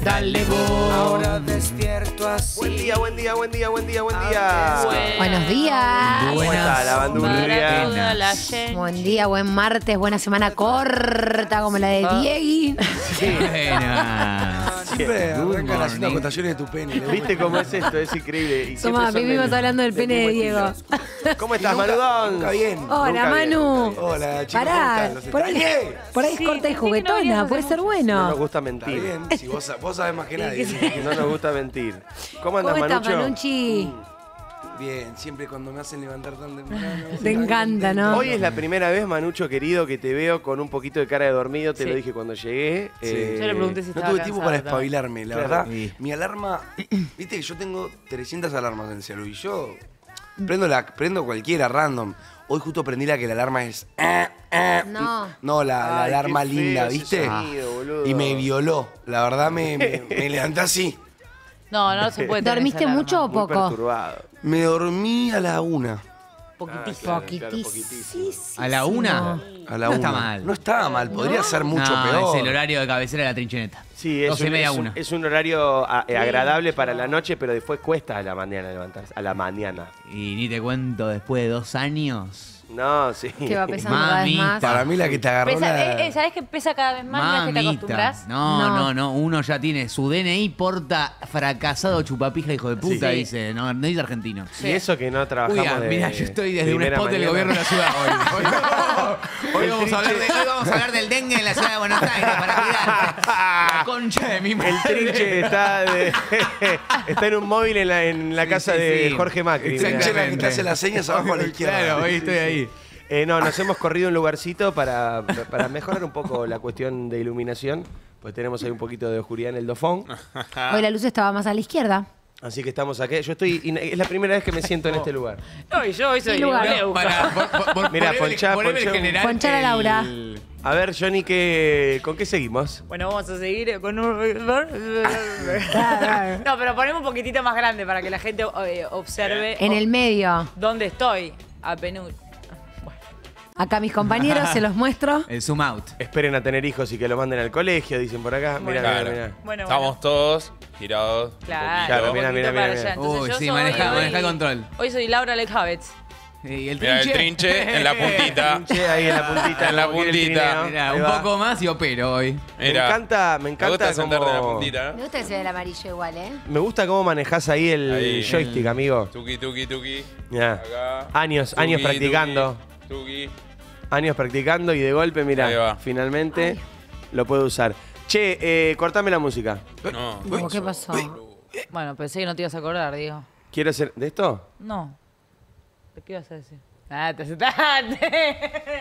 dale vos. Ahora despierto así. Buen día, buen día, buen día, buen día, buen día. Buenos días. ¿Cómo está la bandurria? Buen día, buen martes, buena semana corta como la de Diegui. Siempre arrancan haciendo acotaciones de tu pene. ¿Viste cómo es esto? Es increíble. Y siempre Toma, son vivimos hablando del pene de Diego. estilo. ¿Cómo estás, Manudón? Nunca bien. Hola, Nunca Manu. bien. Hola, chicos. Pará, ¿cómo están? por ahí es corta y juguetona, puede ser No bueno. nos gusta Está mentir. bien, si vos sabés más que nadie. No nos gusta mentir. ¿Cómo andas, ¿Cómo estás, Manucho? Manucci? Bien, siempre cuando me hacen levantar tan temprano. Te encanta, ¿no? Hoy es la primera vez, Manucho querido, que te veo con un poquito de cara de dormido. Te Sí. lo dije cuando llegué. Sí. Yo le pregunté si No estaba tuve tiempo cansado para también. espabilarme, la Claro. verdad. Sí. Mi alarma, viste que yo tengo 300 alarmas en el celu y yo prendo cualquiera, random. Hoy justo prendí la que la alarma es... No. No, la Ay, alarma qué feo linda, ese ¿viste? sonido, boludo. Y me violó. La verdad me levanté así. No, no se puede tener ¿Dormiste esa alarma. mucho o Muy poco? perturbado. Me dormí a la 1. Poquitísimo. Poquitísimo. ¿A la una? A la No 1. está mal. No estaba mal, podría ser mucho No, peor. es el horario de cabecera de la trinchoneta. Sí, es 12:30 un, una. es un horario agradable para la noche, pero después cuesta a la mañana levantarse. A la mañana. Y ni te cuento, después de 2 años. No, sí. Que va pesando cada vez más. Mamita. Para mí la que te agarró la... ¿Sabés que pesa cada vez más? ¿No es que te acostumbras? No. Uno ya tiene su DNI, porta fracasado chupapija, hijo de puta, Sí. dice. No dice argentino. Y eso que no trabajamos Uy, de mira, yo estoy desde un primera spot del mañana. gobierno de la ciudad hoy. Hoy vamos a hablar del dengue en la ciudad de Buenos Aires para cuidarse. La concha de mi madre. El trinche está en un móvil en la Sí, casa sí, de sí. Jorge Macri. mirá. Trinche la que te hace las señas abajo a la izquierda. Claro, hoy estoy ahí. No, nos hemos corrido un lugarcito para mejorar un poco la cuestión de iluminación. Pues tenemos ahí un poquito de oscuridad en el dofón. Hoy la luz estaba más a la izquierda. Así que estamos aquí. Yo es la primera vez que me siento en este lugar. No, y yo hoy soy ¿Qué lugar? Leo. Mira, ponchá el general. Ponchá a Laura. A ver, Johnny, ¿con qué seguimos? Bueno, vamos a seguir con un... No, pero ponemos un poquitito más grande para que la gente observe En el medio. dónde estoy. A Penuch. Acá mis compañeros, se los muestro. El zoom out. Esperen a tener hijos y que los manden al colegio, dicen por acá. Mira, Claro. mira, mira. Bueno, Estamos todos girados. Claro, Claro, un mira, poquito mira, para mira, allá. mira. Entonces Uy, yo sí, soy maneja el control. Hoy soy Laura Lekhavets. Y el Mira el trinche en la puntita. Che, ahí en la puntita. En la como quiere el puntita. trineo. Mira, Ahí un va. poco más y opero hoy. Me Mira. encanta Me gusta sentarte en la como... puntita. Me gusta que se vea el amarillo igual, ¿eh? Me gusta cómo manejás ahí el Ahí. joystick, amigo. Tuki, tuki, tuki. Mirá. Acá. Años Tuki, practicando. Tuki. Años practicando y de golpe, Ahí mira, va. finalmente lo puedo usar. Che, cortame la música. No. ¿Cómo, qué pasó? Bueno, pensé que no te ibas a acordar, digo. ¿Quiero hacer de esto? No. ¿De qué ibas a decir? Ah, te sentaste.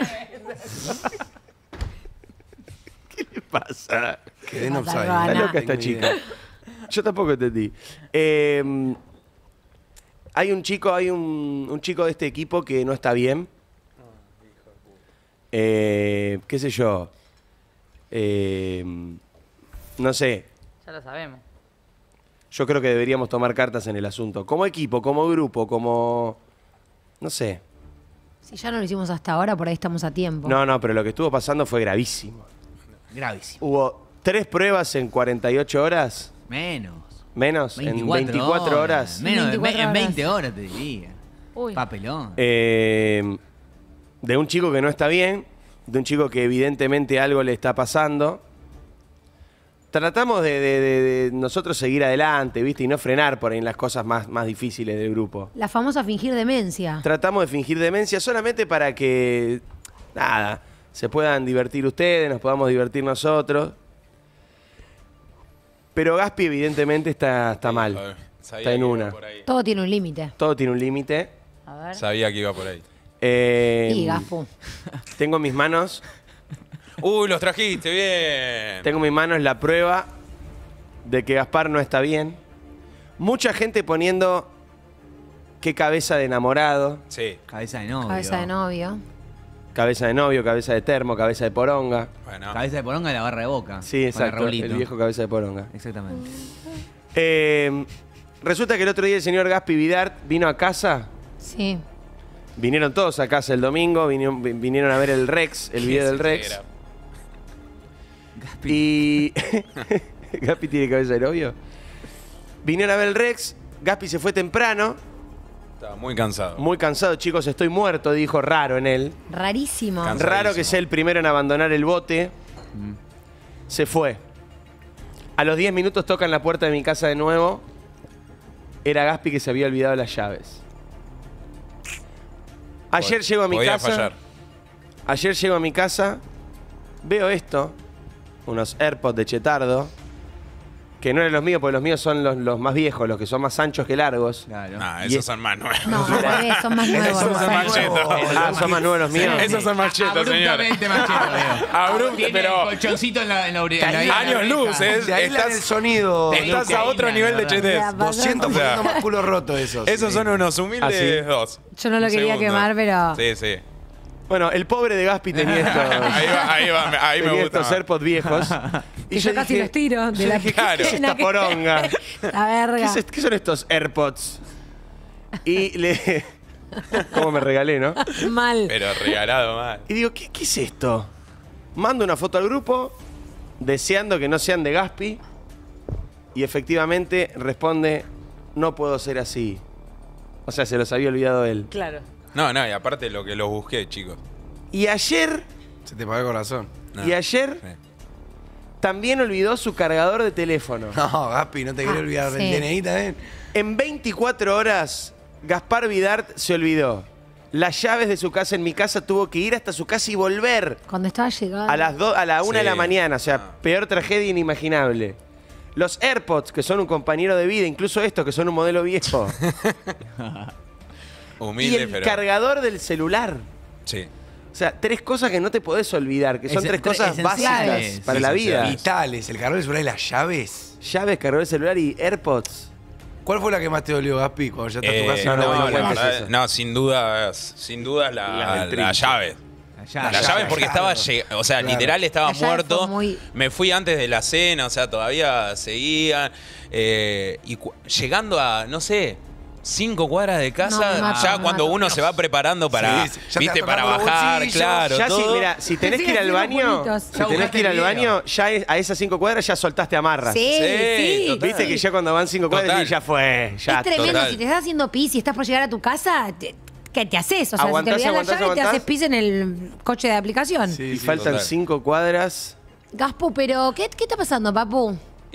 ¿Qué le pasa? Quedé en Pasa, offside. Roana. Está loca esta Tengo chica. idea. Yo tampoco entendí. Hay un chico de este equipo que no está bien. ¿Qué sé yo? No sé. Ya lo sabemos. Yo creo que deberíamos tomar cartas en el asunto. Como equipo, como grupo, como... No sé. Si ya no lo hicimos hasta ahora, por ahí estamos a tiempo. No, pero lo que estuvo pasando fue gravísimo. Gravísimo. Hubo 3 pruebas en 48 horas. Menos. Menos, en 24 horas. Menos, 24 en horas. 20 horas te diría. Uy. Papelón. De un chico que no está bien, de un chico que evidentemente algo le está pasando. Tratamos de nosotros seguir adelante, ¿viste? Y no frenar por ahí en las cosas más difíciles del grupo. La famosa fingir demencia. Tratamos de fingir demencia solamente para que, nada, se puedan divertir ustedes, nos podamos divertir nosotros. Pero Gaspi evidentemente está mal. A ver, sabía Está en que iba una. por ahí. Todo tiene un límite. Todo tiene un límite. A ver. Sabía que iba por ahí. Y Gaspu. Tengo en mis manos... Uy, los trajiste, bien. Tengo en mis manos la prueba de que Gaspar no está bien. Mucha gente poniendo qué cabeza de enamorado, Sí. Cabeza de novio. Cabeza de novio. cabeza de novio, cabeza de termo, cabeza de poronga. Bueno. Cabeza de poronga de la barra de Boca. Sí, Con exacto, Raulito. el viejo cabeza de poronga. Exactamente. Resulta que el otro día el señor Gaspi Vidart vino a casa. Sí. Vinieron todos a casa el domingo, vinieron a ver el Rex, el video del Rex. Era. Y Gaspi tiene cabeza de novio. Vinieron a ver el Rex. Gaspi se fue temprano. Estaba muy cansado. Muy cansado, chicos, estoy muerto, dijo raro en él. Rarísimo. Cansado. Raro que sea el primero en abandonar el bote. Se fue. A los 10 minutos tocan la puerta de mi casa de nuevo. Era Gaspi que se había olvidado las llaves. Ayer llego a mi Podía casa. fallar. Ayer llego a mi casa. Veo esto. Unos AirPods de Chetardo. Que no eran los míos, porque los míos son los más viejos, los que son más anchos que largos. Claro. Nah, Y esos es- son más nuevos. No, al revés, son más nuevos. Esos son más nuevos. chetos. Ah, son más nuevos los míos. Esos son más chetos, señor. Abruptamente más cheto, veo. Abrupto, Tiene pero- el colchoncito en la oreja. Años luz, ¿eh? De ahí la del Estás- sonido. Estás a otro cocaína, nivel de ¿verdad? chetez. Ya, 200% O sea, más culo roto esos. Esos son unos humildes ¿Ah, sí? dos. Yo no lo Un quería segundo. quemar, pero... Sí, sí. Bueno, el pobre de Gaspi tenía Ahí me tenía gusta. estos AirPods viejos. Y yo casi los tiro de la Claro. ¿Qué es esta poronga? La verga. ¿Qué son estos AirPods? Y le... ¿Cómo me regalé, no? Mal. Pero regalado mal. Y digo, ¿qué es esto? Mando una foto al grupo, deseando que no sean de Gaspi. Y efectivamente responde, no puedo ser así. O sea, se los había olvidado él. Claro. No, no, y aparte lo que los busqué, chicos. Y ayer, Se te pagó el corazón. No. y ayer Sí. también olvidó su cargador de teléfono. No, Gaspi, no te quería olvidar del sí. DNI también. En 24 horas, Gaspar Vidart se olvidó. Las llaves de su casa en mi casa, tuvo que ir hasta su casa y volver. Cuando estaba llegando... A la 1 de la Sí. mañana, o sea, Ah. peor tragedia inimaginable. Los AirPods, que son un compañero de vida, incluso estos, que son un modelo viejo. Y Humilde, el pero. cargador del celular. Sí. O sea, 3 cosas que no te podés olvidar, que son Es- 3 cosas esenciales. básicas para Sí, la esenciales. vida. Vitales, el cargador del celular y las llaves. Llaves, cargador del celular y AirPods. ¿Cuál fue la que más te dolió, Gaspi? Cuando ya está en tu casa y no, no, no, la no, vuelves la a no, casa? verdad, no, sin dudas Las del la trinche. llave. Allá. La llave porque estaba, o sea, Claro. literal estaba La llave muerto. fue muy- Me fui antes de la cena, o sea, todavía seguían. Y llegando a, no sé, 5 cuadras de casa, No, me mato, ya me cuando mato. uno se va preparando para, Sí, sí, ya te viste, vas para tocando los bajar, bolsillos. claro, Ya todo. mira, si tenés Sí, que ir al sí, baño, los bolitos. si Ya tenés buscaste que ir al el video. baño, ya a esas 5 cuadras ya soltaste amarras. Sí, Sí, sí. total. Viste que ya cuando van 5 cuadras Total. y ya fue. Ya, Es tremendo. total. Si te estás haciendo pis y estás por llegar a tu casa, ¿qué te haces? O sea, Aguantás, si te olvidas la llave, aguantás. te haces pis en el coche de aplicación. Sí, y sí, faltan total. 5 cuadras. Gaspo, pero ¿qué está pasando, papu?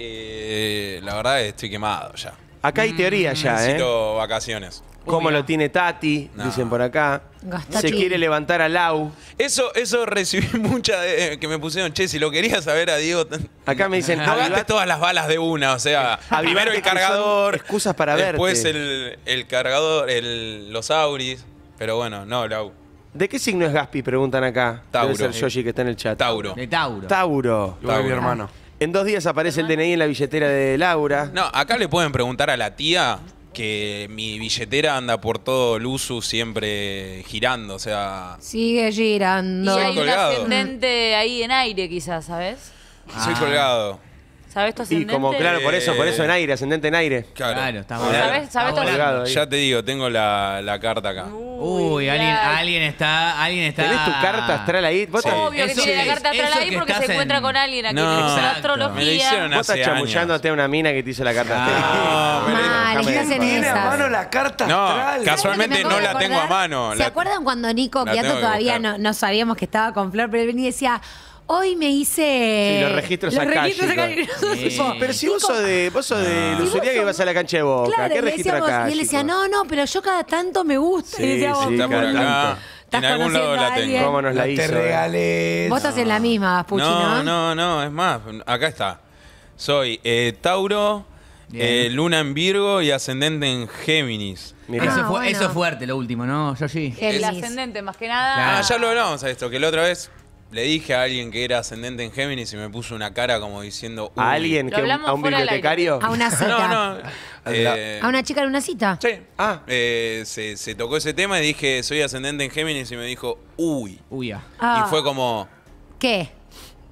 La verdad estoy quemado ya. Acá hay teoría ya, ¿eh? Necesito vacaciones. Cómo lo tiene Tati, No. dicen por acá. Gastati. Se quiere levantar a Lau. Eso recibí mucha que me pusieron, che, si lo querías saber a Diego, Acá me dicen, no gastes avivate todas las balas de una, o sea, Avivate primero el que son cargador, excusas para después verte. el cargador, los auris, pero bueno, no, Lau, ¿De qué signo es Gaspi? Preguntan acá. Tauro. Debe ser Yoshi que está en el chat. Tauro. De Tauro. Tauro. Igual que mi hermano. En 2 días aparece el DNI en la billetera de Laura. No, acá le pueden preguntar a la tía que mi billetera anda por todo el uso siempre girando, o sea, Sigue Y girando. Soy hay un colgado. ascendente ahí en aire, quizás, ¿sabes? soy colgado. ¿Sabes tu Y ascendente? como, claro, por eso en aire, ascendente en aire. Claro. Está ¿Sabes? ¿Sabes volando. Colgado ahí. Ya te digo, tengo la carta acá. Uy, mirá. alguien está. ¿Tenés tu carta astral ahí? ¿Vos Sí. estás- Obvio que Eso tiene que- la carta atrás eso ahí que porque se estás encuentra en- con alguien a quien No. le gusta la Exacto. astrología. Me lo hicieron Vos hace estás chamullándote a una mina que te hizo la carta astral. No, pero- Mal, déjame- estás en Tiene a esas. mano la carta No, astral. casualmente ¿Sabes lo que me no acabo la de tengo a acordar? mano. ¿Se la- acuerdan cuando Nico la Quiato tengo que todavía buscar. no sabíamos que estaba con Flor, pero él venía y decía, hoy me hice... Sí, los registros los akáshicos. akáshicos. Sí. Tipo, Pero si vos sos de Si Lucería vos que ibas a la cancha de Boca, Claro, ¿qué y le registro decíamos- acá? y él decía, no, pero yo cada tanto me gusta. Sí, y decíamos, sí, Está por cada acá. tanto. ¿Estás En algún lado conociendo a la alguien? tengo. ¿Cómo nos la No hizo? te regales. Vos estás en la misma, Puchi, ¿no? No, es más, acá está. Soy Tauro, Bien. Luna en Virgo y ascendente en Géminis. Mirá. Eso, Ah, bueno. eso es fuerte, lo último, ¿no, Yoshi? El Géminis. ascendente, más que nada. Ah, ya lo hablamos a esto, que la otra vez le dije a alguien que era ascendente en Géminis y me puso una cara como diciendo... ¿A uy. alguien? Lo Que, hablamos ¿A un fuera del bibliotecario? A una cita. No, ¿A una chica en una cita? Sí. Ah. Se tocó ese tema y dije, soy ascendente en Géminis y me dijo, uy. Uy, Ah, Y fue como, ¿Qué?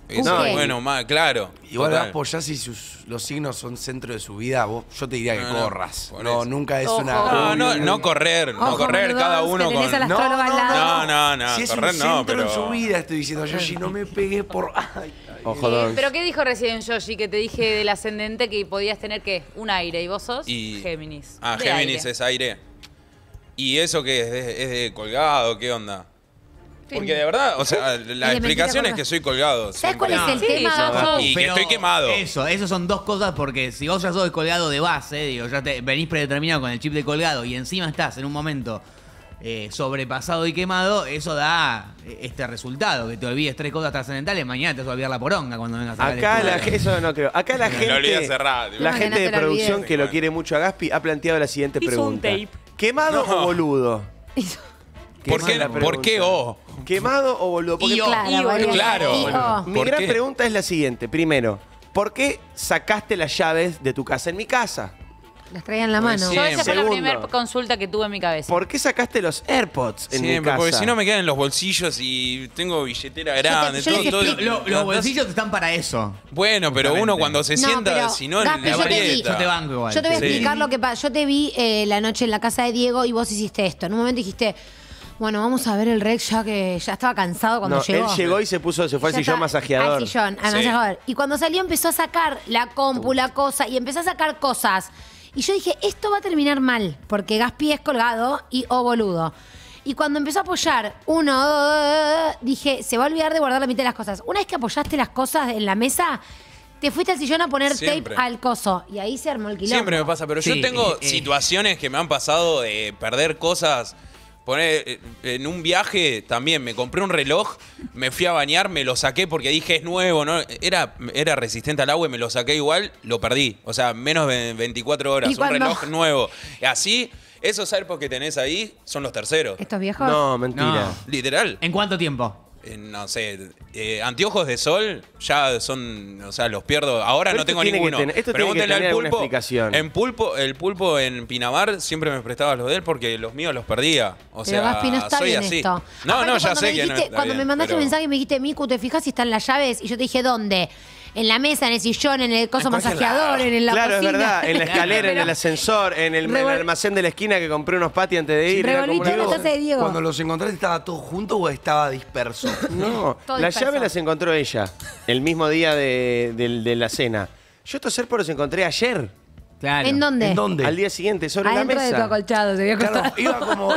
Eso, ¿Qué? bueno, más, claro. Igual total. Gaspo, ya si los signos son centro de su vida, yo te diría que No, corras. por No, eso. nunca es Ojo. una... No correr, Ojo, correr cada boludos, uno que tenés con... a la astróloga al lado. No, Si es correr un no, centro pero... en su vida, estoy diciendo, Yoshi, no me pegué por... Ay, Ojo, Don. ¿Pero qué dijo recién Yoshi? Que te dije del ascendente que podías tener, ¿qué? Un aire. ¿Y vos sos? Y- Géminis. Ah, De Géminis aire. es aire. ¿Y eso qué es? ¿Es de colgado? ¿Qué onda? Porque de verdad, o sea, la mentira explicación es colgado. que soy colgado. ¿Sabes cuál es siempre. el Sí, tema, yo Gaspo? Y que estoy quemado. Eso son dos cosas porque si vos ya sos colgado de base, digo, ya te venís predeterminado con el chip de colgado y encima estás en un momento sobrepasado y quemado, eso da este resultado, que te olvides 3 cosas trascendentales, mañana te vas a olvidar la poronga cuando vengas a Acá eso no creo. Acá la Me lo olvidé gente, hace rato. la No, gente que de no te lo producción olvides. que lo quiere mucho a Gaspi ha planteado la siguiente Hizo un pregunta. tape. ¿Quemado No. o boludo? ¿Por Esa qué, es la ¿Por qué pregunta. O? ¿Quemado o boludo? Porque Claro. mi ¿Por gran qué? pregunta es la siguiente. Primero, ¿por qué sacaste las llaves de tu casa en mi casa? Las traía en la mano. Sí. Yo esa fue la Segundo. primera consulta que tuve en mi cabeza. ¿Por qué sacaste los AirPods en mi Siempre, casa? porque si no me quedan en los bolsillos y tengo billetera grande. yo les todo, explico. Los bolsillos están para eso. Bueno, pero Justamente. uno cuando se No, sienta, pero, si no, Gaspi, la yo te vi. varieta. Yo te banco igual. Yo te voy a Sí. explicar lo que pasa. Yo te vi la noche en la casa de Diego y vos hiciste esto. En un momento dijiste, bueno, vamos a ver el rec ya que ya estaba cansado cuando No, llegó. él llegó y se fue al Ya sillón está- masajeador. Al sillón, al Sí. masajeador. Y cuando salió empezó a sacar la compu, la cosa, y empezó a sacar cosas. Y yo dije, esto va a terminar mal, porque Gaspi es colgado y boludo. Y cuando empezó a apoyar dije, se va a olvidar de guardar la mitad de las cosas. Una vez que apoyaste las cosas en la mesa, te fuiste al sillón a poner Siempre. tape al coso. Y ahí se armó el quilombo. Siempre me pasa, pero Sí, yo tengo situaciones que me han pasado de perder cosas. Poner en un viaje también me compré un reloj, me fui a bañar, me lo saqué porque dije es nuevo, ¿no? Era resistente al agua y me lo saqué igual, lo perdí. O sea, menos de 24 horas, ¿Y un cuándo? reloj nuevo. Así, esos AirPods que tenés ahí son los terceros. ¿Estos viejos? No, mentira. No. Literal. ¿En cuánto tiempo? No sé, anteojos de sol ya son, o sea, los pierdo. Ahora Pero no esto tengo tiene que ninguno. tener- esto tiene que Pregúntenle tener al alguna pulpo. explicación. El pulpo en Pinamar siempre me prestaba los de él porque los míos los perdía. O Pero sea, Gaspi, no está soy bien así. esto. No, Aparte, no, ya cuando sé me que no dijiste- está Cuando bien, me mandaste pero- un mensaje y me dijiste, Miku, ¿te fijas si están las llaves? Y yo te dije, ¿dónde? En la mesa, en el sillón, en el coso En cualquier masajeador, en la Claro, cocina. es verdad. En la escalera, en Pero- el ascensor, en el Revol- almacén de la esquina que compré unos patis antes de ir. era como Revolviste una la cosa- taza de Diego. Cuando los encontraste, ¿estaba todo junto o estaba disperso? No, Todo las disperso. llaves las encontró ella el mismo día de la cena. Yo estos AirPods los encontré ayer, Claro. ¿En dónde? ¿En dónde? al día siguiente, sobre la Adentro de tu mesa. acolchado, se vio Claro, acostado. iba como...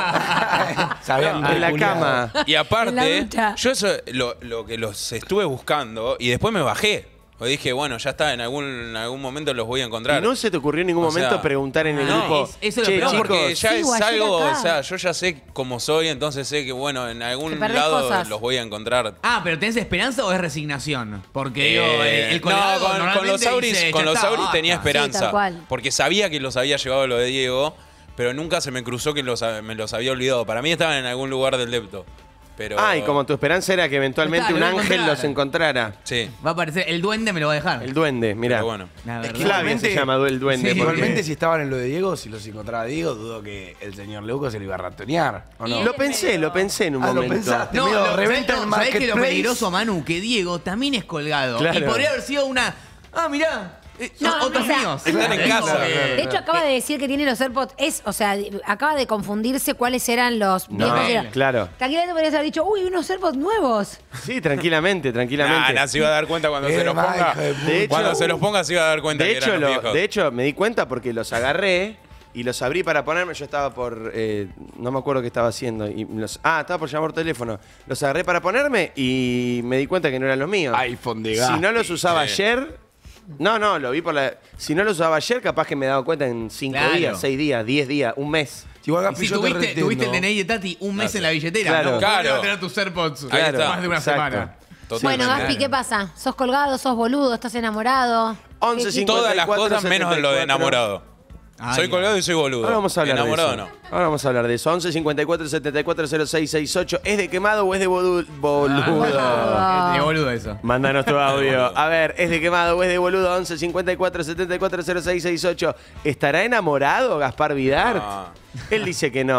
Se habían En la reculeado. cama. Y En la aparte, ducha. yo eso lo que los estuve buscando y después me bajé. O dije, bueno, ya está, en algún momento los voy a encontrar. ¿Y no se te ocurrió en ningún O sea, momento preguntar en el no, grupo? eso es lo "Che, peor, No, porque chicos, ya Sí, es guachita algo, acá. o sea, yo ya sé cómo soy, entonces sé que, bueno, en algún Que perdés lado cosas. los voy a encontrar. Ah, pero ¿tenés esperanza o es resignación? Porque digo, el colgado no, con los normalmente Auris, dice, con "Ya los está, Auris tenía basta". esperanza. Sí, tal cual. Porque sabía que los había llevado lo de Diego, pero nunca se me cruzó que me los había olvidado. Para mí estaban en algún lugar del depto. Pero, Ah, y como tu esperanza era que eventualmente Está, un lo voy a ángel encontrar. los encontrara. Sí, Va a aparecer, el duende me lo va a dejar. El duende, mirá. pero bueno. La verdad. que Flavia igualmente- se llama el duende. Sí, porque- Igualmente, si estaban en lo de Diego, si los encontraba Diego, dudo que el señor Leuco se lo iba a ratonear, ¿o no? Y Lo pensé en un Ah, lo momento. pensaste. No, Medio ¿sabés reventa en ¿sabés qué es lo Marketplace? peligroso, Manu? Que Diego también es colgado. Claro. Y podría haber sido una... Ah, mirá, No, otros o sea, míos. Están en Es como casa. que- De hecho, acaba de decir que tiene los AirPods. Acaba de confundirse cuáles eran los No, viejos. Era- claro. Tranquilamente podrías haber dicho, uy, unos AirPods nuevos. Sí, tranquilamente. Nah, se iba a dar cuenta cuando se los Mal, ponga. hijo de puta. De hecho- Cuando se los ponga se iba a dar cuenta De que hecho, eran los viejos. de hecho, me di cuenta porque los agarré y los abrí para ponerme. Yo estaba por. No me acuerdo qué estaba haciendo. Estaba por llamar por teléfono. Los agarré para ponerme y me di cuenta que no eran los míos. iPhone de Si Gaspi. no los usaba Sí. ayer. No, lo vi por la. Si no los usaba ayer, capaz que me he dado cuenta en 5 Claro. días, 6 días, 10 días, un mes. Igual, Y Gaspi, si yo te tuviste el DNI de Tati un mes en la billetera, Claro. no Claro. podría tener tus AirPods Ahí está. más de una Exacto. semana. Totalmente. Bueno, Gaspi, ¿qué pasa? ¿Sos colgado? ¿Sos boludo? ¿Estás enamorado? 11, Todas las 54, cosas menos lo de 74. enamorado. Ay, Soy colgado y soy boludo. Ahora vamos a hablar Enamorado de eso. no. Ahora vamos a hablar de eso. 11 54 74 06 68. ¿Es de quemado o es de boludo? Ah, de boludo eso. Mándanos tu audio. A ver, ¿es de quemado o es de boludo? 11 54 74 06 68. ¿Estará enamorado Gaspar Vidart? No. Él dice que no.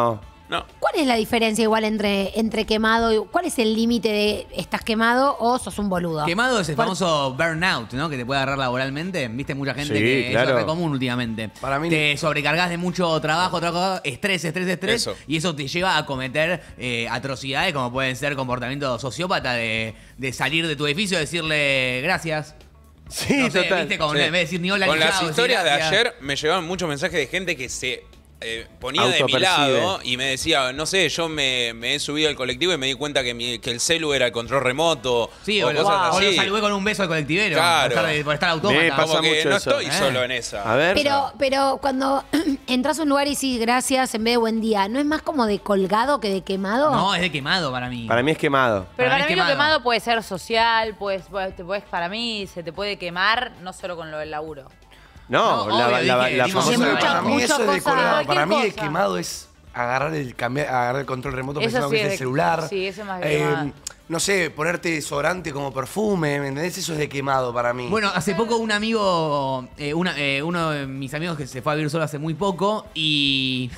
No. ¿Cuál es la diferencia igual entre quemado y cuál es el límite de estás quemado o sos un boludo? Quemado es el famoso burnout, ¿no? Que te puede agarrar laboralmente. Viste mucha gente Sí, que claro. eso es re común últimamente. Para mí- te sobrecargas de mucho trabajo, estrés, Eso. y eso te lleva a cometer atrocidades como pueden ser comportamiento sociópata de salir de tu edificio y decirle gracias. Sí, No sé, total. ¿viste? Como Sí. en vez de decir ni hola Con ni las chao, historias de decir gracias. ayer me llegaban muchos mensajes de gente que se ponía de mi Autopercibe. lado y me decía, no sé, yo me he subido al colectivo y me di cuenta que el celu era el control remoto. Sí, o o lo cosas así. saludé con un beso al colectivero. Claro. Por estar autómata. Me pasa Como que mucho no eso. estoy solo en esa. A ver. Pero cuando entras a un lugar y decís gracias en vez de buen día, ¿no es más como de colgado que de quemado? No, es de quemado para mí. Para mí es quemado. Pero Para para mí mí lo quemado. quemado puede ser social, para mí se te puede quemar no solo con lo del laburo. No, No, la, obvio, la- dije, la dimos famosa. mucho- Para mí mucho eso es de cosa- colgado. Para mí cualquier el cosa. quemado es agarrar el control remoto Eso pensando sí que es es el de- celular. sí, eso es más de quemado. No sé, ponerte desodorante como perfume, ¿me entendés? Eso es de quemado para mí. Bueno, hace poco un amigo, uno de mis amigos que se fue a vivir solo hace muy poco y,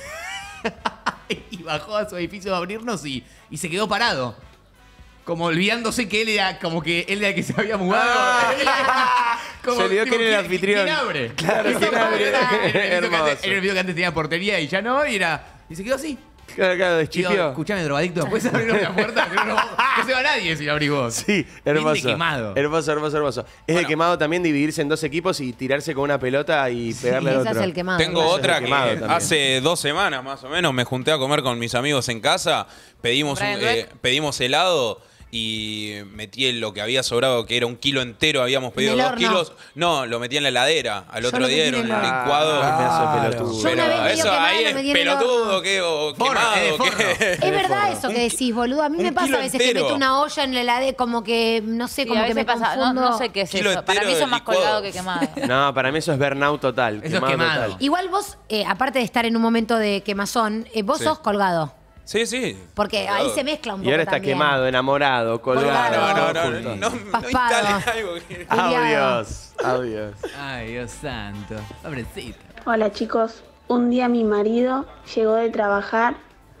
y bajó a su edificio a abrirnos y se quedó parado. Como olvidándose que él era el que se había mudado. Como, Se olvidó que era el ¿quién- anfitrión. ¿Quién abre? Claro, ¿quién abre? Hermoso. Él olvidó que antes tenía portería y ya no, y se quedó así. Claro, Digo, deschipió. escuchame, drogadicto, ¿puedes abrirnos la puerta? Que no se va nadie si la abrís vos. Sí, Bien hermoso. de quemado. Hermoso, hermoso, hermoso. Es de quemado también dividirse en dos equipos y tirarse con una pelota y pegarle al Ese otro. es el quemado. Tengo Eso es otra de quemado que también. hace 2 semanas más o menos me junté a comer con mis amigos en casa, pedimos, Brian Dweck. pedimos helado y metí lo que había sobrado, que era 1 kilo entero, habíamos pedido el 2 horno. kilos. No, lo metí en la heladera. Al Yo otro lo día metí era en un el horno. licuado. Qué pedazo de Claro. pelotudo. Yo una Pero vez medio eso quemada, ahí lo es metí en el pelotudo, horno. o Forro, quemado. de forro. ¿qué? Es verdad eso que decís, boludo. A mí me 1 pasa a kilo veces que entero. meto una olla en la heladera, como que, no sé, Sí, como a que me veces pasa, confundo. no sé qué es Kilo eso. Para entero mí eso de es más licuado. colgado que quemado. No, para mí eso es burnout total. Eso es quemado. total. Igual vos, aparte de estar en un momento de quemazón, vos Sí. sos colgado. Sí, sí. Porque ahí se mezcla un poco Y ahora está también. quemado, enamorado, colgado. Colgado. No Paspado. instales algo que... Audios, audios. Ay, Dios santo. Pobrecito. Hola chicos, un día mi marido llegó de trabajar,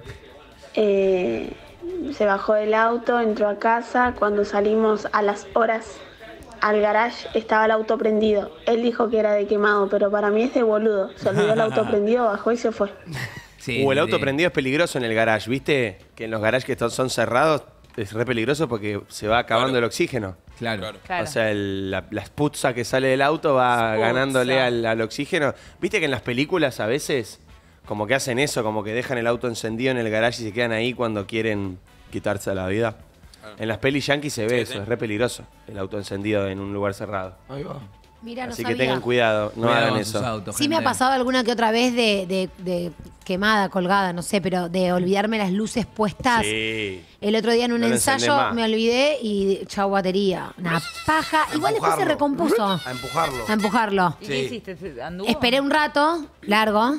se bajó del auto, entró a casa, cuando salimos a las horas al garage estaba el auto prendido. Él dijo que era de quemado, pero para mí es de boludo. Se olvidó el auto prendido, bajó y se fue. Sí, El auto sí. prendido es peligroso en el garage, ¿viste? Que en los garages que son cerrados es re peligroso porque se va acabando Claro. el oxígeno. Claro. Claro. Claro. O sea, la sputza que sale del auto va Sputza. ganándole al oxígeno. ¿Viste que en las películas a veces como que hacen eso, como que dejan el auto encendido en el garage y se quedan ahí cuando quieren quitarse la vida? En las pelis yankees se ve Sí, eso, sí. es re peligroso, el auto encendido en un lugar cerrado. Ahí va. Mira, no Así que sabía. tengan cuidado, no Cuidado hagan con sus eso. autos, Sí me ha gente. pasado alguna que otra vez de quemada, colgada, no sé, pero de olvidarme las luces puestas. Sí. El otro día en un No lo encendés ensayo más. me olvidé y chau batería. Una paja. Igual después se Empujarlo. recompuso. A empujarlo. A empujarlo. ¿Y Sí. qué hiciste? ¿Anduvo? Esperé un rato, largo.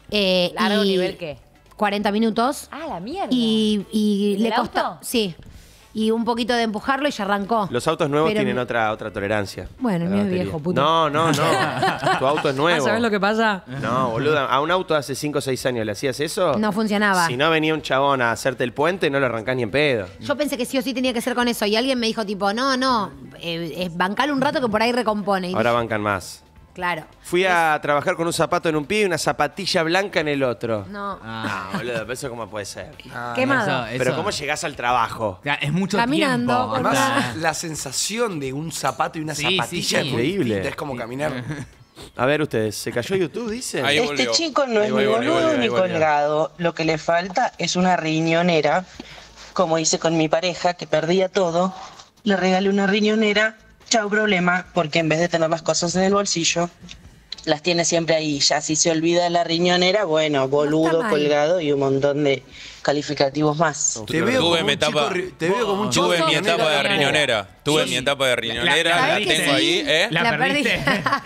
¿Largo y nivel qué? 40 minutos. Ah, la mierda. Y ¿En le el costó. auto? Sí. Y un poquito de empujarlo y ya arrancó. Los autos nuevos Pero- tienen otra tolerancia. Bueno, a el la mío es batería. viejo, puto. No, no, no. Tu auto es nuevo. ¿Sabes lo que pasa? No, boluda. A un auto hace 5 o 6 años le hacías eso. No funcionaba. Si no venía un chabón a hacerte el puente, no lo arrancás ni en pedo. Yo pensé que sí o sí tenía que ser con eso. Y alguien me dijo, tipo, no, bancale un rato que por ahí recompone. Y Ahora dije, bancan más. claro. Fui a trabajar con un zapato en un pie y una zapatilla blanca en el otro. No. Ah, No, boludo, pero eso cómo puede ser. Quemado. Pero ¿cómo llegás al trabajo? Claro, es mucho Caminando tiempo. con o sea, Además, la sensación de un zapato y una Sí, zapatilla sí, sí. es muy Increíble. distinta, es como caminar. A ver ustedes, ¿se cayó YouTube, dicen? Ahí volvió. Este chico no Ahí es volvió, ni ahí volvió, boludo ahí ni volvió. colgado. Lo que le falta es una riñonera, como hice con mi pareja, que perdía todo. Le regalé una riñonera, chau problema, porque en vez de tener las cosas en el bolsillo, las tiene siempre ahí. Ya si se olvida de la riñonera, bueno, boludo, mal. colgado y un montón de calificativos más. Te veo como Tuve un mi chico, etapa, te veo como un chico tuve mi riñonero. etapa de Riñonera. riñonera. Tuve mi etapa de riñonera, la ¿Sabés que tengo sí? ahí, ¿eh? ¿La La perdiste?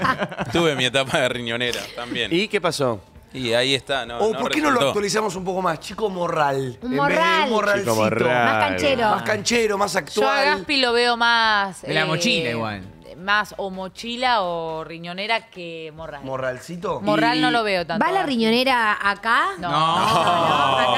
Tuve mi etapa de riñonera también. ¿Y qué pasó? Y ahí está, no. O ¿por qué no lo resultó. actualizamos un poco más? Chico morral. Un En vez de morral. un morralcito. Chico morral. Más canchero. Más canchero, más Yo a actual. Gaspi lo veo más... De la mochila igual. Más o mochila o riñonera que morral. Morralcito. Morral Y- no lo veo tanto. ¿Va la riñonera acá? No. Acá, bueno,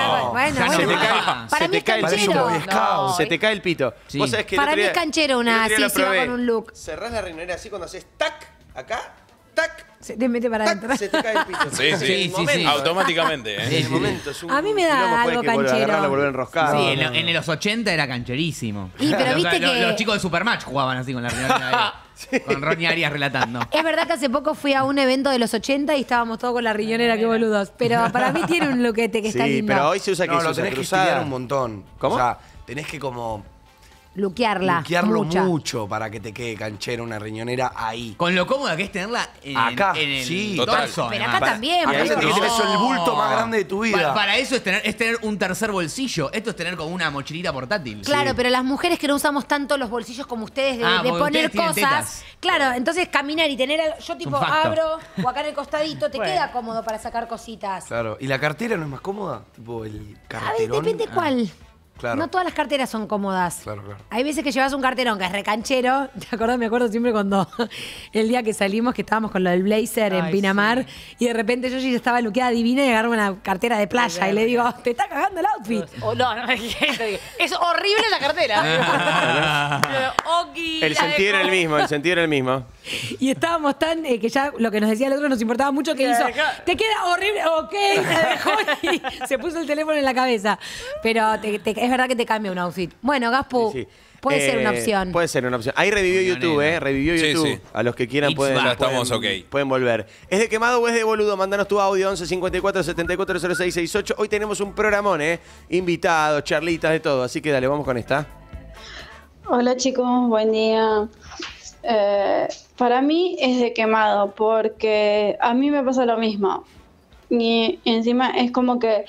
Bueno, Ya no. Se te bueno. cae, Para se mí te es cae el Parece un canchero. Boy Scout. Se te cae el pito. Sí. Vos sabés que el Para otro mí día- es canchero una el otro día así, lo si va probé. con un look. Cerrás la riñonera así cuando haces tac, acá, tac, Se te mete para tac, adentro. se te cae el pito. Sí, sí. Sí, sí, sí. Automáticamente, En ¿eh? el momento es un A mí me da quilombo, algo que volver a canchero. agarrarlo, volver a enroscar. Sí, en los 80 era cancherísimo. Y, pero viste que- Los chicos de Supermatch jugaban así con la riñonera ahí, con Ronnie Arias relatando. Es verdad que hace poco fui a un evento de los 80 y estábamos todos con la riñonera, qué boludos. Pero para mí tiene un loquete que está Sí, lindo. pero hoy se usa que No, se lo usa tenés que cruzada. estirar un montón. ¿Cómo? O sea, tenés que como Luquearla. luquearlo mucha. mucho para que te quede canchera una riñonera ahí. Con lo cómoda que es tenerla en, Acá, en el sí. torso. Pero además. acá también, Y ahí boludo. tenés No. eso el bulto más grande de tu vida. Para eso es tener un tercer bolsillo. Esto es tener como una mochilita portátil. Claro, pero las mujeres que no usamos tanto los bolsillos como ustedes de, Ah, de porque poner ustedes tienen cosas. tetas. Claro, entonces caminar y tener algo. Yo tipo Un facto. abro o acá en el costadito, te Bueno. queda cómodo para sacar cositas. Claro. ¿Y la cartera no es más cómoda? Tipo el A ver, carterón. depende cuál. Claro. No todas las carteras son cómodas. Claro, claro. Hay veces que llevas un carterón que es recanchero. ¿Te acordás? Me acuerdo siempre cuando el día que salimos, que estábamos con lo del blazer en Ay, Pinamar, y de repente yo ya estaba luqueada divina y agarro una cartera de playa y le digo, te está cagando el outfit. No, es horrible la cartera. Pero, Oki, El la sentido era el dejó. mismo, el sentido era el mismo. Y estábamos tan que ya lo que nos decía el otro nos importaba mucho que hizo. Te queda horrible, ok, la dejó y se puso el teléfono en la cabeza. Pero es verdad que te cambia un outfit. Bueno, Gaspu, Sí, sí. puede ser una opción. Puede ser una opción. Ahí revivió YouTube, Revivió Sí, YouTube. sí. A los que quieran It's pueden, back. Ya estamos pueden- ok. pueden volver. ¿Es de quemado o es de boludo? Mándanos tu audio 11 54 74 06 68. Hoy tenemos un programón, invitados, charlitas, de todo. Así que dale, vamos con esta. Hola chicos, buen día. Para mí es de quemado porque a mí me pasa lo mismo. Y encima es como que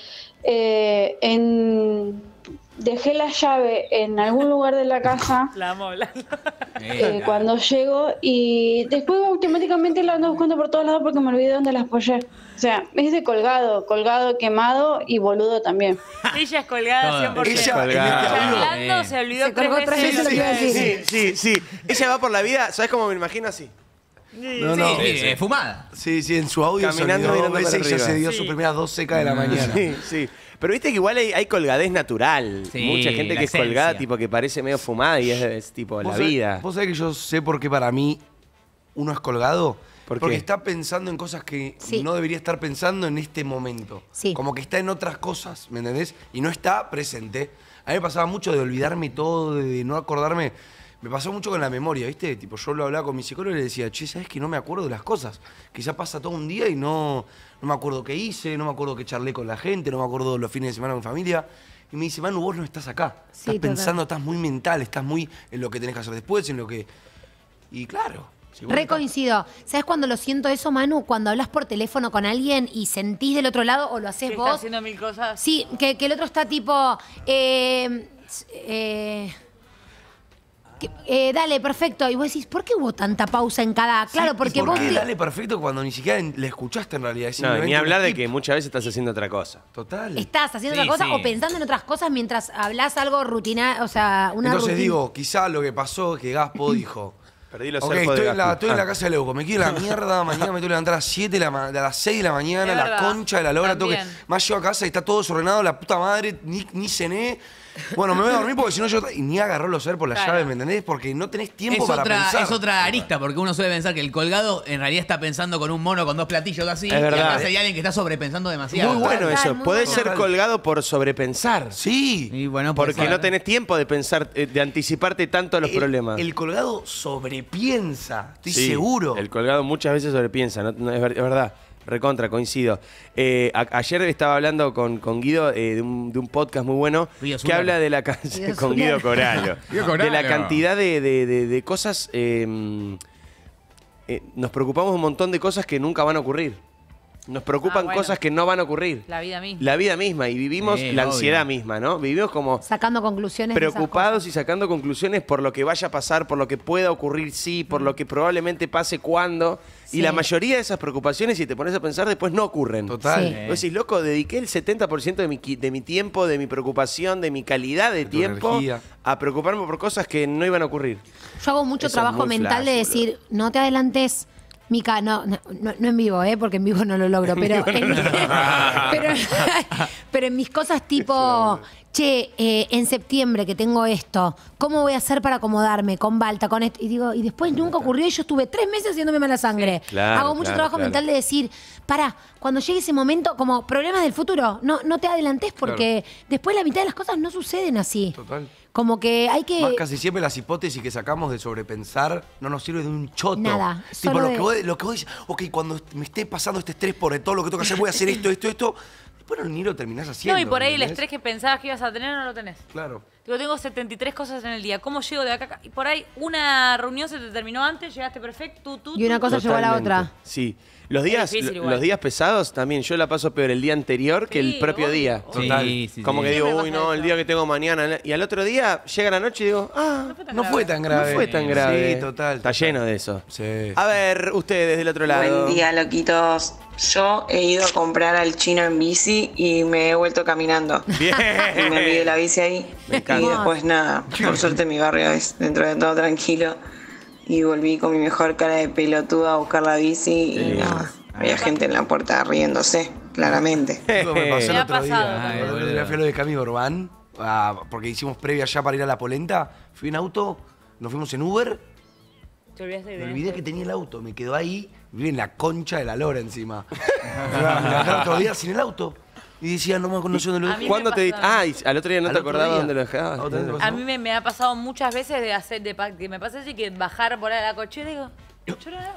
dejé la llave en algún lugar de la casa La amo, cuando llego y después automáticamente la ando buscando por todos lados porque me olvidé dónde las apoyé. O sea, es de colgado, quemado y boludo también. Ella es colgada Todo. 100%. Ella en este audio. Hablando, se olvidó Se colgó tres veces lo que iba a decir. Sí. Ella va por la vida, ¿sabes cómo me imagino así? No, no. Sí, fumada. Sí, en su audio Caminando, se olvidó mirando dos para veces y ya arriba. se dio sus primeras 2 secas de la mañana. Sí. Pero viste que igual hay colgadez natural. Sí, Mucha gente la que es esencia. colgada, tipo que parece medio fumada y es tipo la ¿Vos sabés- vida. Vos sabés que yo sé por qué para mí uno es colgado. ¿Por Porque qué? está pensando en cosas que Sí. no debería estar pensando en este momento. Sí. Como que está en otras cosas, ¿me entendés? Y no está presente. A mí me pasaba mucho de olvidarme todo, de no acordarme. Me pasó mucho con la memoria, ¿viste? Tipo, yo lo hablaba con mi psicólogo y le decía, che, ¿sabes que no me acuerdo de las cosas? Quizá pasa todo un día y no me acuerdo qué hice, no me acuerdo qué charlé con la gente, no me acuerdo los fines de semana con mi familia. Y me dice, Manu, vos no estás acá. Sí, Estás total. pensando, estás muy mental, estás muy en lo que tenés que hacer después, en lo que... Y claro. si vos Re estás- coincido. ¿Sabes cuando lo siento eso, Manu? Cuando hablas por teléfono con alguien y sentís del otro lado o lo haces Que vos. está haciendo mil cosas. Sí, que el otro está tipo. Dale, perfecto. Y vos decís, ¿por qué hubo tanta pausa en cada? Claro, Sí, porque ¿y por vos. qué te- dale perfecto cuando ni siquiera le escuchaste en realidad? Es No, simplemente ni un hablar de skip. que muchas veces estás haciendo otra cosa. Total. Estás haciendo Sí, otra cosa sí. o pensando en otras cosas mientras hablas algo rutinario, o sea, una Entonces rutina. digo, quizá lo que pasó es que Gaspo dijo... Perdí los Ok, serpos de Gaspi. estoy en la casa de Leuco, me quiero ir a la mierda, mañana me tengo que levantar a las 7 de las 6 de la mañana, Es la verdad, concha de la lora, tengo que... también. Más llego a casa y está todo desordenado, la puta madre, ni cené. Bueno, me voy a dormir porque si no yo... Y ni agarró los por la Claro. llave, ¿me entendés? Porque no tenés tiempo Es para pensar. es otra arista, porque uno suele pensar que el colgado en realidad está pensando con un mono con dos platillos así. Es verdad. Y acá hay alguien que está sobrepensando demasiado. Muy bueno Total, eso. muy Podés bueno. ser colgado por sobrepensar. Sí. Y bueno, puede Porque ser. no tenés tiempo de pensar, de anticiparte tanto a los problemas. El colgado sobrepiensa, estoy Sí, seguro. El colgado muchas veces sobrepiensa, es verdad. Recontra, coincido. Ayer estaba hablando con Guido de un podcast muy bueno Guido que Zularo. habla de la Guido con Guido Coralo. Guido Coralo. De la cantidad de cosas. Nos preocupamos un montón de cosas que nunca van a ocurrir. Nos preocupan bueno. cosas que no van a ocurrir. La vida misma. La vida misma. Y vivimos Sí, la obvio. ansiedad misma, ¿no? Vivimos como Sacando conclusiones. de esas preocupados y sacando conclusiones por lo que vaya a pasar, por lo que pueda ocurrir, sí, por lo que probablemente pase cuando. Sí. Y la mayoría de esas preocupaciones, si te pones a pensar, después no ocurren. Total. Sí. Vos decís, loco, dediqué el 70% de mi tiempo, de mi preocupación, de mi calidad de tu tiempo energía. a preocuparme por cosas que no iban a ocurrir. Yo hago mucho Eso es trabajo muy mental flash, de decir, no te adelantes, Mica, no en vivo, porque en vivo no lo logro, pero pero en mis cosas tipo, che, en septiembre que tengo esto, ¿cómo voy a hacer para acomodarme con Balta, con esto? Y digo, y después nunca ocurrió y yo estuve 3 meses haciéndome mala sangre. Claro, Hago mucho trabajo claro. mental de decir, pará, cuando llegue ese momento, como problemas del futuro, no te adelantes porque después la mitad de las cosas no suceden así. Total. Como que hay que... Más casi siempre las hipótesis que sacamos de sobrepensar no nos sirve de un choto. Nada, Tipo, solo lo que vos dices, ok, cuando me esté pasando este estrés por todo lo que tengo que hacer, voy a hacer esto. Después ni lo terminás haciendo. No, y por ahí el ¿entendés? estrés que pensabas que ibas a tener no lo tenés. Claro. Digo, tengo 73 cosas en el día. ¿Cómo llego de acá a acá? Y por ahí una reunión se te terminó antes, llegaste perfecto, tú. Y una cosa llevó a la Totalmente. otra. Sí. Los días, difícil igual. los días pesados también, yo la paso peor el día anterior que el Sí, propio obvio, día. obvio. Total. Como que digo, Siempre uy, pasa no, el eso. día que tengo mañana. Y al otro día llega la noche y digo, No fue tan grave. no fue tan grave. Sí, total. Está lleno de eso. Sí. A ver, ustedes del otro lado. Buen día, loquitos. Yo he ido a comprar al chino en bici y me he vuelto caminando. Bien. Y me olvidé la bici ahí. Me encanta. Y después nada, por suerte mi barrio es dentro de todo tranquilo. Y volví con mi mejor cara de pelotuda a buscar la bici y nada. Había gente en la puerta riéndose, claramente. Eso me pasó el Me ha otro día. pasado. Ay, El otro día boludo. fui a lo de Cami Orbán, porque hicimos previa ya para ir a la polenta. Fui en auto, nos fuimos en Uber. Te olvidaste que Me tenías olvidé que- que tenía el auto, me quedó ahí, viví en la concha de la lora encima. Me dejaron otro día sin el auto. Y decía, no me conocí dónde lo A mí dejé. ¿Cuándo te pasa- y al otro día no Al te otro acordabas día. dónde lo dejabas? ¿A vos también te pasó? A mí me ha pasado muchas veces que me pasa así que bajar por ahí a la cochera y digo, yo no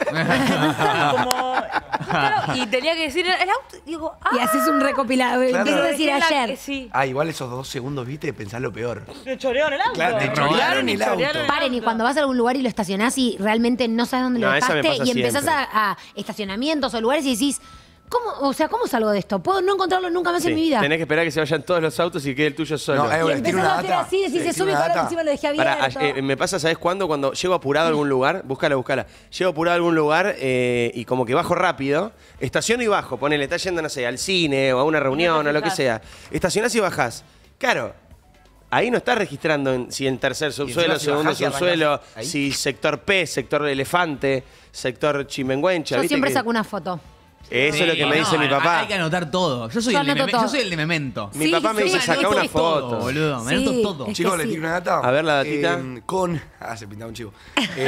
auto. Y tenía que decir el auto. Y digo, Y haces un recopilado. Claro. Empiezo a decir dejé la- ayer. Sí. Igual esos 2 segundos, viste, de pensar lo peor. Me chorearon el auto. Claro, te chorearon el auto. Paren, y cuando vas a algún lugar y lo estacionás y realmente no sabes dónde lo No, esa me dejaste pasa y empezás siempre. a estacionamientos o lugares y decís, ¿cómo? O sea, ¿cómo salgo de esto? Puedo no encontrarlo nunca más Sí, en mi vida. tenés que esperar que se vayan todos los autos y quede el tuyo solo. No, Y les tiro empezás una a hacer data. así, decís, Les se tiro sube una para data. encima lo dejé Pará, abierto. me pasa, ¿sabes cuándo? Cuando llego apurado a algún lugar, búscala. Llego apurado a algún lugar y como que bajo rápido, estaciono y bajo. Ponele, estás yendo, no sé, al cine o a una reunión o lo que sea. Estacionás y bajás. Claro, ahí no estás registrando si en tercer subsuelo, encima si segundo bajás y subsuelo, arrancás ahí. si sector P, sector elefante, sector chimenguencha. Yo ¿viste siempre que- saco una foto. Eso es lo que me dice mi papá. Hay que anotar todo. Yo soy, Yo el, de anoto me- todo. yo soy el de memento. Mi Sí, papá me sí, dice, saca Anoto una todo, foto. boludo. Me Sí. anoto todo. Es Chicos, que les sí. tiro una data. A ver la datita. Se pintaba un chivo.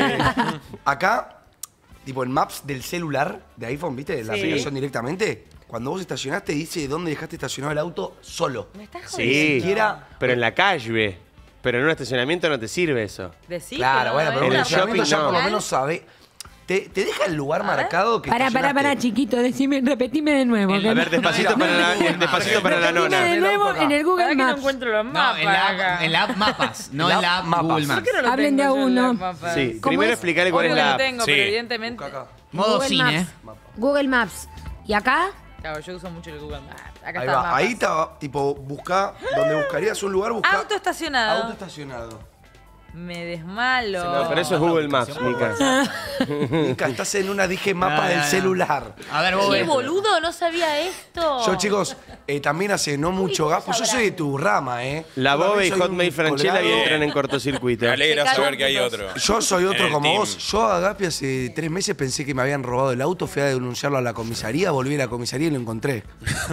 Acá, tipo en Maps del celular de iPhone, ¿viste? De la Sí. aplicación directamente. Cuando vos estacionaste, dice dónde dejaste estacionado el auto solo. Me estás Sí, jodiendo. siquiera- pero en la calle. Pero en un estacionamiento no te sirve eso. Decí Claro, que bueno, no, pero en en el el shopping shopping ya no. por lo menos sabe. Te deja el lugar marcado que Pará, estacionaste. chiquito, repetime de nuevo. A A ver, despacito para la, despacito para la Repetime nona. de nuevo en el ¿Verdad Google que no Maps. encuentro los No, mapas en la app Mapas, no La en la app Mapas. Google ¿Por Maps. ¿Por qué no lo Hablen tengo de yo en uno. los mapas? Sí, ¿Cómo primero es? explicarle cuál es Obvio que la lo app. tengo, Sí. pero evidentemente. Busca acá. Modo Google cine. Maps. Google Maps. ¿Y acá? Claro, yo uso mucho el Google Maps. Acá Ahí está va. mapas. Ahí está, tipo, busca donde buscarías un lugar, busca. Auto estacionado. Auto estacionado. Me desmalo. No, pero eso es Google Maps, Mica. Mica, estás en una dije mapa No, del no, no. celular. A ver, vos Qué ves. boludo, no sabía esto. Yo, chicos, también hace no mucho gas, pues yo soy de tu rama, ¿eh? La Yo también Bobe y soy un Hotmail Franchella y colgado. entran en cortocircuito. Me alegra Se saber callan que hay todos. otro. Yo soy En otro el como team. vos. Yo a Gapi hace 3 meses pensé que me habían robado el auto, fui a denunciarlo a la comisaría, volví a la comisaría y lo encontré.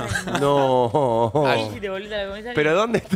No. Ahí sí te volviste a la comisaría. ¿Pero dónde está?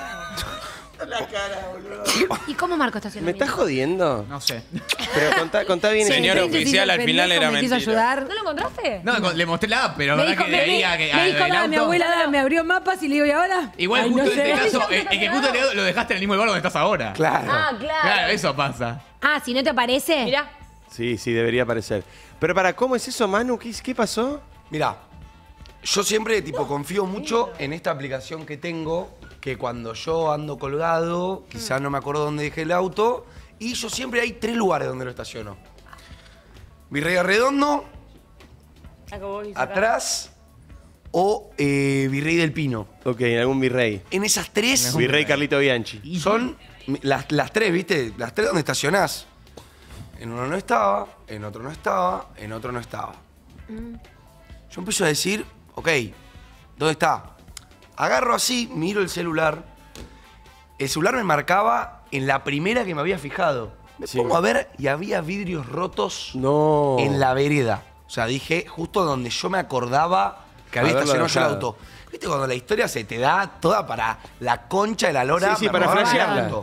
¿Y cómo marco ¿Me estacionamiento? estás jodiendo? No sé. Pero contá bien. Señor Entonces, oficial, hizo al el final pendejo, era me quiso mentira. ayudar. ¿No lo encontraste? No, le mostré la app, pero Me verdad dijo, que me, de ahí a que me dijo, el nada, mi auto. abuela me abrió mapas y le digo, ¿y ahora? Igual Ay, justo no en sé. este caso, es que justo lo dejaste en el mismo lugar donde estás ahora. Claro. Ah, claro. Claro, eso pasa. Ah, si no te aparece. Mirá. Sí, debería aparecer. Pero ¿cómo es eso, Manu? ¿Qué pasó? Mirá, yo siempre tipo confío mucho en esta aplicación que tengo, que cuando yo ando colgado, quizás no me acuerdo dónde dejé el auto, y yo siempre hay 3 lugares donde lo estaciono. Virrey Arredondo, Acá vos y acá. atrás, o Virrey del Pino. Ok, algún virrey. En esas 3 Virrey Carlito Bianchi. son las 3, ¿viste? Las 3 donde estacionás. En uno no estaba, en otro no estaba, en otro no estaba. Yo empiezo a decir, ok, ¿dónde está? Agarro así, miro el celular. El celular me marcaba en la primera que me había fijado. Me Sí. pongo a ver y había vidrios rotos No. en la vereda. O sea, dije justo donde yo me acordaba que había Haberlo estacionado yo el dejado. auto. ¿Viste cuando la historia se te da toda para la concha de la lora? Sí, sí, Me para robaron el flashearla. auto.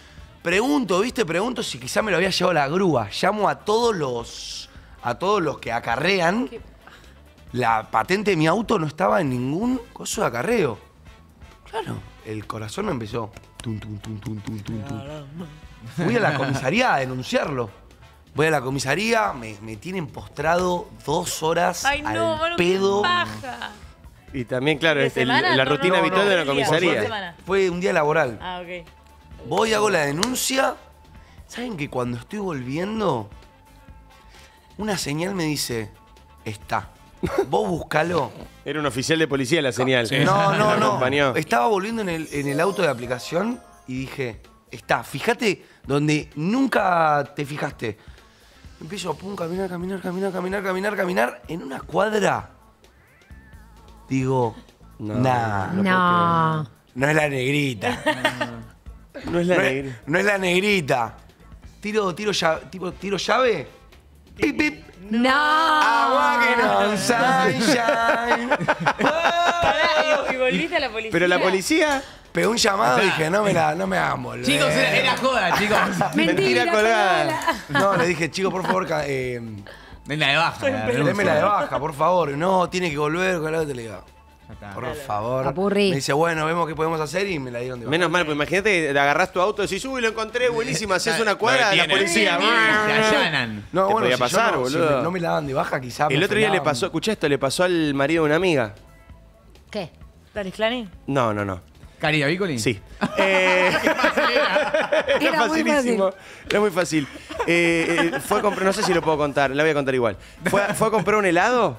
Pregunto si quizá me lo había llevado la grúa. Llamo a todos los que acarrean. La patente de mi auto no estaba en ningún coso de acarreo. Claro, el corazón me empezó. Tum, tum, tum, tum, tum, tum, tum. Fui a la comisaría a denunciarlo. Voy a la comisaría, me tienen postrado 2 horas Ay, no, al mano, qué pedo. paja. Y también, claro, ¿De es semana? la No, rutina no, habitual no, de la ¿qué día? comisaría. ¿Por semana? Fue un día laboral. Ah, ok. Voy, hago la denuncia. ¿Saben que cuando estoy volviendo, una señal me dice, está. Vos buscalo. Era un oficial de policía la señal. No, Lo no. acompañó. Estaba volviendo en el auto de aplicación y dije, está, fíjate donde nunca te fijaste. Empiezo a caminar. En una cuadra, digo, nah, No. no es la negrita. No es la negra. No es la negrita. Tiro llave. Pip, pip. No. Agua que no, sunshine. Pará, y volviste a la policía. Pero la policía, Pegó un llamado y dije, no me hagan volver. Chicos, era joda, chicos. mentira colgada. No, le dije, chico, por favor, Denla de baja. déme la de baja, por favor. No, tiene que volver con la otra. Le digo, por favor. Papurri. Me dice, bueno, vemos qué podemos hacer y me la dieron de baja. Menos mal, pues imagínate que te agarrás tu auto y decís, uy, lo encontré, buenísimo, hacías una cuadra de la detienen. policía. Te allanan. No, Te bueno, podía si pasar, yo no, si boludo. no me la daban de baja, quizás. El otro día le pasó, escuchá esto, le pasó al marido de una amiga. ¿Qué? ¿Daris Clani? No. Cari Vicoli. Sí. Era Era muy facilísimo. Era muy fácil. Fue a comprar, no sé si lo puedo contar, la voy a contar igual. Fue a comprar un helado.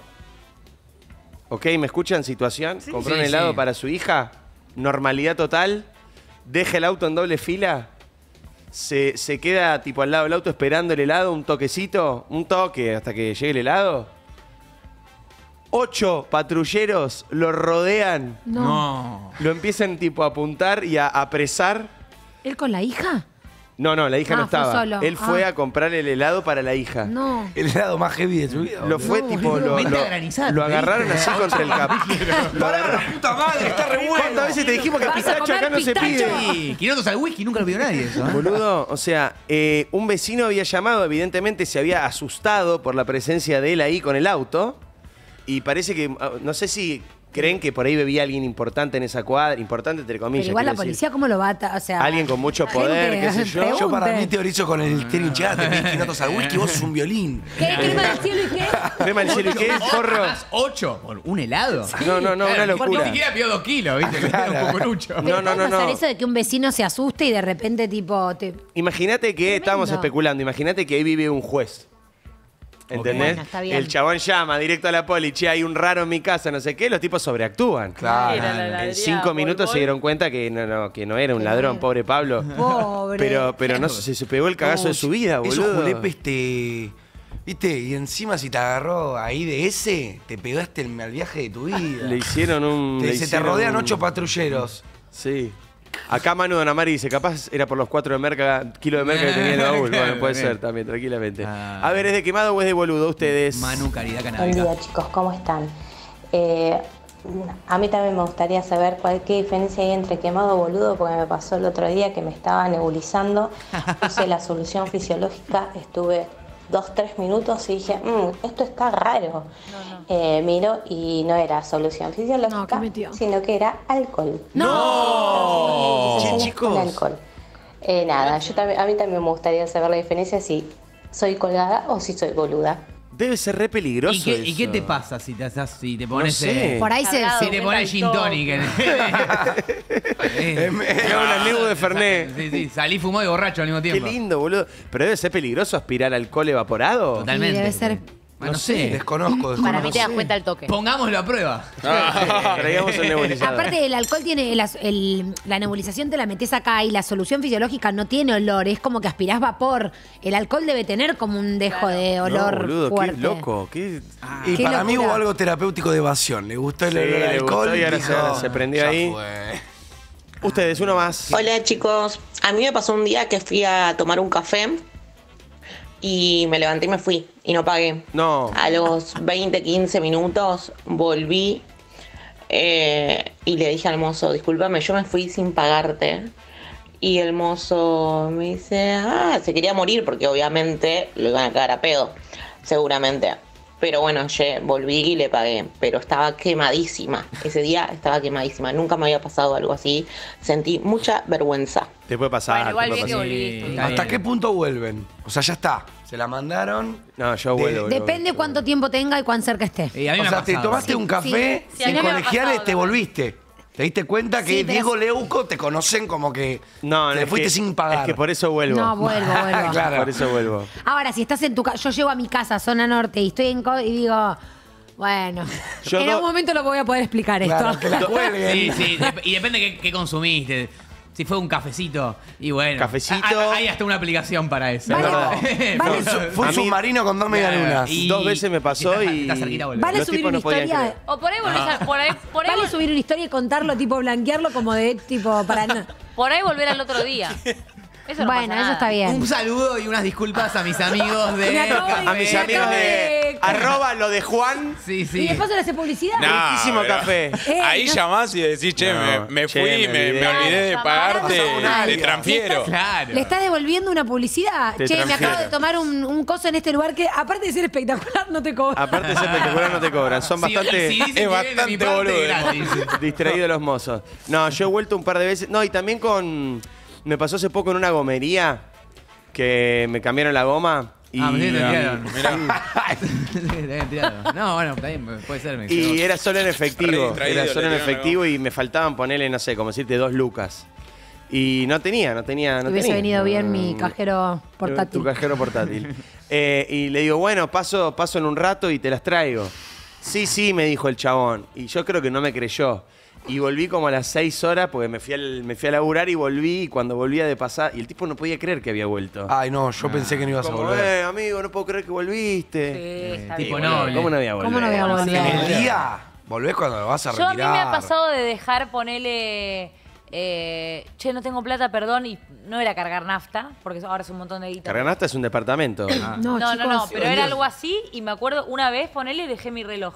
¿Ok? ¿Me escuchan? Situación. Compró un Sí, helado sí. para su hija. Normalidad total. Deja el auto en doble fila. Se queda tipo al lado del auto esperando el helado, un toquecito, un toque hasta que llegue el helado. 8 patrulleros lo rodean, No. lo empiezan tipo a apuntar y a apresar. ¿Él con la hija? No, la hija no fue estaba. solo. Él fue a comprar el helado para la hija. No. El helado más heavy de su vida. Lo fue tipo, Menta granizada, lo te agarraron dije. así contra el cap. ¡Para la puta madre! ¡Está re bueno! ¿Cuántas veces te dijimos que Vas a pistacho comer acá no se pistacho. pide? Sí, kilómetros al whisky nunca lo pidió nadie eso. ¿eh? Boludo, o sea, un vecino había llamado, evidentemente se había asustado por la presencia de él ahí con el auto. Y parece que, no sé si creen que por ahí bebía alguien importante en esa cuadra, importante entre comillas. Pero igual la quiero decir. policía, ¿cómo lo va a...? O sea, Alguien con mucho poder, gente, qué sé yo. Yo para mí pregunte. teorizo con el Terry Chate, mis quinotos al whisky, vos sos un violín. ¿Qué? ¿Crema del cielo y qué? Crema del cielo y qué, porro. 8 por un helado. No, una Claro, locura. Ni siquiera pidió 2 kilos, ¿viste? Claro. Un poco lucho. Pero No. ¿puede pasar eso de que un vecino se asuste y de repente tipo... Imagínate que estábamos especulando, imagínate que ahí vive un juez. ¿Entendés? Bueno, está bien. El chabón llama directo a la poli, che, hay un raro en mi casa, no sé qué, los tipos sobreactúan. Claro. Era la En ladría, 5 minutos bol, se dieron cuenta que no era un ladrón, pobre Pablo. Pobre. Pero no sé, se pegó el cagazo de su vida, Esos boludo. julepes te... ¿Viste? Y encima si te agarró ahí de ese, te pegaste el mal viaje de tu vida. Le hicieron un... le Se te hicieron rodean un- 8 patrulleros. Sí. Acá Manu Donamari dice, capaz era por los 4 de merca, kilos de merca que tenía el baúl. Bueno, puede Bien. ser también, tranquilamente. Ah. A ver, ¿es de quemado o es de boludo ustedes? Manu, Caridad Buen Canábica. día chicos, ¿cómo están? A mí también me gustaría saber qué diferencia hay entre quemado o boludo, porque me pasó el otro día que me estaba nebulizando, puse la solución fisiológica, estuve 2-3 minutos y dije, esto está raro. Miro y no era solución No, ¿qué fisiológica, metió? sino que era alcohol. ¡No! Che, Con chicos. alcohol. Nada, a mí también me gustaría saber la diferencia si soy colgada o si soy boluda. Debe ser re peligroso ¿Y qué eso. te pasa si te pones... sé. Por ahí se... Cargado. Si te pones gin tonic. Era una nebu de Fernet. Sí, salí fumado y borracho al mismo Qué tiempo. lindo, boludo. Pero debe ser peligroso aspirar alcohol evaporado. Totalmente. Sí, debe ser... No sé. Desconozco. Para mí te das cuenta al toque. Pongámoslo a prueba. Traigamos el nebulizador. Aparte, el alcohol tiene. La nebulización te la metes acá y la solución fisiológica no tiene olor. Es como que aspirás vapor. El alcohol debe tener como un dejo de No, olor boludo, fuerte. qué loco. Qué... Y Qué para mí locura. hubo algo terapéutico de evasión. Le gustó el Sí, olor le al alcohol gustó y ahora dijo, se prendió "Ya ahí". fue". Ustedes, uno más. Hola chicos, a mí me pasó un día que fui a tomar un café y me levanté y me fui y no pagué. No. A los 20, 15 minutos volví y le dije al mozo, discúlpame, yo me fui sin pagarte. Y el mozo me dice, se quería morir porque obviamente lo iban a cagar a pedo, seguramente. Pero bueno, volví y le pagué, pero estaba quemadísima. Ese día estaba quemadísima. Nunca me había pasado algo así. Sentí mucha vergüenza. Te puede pasar. Bueno, igual te puede bien que pasar. volviste. ¿Hasta qué punto vuelven? O sea, ya está. Se la mandaron. No, yo vuelvo. Depende cuánto tiempo tenga y cuán cerca esté. Y a mí O me ha sea, te pasado. tomaste un café Sí, a mí en me ha colegiales, pasado te también. volviste. Te diste cuenta que Sí, pero Diego es- Leuco te conocen como que No, te es fuiste que- sin pagar. Es que por eso vuelvo. No, vuelvo. Claro. Por eso vuelvo. Ahora, si estás en tu casa, yo llego a mi casa, zona norte, y estoy y digo, bueno, Yo en no- algún momento lo voy a poder explicar Claro, esto. que la cuelguen. Sí, sí, y depende qué consumiste. Si fue un cafecito, y bueno. Cafecito. Hay hasta una aplicación para eso. Vale, verdad. vale, Fue A un mí- submarino con 2 medialunas. Y- 2 veces me pasó y. está cerquita, volver. vale los subir tipos una no podían historia. creer. O por ahí volvés a, por ahí Vale subir una historia y contarlo, tipo blanquearlo como de tipo para no. por ahí volver al otro día. Eso no Bueno, pasa eso nada. está bien. Un saludo y unas disculpas a mis amigos de. Me acabo de- A mis Me amigos acabo de. de- Arroba lo de Juan. Sí, Y sí. de paso le hace publicidad. No. Riquísimo pero- café. Ahí no- llamás y decís, che, No, me che, fui, me me olvidé. olvidé de pagarte, Pasó te un transfiero. Claro. Le estás devolviendo una publicidad. Te Che, me transfiero. acabo de tomar un coso en este lugar que, aparte de ser espectacular, no te cobra. Aparte de ser espectacular, no te cobran. Son Sí, bastante y si dicen que es viene de mi bastante parte, boludo. gratis. distraídos los mozos. No, yo he vuelto un par de veces. No, y también con. Me pasó hace poco en una gomería que me cambiaron la goma. Y, Ah, me te tiraron. Mirá. Te tiraron. No, bueno, está bien, puede ser. me y quedó. era solo en efectivo. Re distraído, Era solo le en tiraron la efectivo y me faltaban ponerle, no sé, como decirte, 2 lucas. Y no tenía. Te hubiese venido bien mi cajero portátil. Tu cajero portátil. Y le digo, bueno, paso en un rato y te las traigo. Sí, me dijo el chabón. Y yo creo que no me creyó. Y volví como a las 6 horas porque me fui a laburar y volví. Y cuando volvía de pasar. Y el tipo no podía creer que había vuelto. Ay, no, yo pensé que no ibas a Como, volver. amigo, no puedo creer que volviste. Sí, está Tipo bien. noble. ¿Cómo no había volver? ¿Cómo no voy a volver? En el día, volvés cuando lo vas a Yo a retirar. mí me ha pasado de dejar ponerle, che, no tengo plata, perdón, y no era cargar nafta, porque ahora es un montón de guita. Carganasta es un departamento. No, No, chicos. pero era algo así y me acuerdo una vez ponerle y dejé mi reloj.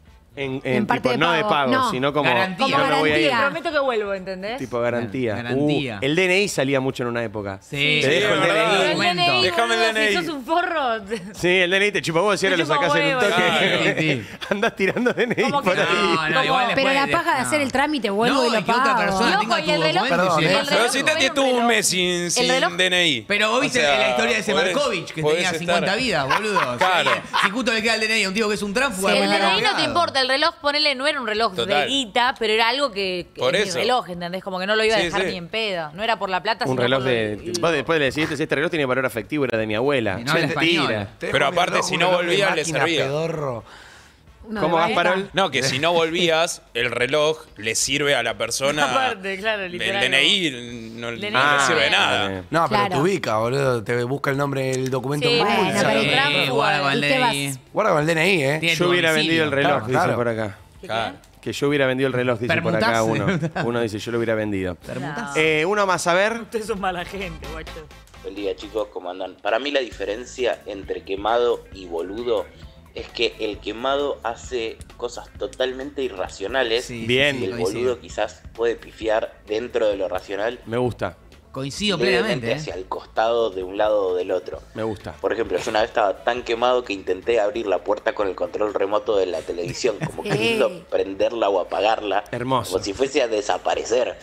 En parte tipo, de no de pago. pago, No. sino como. Garantía. yo me voy a ir. garantía. Prometo que vuelvo, ¿entendés? Tipo garantía. Garantía. El DNI salía mucho en una época. Sí, Te dejo el es verdad. DNI. Pero el documento. DNI, Déjame el boludo, si DNI. sos un forro. Sí, el DNI te chupa vos y ahora Te lo chupa sacás en un huevo, toque. claro. Sí. Andás tirando DNI Como que por ahí. No, igual Pero después la paja de hacer el trámite, vuelvo no, y lo que otra pago. persona Loco, tenga y tu el reloj- documento Perdón, y se ¿eh? le pasa. Pero reloj si fue te un tuvo un reloj. mes sin reloj- DNI. Pero vos viste O sea, la historia de ese podés- Markovich que podés tenía estar- 50 vidas, boludo. Claro. Si justo le queda el DNI a un tío que es un tránsfugo. El después está DNI no te cagado. importa, el reloj, ponele, no era un reloj de Total. guita, pero era algo que Por es eso. mi reloj, ¿entendés? Como que no lo iba a Sí, dejar sí. ni en pedo. No era por la plata, Un sino reloj por de. Vos después le decís, este reloj tiene valor afectivo, era de mi abuela. Y no habla español. Mentira. Te dejo Pero mi aparte, reloj, si un no reloj de volvías, le máquina, servía. pedorro. No, ¿Cómo vas, ¿verdad? Parol? No, que si no volvías, el reloj le sirve a la persona. Aparte, claro, literal. El DNI no, DNI no le no. sirve de Ah, nada. No, pero Claro. te ubica, boludo. Te busca el nombre del documento Sí, en Google. bueno, ¿sabes? pero el tránsfugo, guarda con el ¿y qué DNI. vas? Guarda con el DNI, ¿eh? Tiene Yo tu hubiera domicilio. vendido el reloj, Claro, dicen claro. por acá. Claro. Que yo hubiera vendido el reloj, dice por acá uno. ¿Permutás? Uno dice, yo lo hubiera vendido. ¿Permutás? Uno más a ver. Ustedes son mala gente, guacho. Buen día chicos, ¿cómo andan? Para mí la diferencia entre quemado y boludo es que el quemado hace cosas totalmente irracionales Sí, Bien. y el coincido. boludo quizás puede pifiar dentro de lo racional Me gusta, Coincido levemente plenamente. hacia el costado de un lado o del otro. me gusta. Por ejemplo, yo una vez estaba tan quemado que intenté abrir la puerta con el control remoto de la televisión, como queriendo prenderla o apagarla, Hermoso. como si fuese a desaparecer.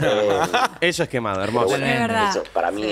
Eso es quemado, Pero hermoso. bueno, Es verdad. eso para mí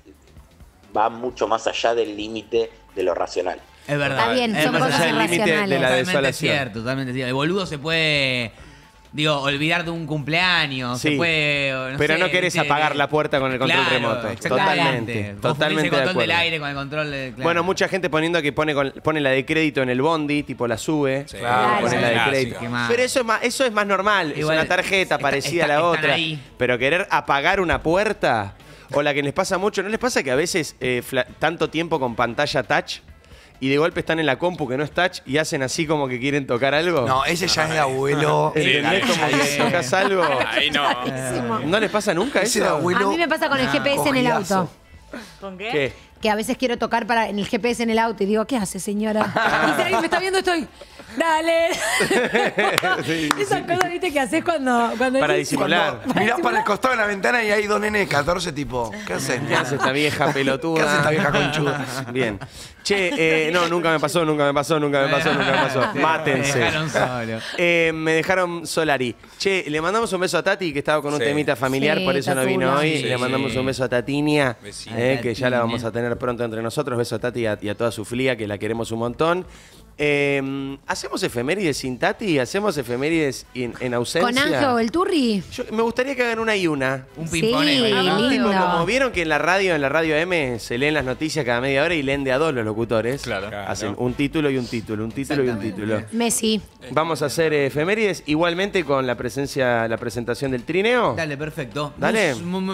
va mucho más allá del límite de lo racional. Es verdad. Está bien, Es son verdad. cosas allá del límite de irracionales. la Totalmente desolación. cierto, totalmente cierto. El boludo se puede, digo, olvidar de un cumpleaños, Sí. se puede, Pero sé, no querés ¿viste? apagar la puerta con el control Claro, remoto. exactamente. Totalmente, Vos totalmente ponés de el control del acuerdo. aire con el control de, claro. Bueno, mucha gente poniendo que pone la de crédito en el bondi, tipo la sube. Sí. Claro. Pone la de Clásica. crédito. Qué mal. Pero eso es más normal. Igual, es una tarjeta está- parecida a la están otra. ahí. Pero querer apagar una puerta, o la que les pasa mucho, ¿no les pasa que a veces tanto tiempo con pantalla touch y de golpe están en la compu que no es touch y hacen así como que quieren tocar algo? No, ese ya es de abuelo. ¿Entendés? Sí, Como que sí. tocas algo. Ahí no. ¿No les pasa nunca Ese de eso? abuelo. A mí me pasa con el GPS en el cogidazo. auto. ¿Con qué? ¿Qué? que a veces quiero tocar en el GPS en el auto y digo, ¿qué hace, señora? Y si alguien me está viendo, estoy, dale. Esas cosas, viste, que haces cuando Para decís- disimular. Mirás para el costado de la ventana y hay dos nenes de 14 tipo, ¿qué hacen? ¿Qué hace esta vieja pelotuda? ¿Qué hace esta vieja conchuda? Bien. Che, no, nunca me pasó. Mátense. Me dejaron solo. Me dejaron Solari. Che, le mandamos un beso a Tati, que estaba con un Sí. temita familiar, Sí, por eso no vino Tatuna. hoy. Sí. Le mandamos un beso a Tatinia, Besito. que ya la vamos a tener pronto entre nosotros. Beso a Tati y a toda su flia, que la queremos un montón. ¿Hacemos efemérides sin Tati? ¿Hacemos efemérides en ausencia? ¿Con Ángel o el Turri? Me gustaría que hagan una y una. Un Sí, ping-poneo. ¿no? lindo. Como vieron que en la radio M se leen las noticias cada media hora y leen de a dos los locutores. Claro. Hacen un título y un título, un título y un título. Messi. Vamos a hacer efemérides igualmente con la presentación del trineo. Dale, perfecto. Dale.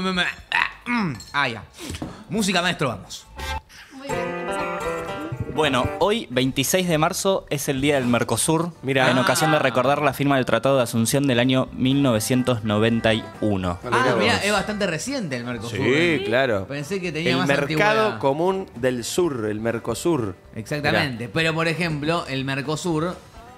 Ya. Música, maestro, vamos. Bueno, hoy, 26 de marzo, es el Día del Mercosur, Mirá. en ocasión de recordar la firma del Tratado de Asunción del año 1991. Mira, es bastante reciente el Mercosur. Sí, claro. Pensé que tenía El más mercado antigüedad. común del sur, el Mercosur. Exactamente. Pero, por ejemplo, el Mercosur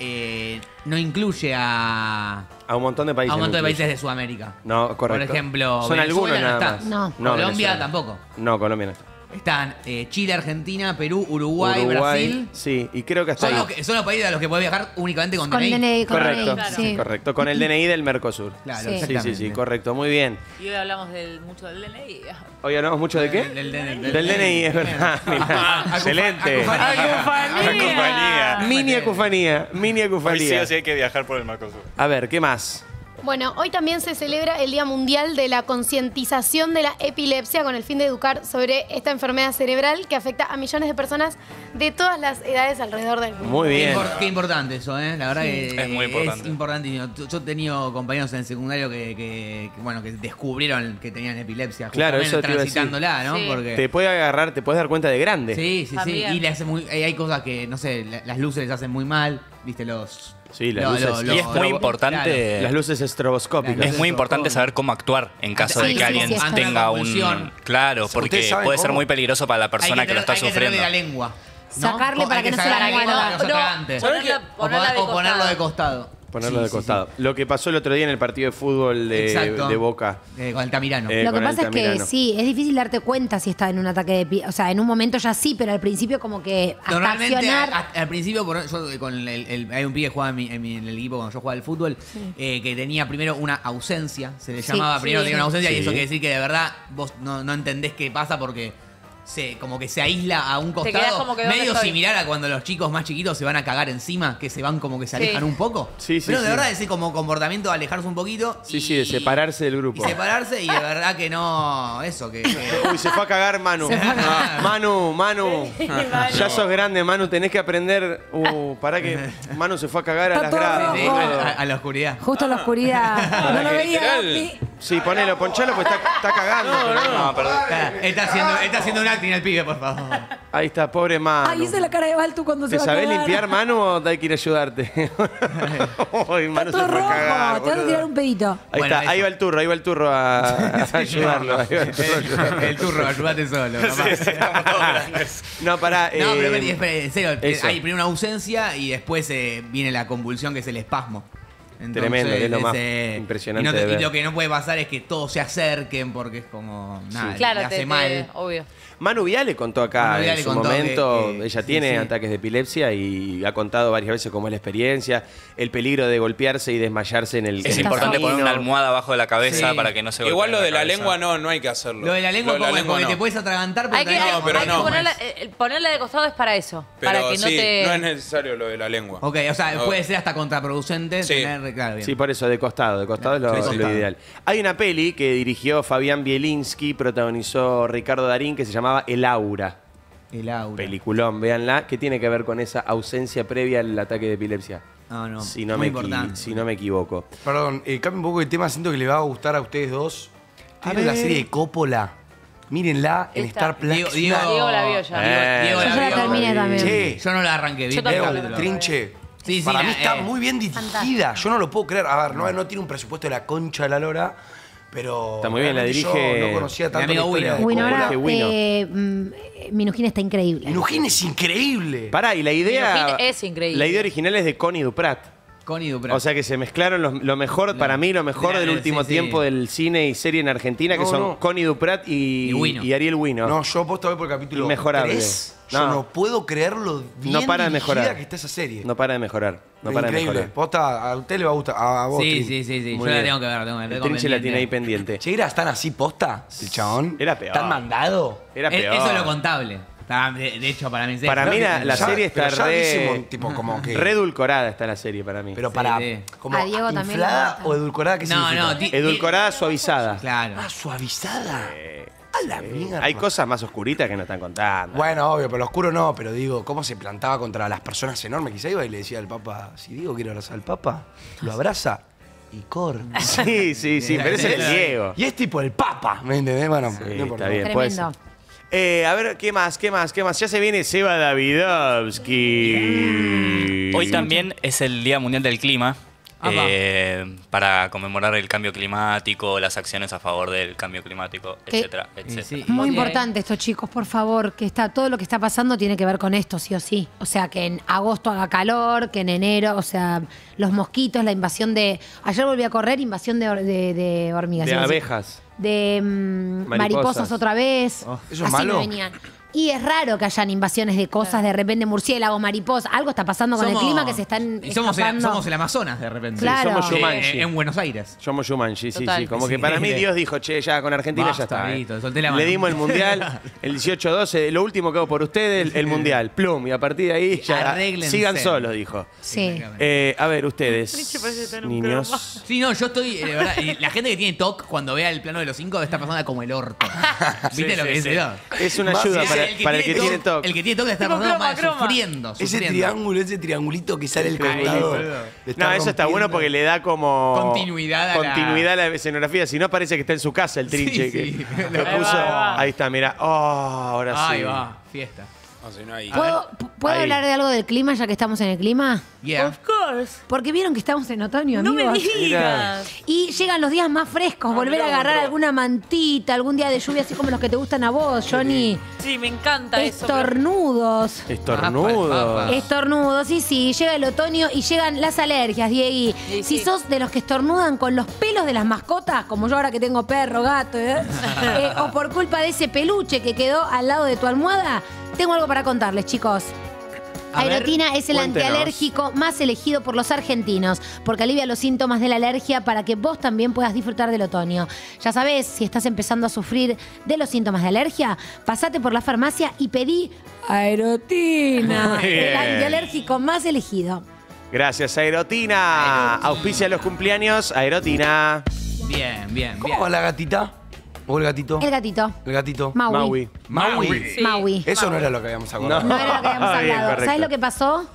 no incluye a A un montón de países. un montón de no incluye. países de Sudamérica. No, correcto. Por ejemplo, Son algunos Venezuela nada no más. está. No. Colombia Venezuela. tampoco. No, Colombia no está. Están Chile, Argentina, Perú, Uruguay, Brasil. Sí, y creo que hasta Son ahí. son los países a los que puedes viajar únicamente con Con DNI. DNI. Correcto, Claro. Sí. correcto. Con el DNI del Mercosur. Claro, Sí. Sí, sí, exactamente. sí, correcto. Muy bien. Y hoy hablamos mucho del DNI. Hoy hablamos mucho de qué? Del DNI, es verdad. Mirá, excelente. ¡Acufanía! Mini acufanía. Mini Hoy sí acufanía. o sí hay que viajar por el Mercosur. A ver, ¿qué más? Bueno, hoy también se celebra el Día Mundial de la Concientización de la Epilepsia con el fin de educar sobre esta enfermedad cerebral que afecta a millones de personas de todas las edades alrededor del mundo. Muy bien. Qué importante eso, ¿eh? La verdad que Es muy importante. Es importantísimo. Yo he tenido compañeros en el secundario que descubrieron que tenían epilepsia. Claro, justamente eso te iba a decir. transitándola, ¿no? Sí. Porque Te puede agarrar, te puedes dar cuenta de grande. sí, También. y le hace hay cosas que, no sé, las luces les hacen muy mal, ¿viste? Sí, las luces. Y es muy importante. Las luces estroboscópicas. Es muy importante saber cómo actuar en caso Sí, de que sí, alguien sí, está. tenga Una convulsión. Claro, porque ¿Ustedes saben puede ser cómo? muy peligroso para la persona que lo está hay que sufriendo. tenerle la lengua. ¿no? Sacarle para Hay que no se la sacarle muerda. que no se atragante. Ponerla de O ponerlo costado. de costado. Ponerlo Sí, de sí, costado. Lo que pasó el otro día en el partido de fútbol Exacto. de Boca. Con el Tamirano. Eh, Lo que con pasa es que Altamirano. sí, es difícil darte cuenta si está en un ataque de o sea, en un momento ya sí, pero al principio como que hasta Normalmente accionar. al principio yo con hay un pibe que jugaba en el equipo cuando yo jugaba al fútbol que tenía primero una ausencia, se le Sí, llamaba sí. primero tenía una ausencia Sí. y eso quiere decir que de verdad vos no entendés qué pasa porque como que se aísla a un quedás costado, como que, ¿dónde medio estoy? similar a cuando los chicos más chiquitos se van a cagar encima, que se van como que se Sí. alejan un poco. Sí, sí, Pero de sí. verdad ese como comportamiento de alejarse un poquito Sí, sí, de separarse del grupo. y separarse y de verdad que no, eso que Uy, se fue a cagar Manu. Manu. Ya sos grande, Manu. Tenés que aprender. Pará que Manu se fue a cagar a las Está todo gradas. Sí, rojo. a la oscuridad. Justo en la oscuridad. No lo veía. Literal. Gaspi. Sí, ponelo, ponchalo, pues está cagando. No, perdón. Está haciendo un acting el pibe, por favor. Ahí está, pobre Manu. Ay, esa es la cara de Baltu cuando se ¿Te va a sabés cagar. limpiar, Manu, o hay que ir a ayudarte? Uy, Manu Está todo se fue a rojo. cagar. Te vas a boludo. tirar un pedito. Ahí Bueno, está, ahí eso. va el turro a ayudarlo. Ahí va el turro a ayudarlo. El turro, ayúdate solo. papá. No, pará. No, pero espera, en serio, eso. hay primero una ausencia y después viene la convulsión que es el espasmo. Entonces, Tremendo, que es lo más ese- impresionante y no de ver. y lo que no puede pasar es que todos se acerquen porque es como nada, Claro, le hace mal. obvio. Manu Viale contó acá Manu Viale en su contó momento, que ella sí, tiene sí. ataques de epilepsia y ha contado varias veces cómo es la experiencia, el peligro de golpearse y desmayarse en el Es en el importante camino. poner una almohada abajo de la cabeza Sí. para que no se Igual lo golpee de la cabeza. lengua no hay que hacerlo. Lo de la lengua, porque no. te puedes atragantar, pero Hay que, también- No, pero hay que no. ponerla de costado es para eso. Pero para que no sí, te. no es necesario lo de la lengua. Ok, o sea, No. puede ser hasta contraproducente Sí. tener, claro, bien. Sí, por eso, de costado es Sí, lo costado. ideal. Hay una peli que dirigió Fabián Bielinski, protagonizó Ricardo Darín, que se llamaba El Aura. El aura. Peliculón, véanla, que tiene que ver con esa ausencia previa al ataque de epilepsia. No, Si no, muy me, importante. si no me equivoco. Perdón, cambio un poco de tema, siento que le va a gustar a ustedes dos. ¿Vieron la ver. serie de Coppola? Mírenla en Esta. Star Plus. Diego la vio ya. Diego Yo ya la vio. terminé también. Che, Yo no la arranqué, vi Yo el tampoco. capítulo. Trinche. Sí, sí, Para mí está eh. muy bien dirigida. Yo no lo puedo creer. A ver, no tiene un presupuesto de la concha de la lora, Pero Está muy bien, la realmente dirige yo no conocía tanto mi la amigo historia de Wino. Coppola. Wino. Minujín está increíble. Minujín es increíble. Pará, y la idea. Minujín es increíble. La idea original es de Connie Duprat. Connie Duprat. O sea que se mezclaron lo mejor, para mí, lo mejor del último tiempo del cine y serie en Argentina, que No, son no. Connie Duprat y Ariel Wino. No, yo aposto hoy por el capítulo Inmejorable. 3. Yo no puedo creer lo bien No para de dirigida mejorar. que está esa serie. No para de mejorar. No para de Increíble. mejorar. Posta, a usted le va a gustar. A vos, Sí, Trin. sí. Yo Muy la bien. tengo que ver, tengo que ver. El Trinche la tiene ahí pendiente. Che, ¿están así posta? El chabón. Era peor. ¿Están mandado? Era peor. Eso es lo contable. De hecho, para mí es Para eso. mí la serie está pero ya re... hicimos, tipo, como que... Redulcorada está la serie para mí. Pero para... sí. Como A Diego también le ¿inflada gusta. o edulcorada? ¿Qué significa? Edulcorada, suavizada. Claro. Ah, suavizada. A la mierda. Hay cosas más oscuritas que no están contando. Bueno, obvio, pero lo oscuro no. Pero digo, ¿cómo se plantaba contra las personas enormes? Quizá iba y le decía al Papa, si Diego quiere abrazar al Papa, lo abraza y corre. Sí, pero ese es el Diego. Y es tipo el Papa, ¿me entendés? Bueno, Sí, no importa. está bien, puede ser. Tremendo. A ver, ¿qué más? Ya se viene Seba Davidovsky. Hoy también es el Día Mundial del Clima. Para conmemorar el cambio climático, las acciones a favor del cambio climático, ¿Qué? etcétera, etcétera. Muy importante esto, chicos, por favor, que todo lo que está pasando tiene que ver con esto, sí o sí. O sea, que en agosto haga calor, que en enero, o sea, los mosquitos, la invasión de... Ayer volví a correr, invasión de hormigas. De iba a decir. abejas. De mariposas otra vez. ¿Eso es Así malo? me venían. Y es raro que hayan invasiones de cosas, de repente murciélagos, mariposas. Algo está pasando con el clima que se están Y somos escapando. el Amazonas de repente. Claro. Somos Jumanji. En Buenos Aires. Somos Jumanji, sí. Total. Como que Sí. para mí Dios dijo, che, ya con Argentina Basta, ya está. listo, solté la mano. Le dimos el Mundial, el 18-12, lo último que hago por ustedes, el Mundial. Plum, y a partir de ahí ya Arréglense. sigan solos, dijo. Sí. A ver, ustedes, niños. Sí, no, yo estoy, de verdad, la gente que tiene TOC, cuando vea el plano de los 5, está pasando como el orto. ¿Viste lo que es eso? Es una ayuda para el que tiene TOC. El que tiene TOC está Tipo pasando croma, mal, croma. sufriendo. Ese triángulo, ese triangulito que sale el costado. No, eso está bueno porque le da como Continuidad a la escenografía. Si no, parece que está en su casa el trinche. Sí, que sí. lo Ahí puso. va. Ahí está, mira. Oh, ahora sí. Ahí va, fiesta. ¿Puedo Ahí. hablar de algo del clima ya que estamos en el clima? Yeah. Of course. Porque vieron que estamos en otoño, No me amigos. digas. Y llegan los días más frescos, volver a agarrar alguna mantita, algún día de lluvia así como los que te gustan a vos, Johnny. Sí, me encanta eso. pero- Estornudos. Estornudo. Estornudos, sí, llega el otoño y llegan las alergias, Diegui. Sí, Si sí. sos de los que estornudan con los pelos de las mascotas, como yo ahora que tengo perro, gato, o por culpa de ese peluche que quedó al lado de tu almohada, tengo algo para contarles, chicos. A ver, Aerotina es el cuéntenos. antialérgico más elegido por los argentinos, porque alivia los síntomas de la alergia para que vos también puedas disfrutar del otoño. Ya sabés, si estás empezando a sufrir de los síntomas de alergia, pasate por la farmacia y pedí Aerotina, Muy el bien. antialérgico más elegido. Gracias, Aerotina. Auspicia los cumpleaños, Aerotina. Bien, bien, ¿Cómo bien. va la gatita? ¿O el gatito? El gatito. El gatito. Maui. Maui. Sí. Maui. Eso no era lo que habíamos acordado. No era lo que habíamos Bien, hablado. correcto. ¿Sabes lo que pasó?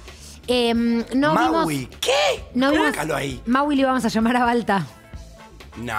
No Maui. vimos. ¿Qué? No vimos. Colócalo ahí. Maui le íbamos a llamar a Balta. No.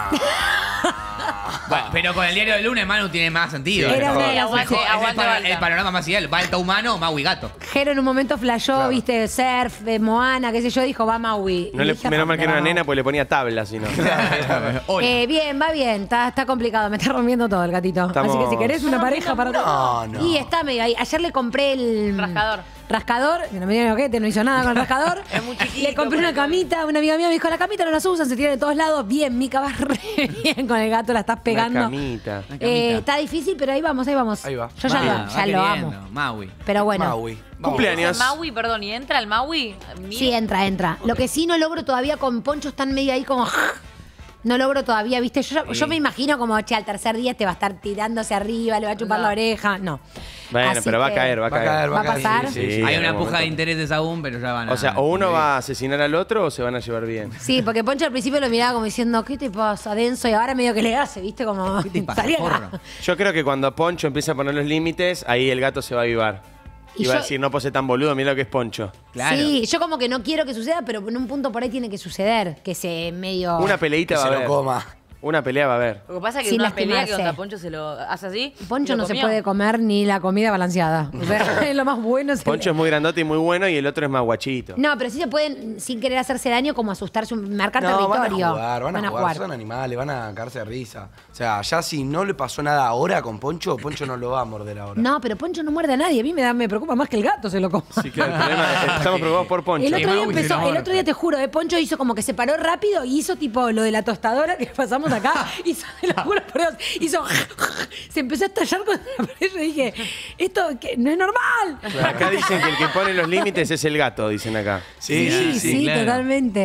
Bueno, pero con el diario del lunes, Manu tiene más sentido. Era Mejor. una de las Mejor, opciones. es Aguante Balta. el panorama más ideal. Balta humano, Maui gato. Jero en un momento flashó, viste, surf, Moana, qué sé yo, dijo, va Maui. No Y le, dije, menos mal que era una "No". nena, pues le ponía tabla, si no. Hola. Bien, va bien, está complicado, me está rompiendo todo el gatito. Estamos- Así que si querés una pareja para No, no. Y está medio ahí. Ayer le compré el rascador, que no me dio el ojete, no hizo nada con el rascador. Es muy chiquito, Le compré una camita, una amiga mía me dijo, la camita no las usan, se tiran de todos lados. Bien, Mica, vas re bien con el gato, la estás pegando. Una camita. Está difícil, pero ahí vamos, ahí vamos. Ahí va. Yo ya, Va ya lo queriendo, amo. Maui. Pero bueno. Maui. Vamos. Cumpleaños. ¿El Maui, perdón, y entra el Maui? Sí, entra. Lo que sí no logro todavía con Poncho, están medio ahí como... No logro todavía, ¿viste? Yo me imagino como, che, al tercer día te va a estar tirando hacia arriba, le va a chupar la oreja. No. Bueno, Así pero va a que- caer, va a caer. ¿Va a pasar? Sí, Hay en una algún puja de momento. intereses aún, pero ya van a... O sea, o uno va a asesinar al otro o se van a llevar bien. Sí, porque Poncho al principio lo miraba como diciendo, ¿qué te pasa, denso? Y ahora medio que le hace, ¿viste? Como, ¿Qué te pasa, salí acá. porro? Yo creo que cuando Poncho empieza a poner los límites, ahí el gato se va a avivar. Y Y va a yo- decir, no pose tan boludo, mira lo que es Poncho. Claro. Sí, yo como que no quiero que suceda, pero en un punto por ahí tiene que suceder, que se medio... Una peleita Que va a se lo haber. coma. Una pelea va a haber. Lo que pasa es que Sin una pelea que lastimarse. onda Poncho se lo hace así. Poncho y lo no se comió. puede comer ni la comida balanceada. O sea, es lo más bueno. Poncho es muy grandote y muy bueno y el otro es más guachito. No, pero sí se pueden, sin querer hacerse daño, como asustarse, marcar No, territorio. van a jugar, son animales, van a cagarse de risa. O sea, ya si no le pasó nada ahora con Poncho, Poncho no lo va a morder ahora. No, pero Poncho no muerde a nadie. A mí me preocupa más que el gato se lo coma. Sí, claro, el problema es que estamos preocupados por Poncho. El otro día te juro, Poncho hizo como que se paró rápido y hizo tipo lo de la tostadora que pasamos acá. Hizo, te lo juro por Dios, hizo. Se empezó a estallar con la pared. Yo dije, esto que no es normal. Acá dicen que el que pone los límites es el gato, dicen acá. Sí, claro. totalmente.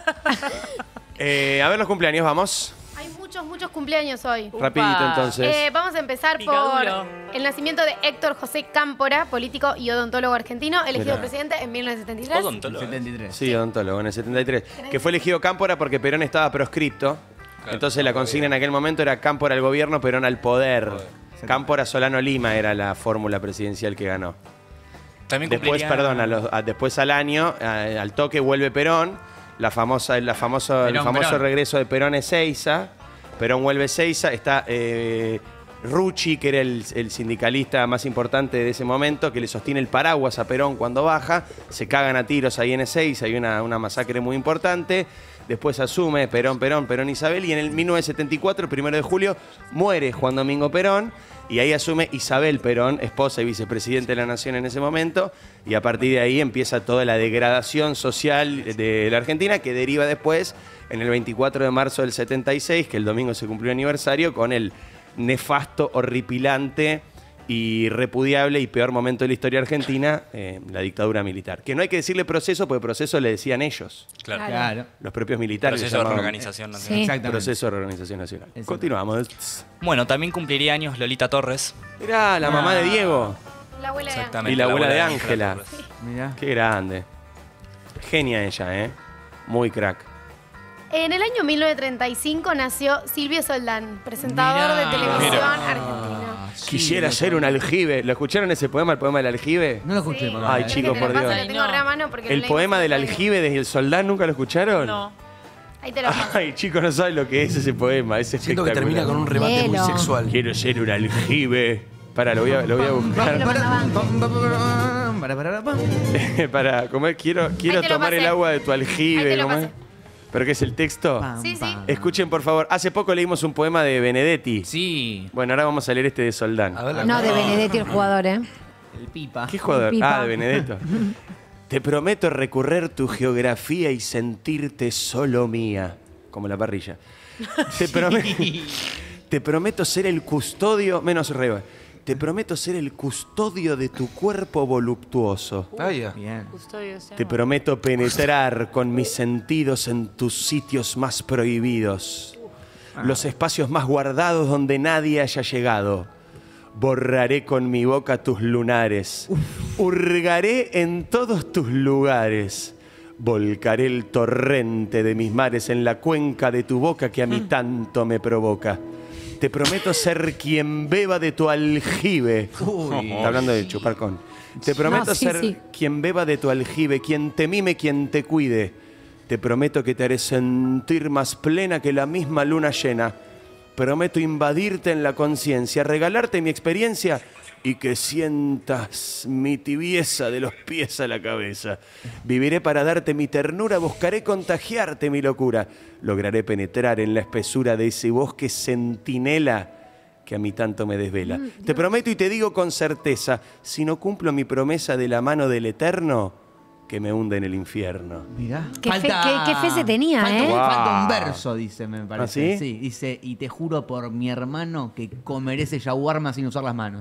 A ver los cumpleaños, vamos. Hay muchos cumpleaños hoy. Rapidito, entonces. Vamos a empezar Picaduro. por el nacimiento de Héctor José Cámpora, político y odontólogo argentino, elegido Mirá. presidente en 1973. Odontólogo. 73. Sí, odontólogo, en el 73. Que fue elegido Cámpora porque Perón estaba proscripto. Entonces la consigna en aquel momento era Cámpora al gobierno, Perón al poder. Cámpora Solano Lima era la fórmula presidencial que ganó. También Después, cumpliría- perdón, después al año, al toque vuelve Perón, el famoso Perón. regreso de Perón es Seiza, Perón vuelve Seiza, está Rucci, que era el sindicalista más importante de ese momento, que le sostiene el paraguas a Perón cuando baja, se cagan a tiros ahí en Ezeiza, hay una masacre muy importante. Después asume Perón Isabel, y en el 1974, el 1 de julio, muere Juan Domingo Perón, y ahí asume Isabel Perón, esposa y vicepresidente de la Nación en ese momento, y a partir de ahí empieza toda la degradación social de la Argentina, que deriva después, en el 24 de marzo del 76, que el domingo se cumplió el aniversario, con el nefasto, horripilante y repudiable y peor momento de la historia argentina, la dictadura militar. Que no hay que decirle proceso, porque proceso le decían ellos. Claro. Los propios militares. Proceso le de llamaban- reorganización nacional. Sí. Exactamente. Proceso de reorganización nacional. Continuamos. Bueno, también cumpliría años Lolita Torres. Mirá, la mamá de Diego. La abuela de Exactamente. Y la abuela de Ángela Ángela. Torres. Mirá. Qué grande. Genia ella, Muy crack. En el año 1935 nació Silvio Soldán, presentador de televisión argentina. Quisiera ser un aljibe. ¿Lo escucharon ese poema, el poema del aljibe? No lo escuché, papá. Ay, chicos, Te lo por paso, Dios. lo tengo re a mano porque El lo leí poema hace del poco. aljibe desde el soldán, ¿nunca lo escucharon? No. Ahí te lo paso. Ay, chicos, no saben lo que es ese poema. Es Siento que espectacular. termina con un remate muy Léelo. sexual. Quiero ser un aljibe. Para, lo voy a buscar. Para comer, quiero Ahí te lo tomar el pasé. agua de tu Ahí aljibe. te lo ¿cómo es? pasé. ¿Pero qué es el texto? Sí, sí. Escuchen, por favor. Hace poco leímos un poema de Benedetti. Sí. Bueno, ahora vamos a leer este de Soldán. No, de Benedetti el jugador, ¿eh? El pipa. ¿Qué jugador? Pipa. Ah, de Benedetto. Te prometo recorrer tu geografía y sentirte solo mía. Como la parrilla. Te prometo ser el custodio, menos reba. Te prometo ser el custodio de tu cuerpo voluptuoso. Bien. Custodio, se Te llama. prometo penetrar con mis sentidos en tus sitios más prohibidos, los espacios más guardados donde nadie haya llegado. Borraré con mi boca tus lunares, hurgaré en todos tus lugares, volcaré el torrente de mis mares en la cuenca de tu boca que a mí tanto me provoca. Te prometo ser quien beba de tu aljibe. Está hablando de chupar con. Te prometo No, sí, ser sí. quien beba de tu aljibe, quien te mime, quien te cuide. Te prometo que te haré sentir más plena que la misma luna llena. Prometo invadirte en la conciencia, regalarte mi experiencia y que sientas mi tibieza de los pies a la cabeza. Viviré para darte mi ternura, buscaré contagiarte mi locura. Lograré penetrar en la espesura de ese bosque centinela que a mí tanto me desvela. Te prometo y te digo con certeza, si no cumplo mi promesa de la mano del Eterno, que me hunde en el infierno. Mirá. Qué fe se tenía, falta, ¿eh? falta un Wow. verso, dice, me parece. ¿Ah, sí? Dice, y te juro por mi hermano que comeré ese shawarma sin usar las manos.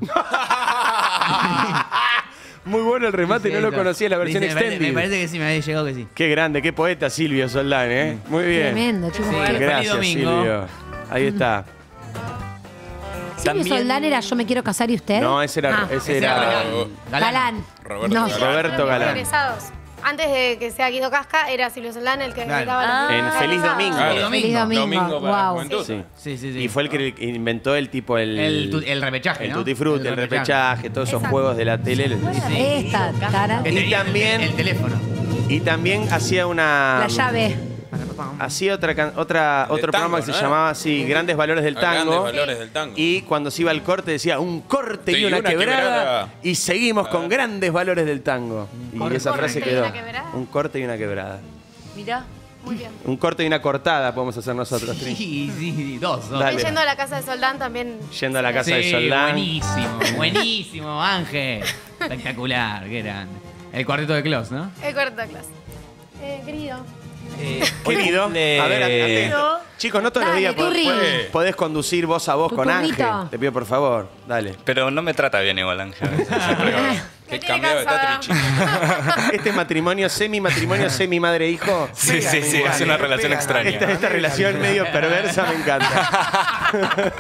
Muy bueno el remate, no lo conocía la versión Dice, extendida. me parece que sí, me había llegado que sí. Qué grande, qué poeta Silvio Soldán, ¿eh? Muy bien. Tremendo, chicos. Sí. Gracias, Feliz domingo. Silvio. Ahí está. Silvio Soldán era Yo me quiero casar y usted. No, ese era... Galán. Roberto No. Galán. Roberto Galán. Egresados. Antes de que sea Guido Casca, era Silvio Soldán el que Claro. dedicaba En Feliz Domingo. Claro. Feliz domingo. Domingo para la Wow. juventud. Sí. Sí, sí, sí. Y fue el que inventó el tipo, El repechaje, el ¿no? tutti frutti, el repechaje, todos esos juegos de la tele. Esta, cara. Que Y tenía también- el teléfono. Y también hacía una... La llave. hacía otro programa que se llamaba Grandes Valores del Tango. Grandes Valores del Tango. Y cuando se iba al corte decía un corte Sí, y una quebrada, quebrada. y seguimos con Grandes Valores del Tango. Y esa frase corte y quedó. una quebrada. Un corte y una quebrada. Mirá. Muy bien. Un corte y una cortada podemos hacer nosotros. Tri. Sí, dos. Dale. Yendo a la casa de Soldán también. Yendo a la casa de Sí, Soldán. buenísimo, buenísimo, Ángel. Espectacular, qué grande. El cuarteto de Klaus, ¿no? El cuarto de clase. Querido. Querido, a ver, atento. Chicos, no todos los Dale, días Turri. podés conducir voz a voz Tu con turnito. Ángel. Te pido por favor, dale. Pero no me trata bien igual, Ángel. Que cambiado está trichito. Este matrimonio, semi madre-hijo. Sí, sí, sí, es una relación extraña. Esta relación medio perversa me encanta.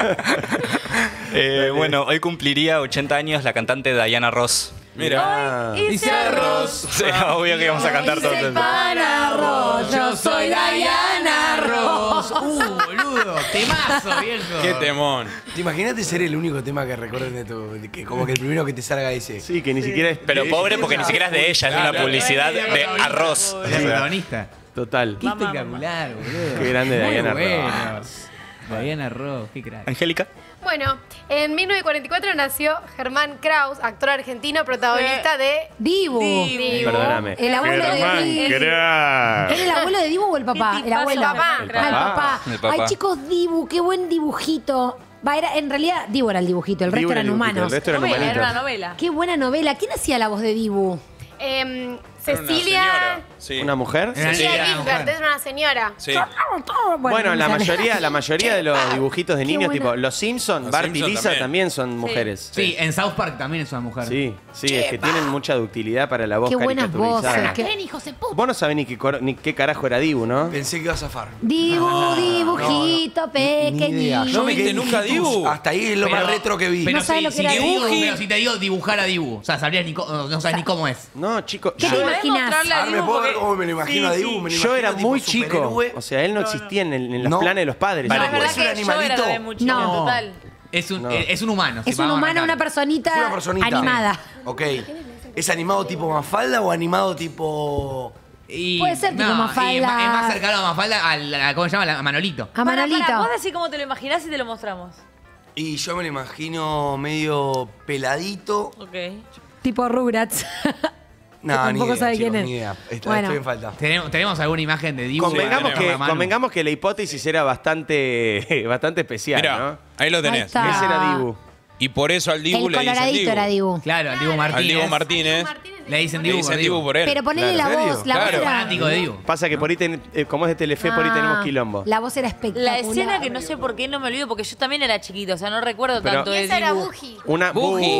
Bueno, hoy cumpliría 80 años la cantante Diana Ross. Mira. Hice arroz. Sí, obvio que íbamos a cantar todos. Hice pan arroz. Yo soy Diana Ross. Boludo, temazo, viejo. Qué temón. ¿Te imaginaste ser el único tema que recuerden de tu... que como que el primero que te salga ese? Sí, que ni siquiera es... Pero pobre porque ni siquiera es de ella, es de una publicidad de arroz. El protagonista. Total. Qué espectacular, boludo. Qué grande Muy Diana bueno. Ross. Diana Ross, qué crack. Angélica. Bueno, en 1944 nació Germán Kraus, actor argentino, protagonista de Dibu. Perdóname. El abuelo de Dibu. ¿Era el abuelo de Dibu o el papá? El abuelo. El papá. Ah, el papá. El papá. Ay, chicos, Dibu, qué buen dibujito. En realidad, Dibu era el dibujito, el Dibu resto era eran el dibujito, humanos. el resto eran Novela, era humanitos. una novela. Qué buena novela. ¿Quién hacía la voz de Dibu? Cecilia. Sí. ¿Una mujer? Era Cecilia una Gilbert, mujer. es una señora. Sí. Bueno, la me sale. mayoría de los dibujitos de Qué niños, buena. tipo Los Simpsons, Los Bart y Simpson Lisa también. también son mujeres. Sí, en South Park también es una mujer. Sí, es que tienen mucha ductilidad para la voz Qué buenas caricaturizada. voces. Ven, hijos de puta. Vos no sabés ni qué carajo era Dibu, ¿no? Pensé que iba a zafar. Dibu, dibujito Ni idea. pequeñito. ¿No viste quedé nunca Hijitus. Dibu? Hasta ahí es lo más retro que vi. Pero No sabes lo que era te digo, Dibu. pero si te digo dibujar a Dibu, o sea, sabrías no sabes ni cómo es. No, chicos, ¿Qué te yo, imaginas? mostrarle a Ahora me Dibu puedo ver porque- cómo me lo imagino a Dibu. Me lo yo imagino era tipo muy chico. superhéroe. O sea, él no existía en los No. planes de los padres. Vale, Es verdad ¿es un que yo era animalito? también muy chica, No. total. Es un, No. es un humano. Es si un vamos a humano, arrancar. una personita, Es una personita. animada. Ok. ¿Es animado tipo Mafalda o animado tipo...? Y- Puede ser tipo no, Mafalda. y es más cercano a Mafalda, ¿cómo se llama? A Manolito. A Manolito. Pará, vos decís cómo te lo imaginás y te lo mostramos. Y yo me lo imagino medio peladito. Ok. Tipo Rugrats. No, Tampoco ni idea, sabe chicos, quién es. ni idea. Bueno. Estoy en falta. ¿Tenemos alguna imagen de Dibu? Convengamos, tenemos que, Manu. convengamos que la hipótesis era bastante especial, Mirá, ¿no? ahí lo Ahí tenés. está. Ese era Dibu. Y por eso al Dibu El le dicen coloradito Dibu. era Dibu. Claro, al Dibu Martínez. Al Dibu Martínez Le dicen le Dibu dicen por Dibu por él. Pero ponele Claro. la ¿En voz. serio? La voz Claro. era... Fanático de Dibu. Pasa que por ahí, como es de Telefe, por ahí tenemos quilombo. La voz era espectacular. La escena que no sé por qué no me olvido, porque yo también era chiquito, o sea, no recuerdo Pero- tanto Y de esa era Dibu. Buji. Una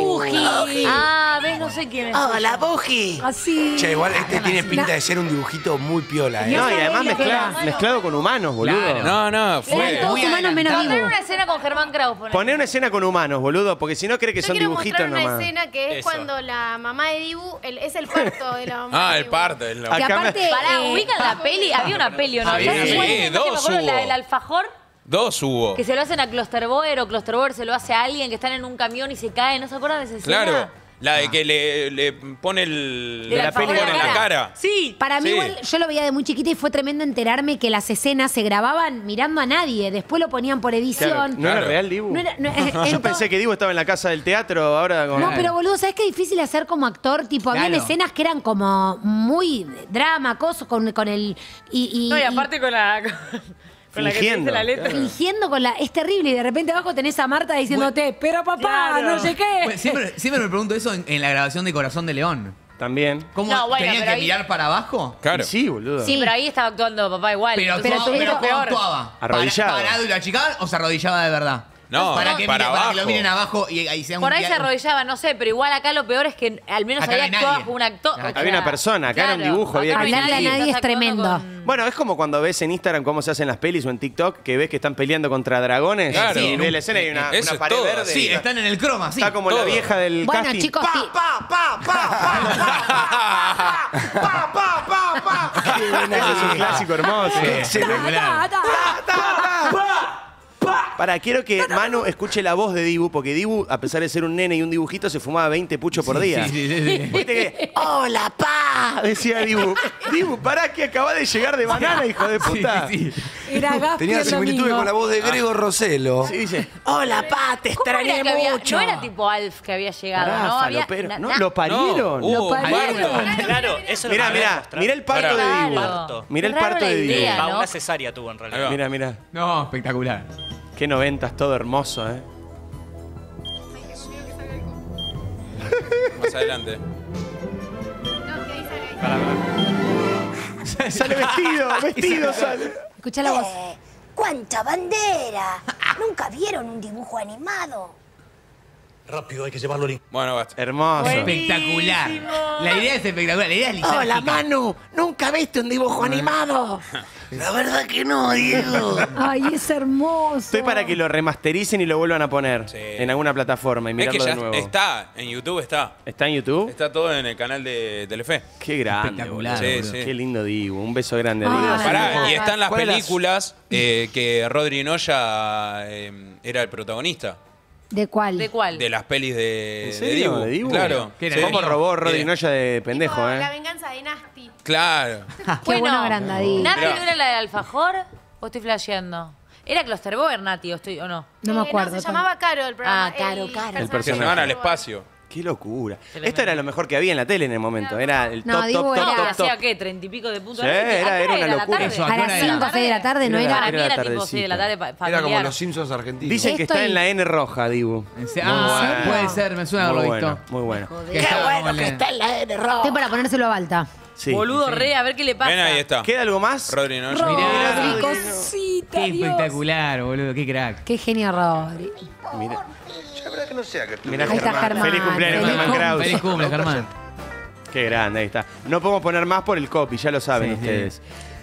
Buji. Ah, ves, no sé quién es. ¡Hola, Buji! Así. Che, igual este tiene pinta de ser un dibujito muy piola, ¿eh? No, y además sabés lo que era. mezclado con humanos, boludo. Claro. No, no, Eran fue. todos muy humanos menos adelantado. Dibu. Poner una escena con Germán Kraus, poné. Poné una escena con humanos, boludo, porque si no cree que Yo son quiero dibujitos mostrar una nomás. escena que es Eso. cuando la mamá de Dibu, es el parto de la mamá Ah, de el Dibu. parto. Es lo... Que Acá aparte... Pará, ubican la peli. Había una peli, ¿o no? Había, Ya sé sí, cuál es, no sé, dos me acuerdo, la hubo. del alfajor, Dos hubo. que se lo hacen a Klosterboer, o Klosterboer se lo hace a alguien que están en un camión y se cae. ¿No se acuerdan de esa escena? Claro. La de que le pone el... De la alfajor peli en la cara. Sí. Para mí Sí. igual, yo lo veía de muy chiquita y fue tremendo enterarme que las escenas se grababan mirando a nadie. Después lo ponían por Claro, edición. ¿no era Claro. real, Dibu? No era- no, Yo pensé que Dibu estaba en la casa del teatro, ahora con... No, pero boludo, ¿sabes qué difícil hacer como actor? Tipo, habían Claro. escenas que eran como muy drama, cosas con el... No, y aparte con la... Con la que te dice Fingiendo, la letra. fingiendo con la... Es terrible y de repente abajo tenés a Marta diciéndote, pero papá, Claro. no sé qué. Bueno, siempre me pregunto eso en la grabación de Corazón de León. También. ¿Cómo No, bueno, tenían pero que ahí- mirar para abajo? Claro. Y sí, boludo. Sí, pero ahí estaba actuando papá igual. Pero, entonces ¿cómo, es pero lo ¿cómo peor. actuaba? Arrodillado. ¿Parado y lo achicaban o se arrodillaba de verdad? No, para que, para para que lo abajo. miren abajo y ahí sea un Por ahí se diálogo. arrodillaba, no sé, pero igual acá lo peor es que al menos Acá ahí no hay actuaba nadie. como un actor. Acá había una persona, acá era un dibujo, había acá que no hay Hablarle a nadie, nadie estás es tremendo. actuando con- Bueno, es como cuando ves en Instagram cómo se hacen las pelis o en TikTok que ves que están peleando contra dragones. Claro. Y ves la escena y hay una Eso es pared todo, verde. Sí, y están en el croma, sí. está como todo. la vieja del Bueno, casting. chicos, Pa, sí. pa, pa, pa, pa, pa, pa, pa, pa. Ese es un clásico hermoso. Se me- Ta, ta, ta. Pa, pa, Pará, quiero que Manu escuche la voz de Dibu, porque Dibu, a pesar de ser un nene y un dibujito, se fumaba 20 puchos por día. Sí. Viste que, ¡hola, pa! Decía Dibu. Dibu, pará que acaba de llegar de banana, hijo de puta. Era Gaspi Tenía el similitudes domingo. con la voz de Grego Roselo. Sí, dice, ¡hola, pa! Te ¿Cómo era extrañé que había- mucho. No era tipo Alf que había llegado, Pará, ¿no? Había, falopero. ¿No? ¿Lo parieron? Lo parieron. Claro, eso Mirá, lo que mirá, mostrar. mirá el parto de Dibu. Parto. Mirá el Qué raro parto la de Dibu. idea, Va, ¿no? una cesárea tuvo en realidad. Mirá, mirá. No, espectacular. Qué 90s, todo hermoso, ¿eh? Más adelante. Sale vestido sale. Escuchá la voz. ¡Cuánta bandera! ¿Nunca vieron un dibujo animado? Rápido, hay que llevarlo al... Bueno, basta. Hermoso. Espectacular. La idea es espectacular. La idea es lisérgica. Hola, Manu. ¿Nunca viste un dibujo animado? La verdad que no, Diego. Ay, es hermoso. Estoy para que lo remastericen y lo vuelvan a poner Sí. en alguna plataforma y Es mirarlo que ya de nuevo. está, en YouTube está. ¿Está en YouTube? Está todo en el canal de Telefe. Qué grande. Espectacular, boludo. boludo. Sí, sí. Qué lindo Dibu. Un beso grande a Dibu. Ay, Pará, y están las ¿Cuál es la- películas que Rodri Noya era el protagonista. ¿De cuál? ¿De cuál? De las pelis de, ¿En serio? Dibu. ¿De Dibu? Claro. ¿Qué era? Sí. ¿Cómo robó Rodri Sí. Noya de pendejo, Tipo, eh? La venganza de Nasty. Claro. Qué bueno agrandadito. ¿Nati Mirá. no era la de Alfajor? ¿O estoy flasheando? ¿Era Clusterboer, Nati, o no? No me acuerdo. No, se llamaba Caro el programa. Ah, Caro, Caro. El Se personaje. llevan al espacio. Qué locura. Esto era lo mejor que había en la tele en el momento. Era el No, top, Dibu top, era- top, top, ¿Hacía top. qué? ¿30 y pico de puntos? Sí, ¿A qué hora era una la locura. tarde? Eso, A las 5 de la tarde no Era era. Para mí era la tipo 6 de la tarde tardecita. familiar. Era como los Simpsons argentinos. Dicen que Esto está y- en la N roja, Dibu. Ah, puede ser, me suena Muy haberlo bueno, visto. muy bueno. Que estaba como el- en la N roja. Estoy para ponérselo a Balta. Sí. Boludo, re, a ver qué le pasa. Ven, ahí está. ¿Queda algo más? Rodri Noya. Mirá. Cosita, Qué espectacular, boludo, qué crack. Qué genio, Rodri. Mira, La verdad que no sé a qué mira Ahí está Germán. Feliz cumpleaños, Feliz Germán Kraus. Feliz cumple, Germán. Qué grande, ahí está. No podemos poner más por el copy, ya lo saben Sí, ustedes.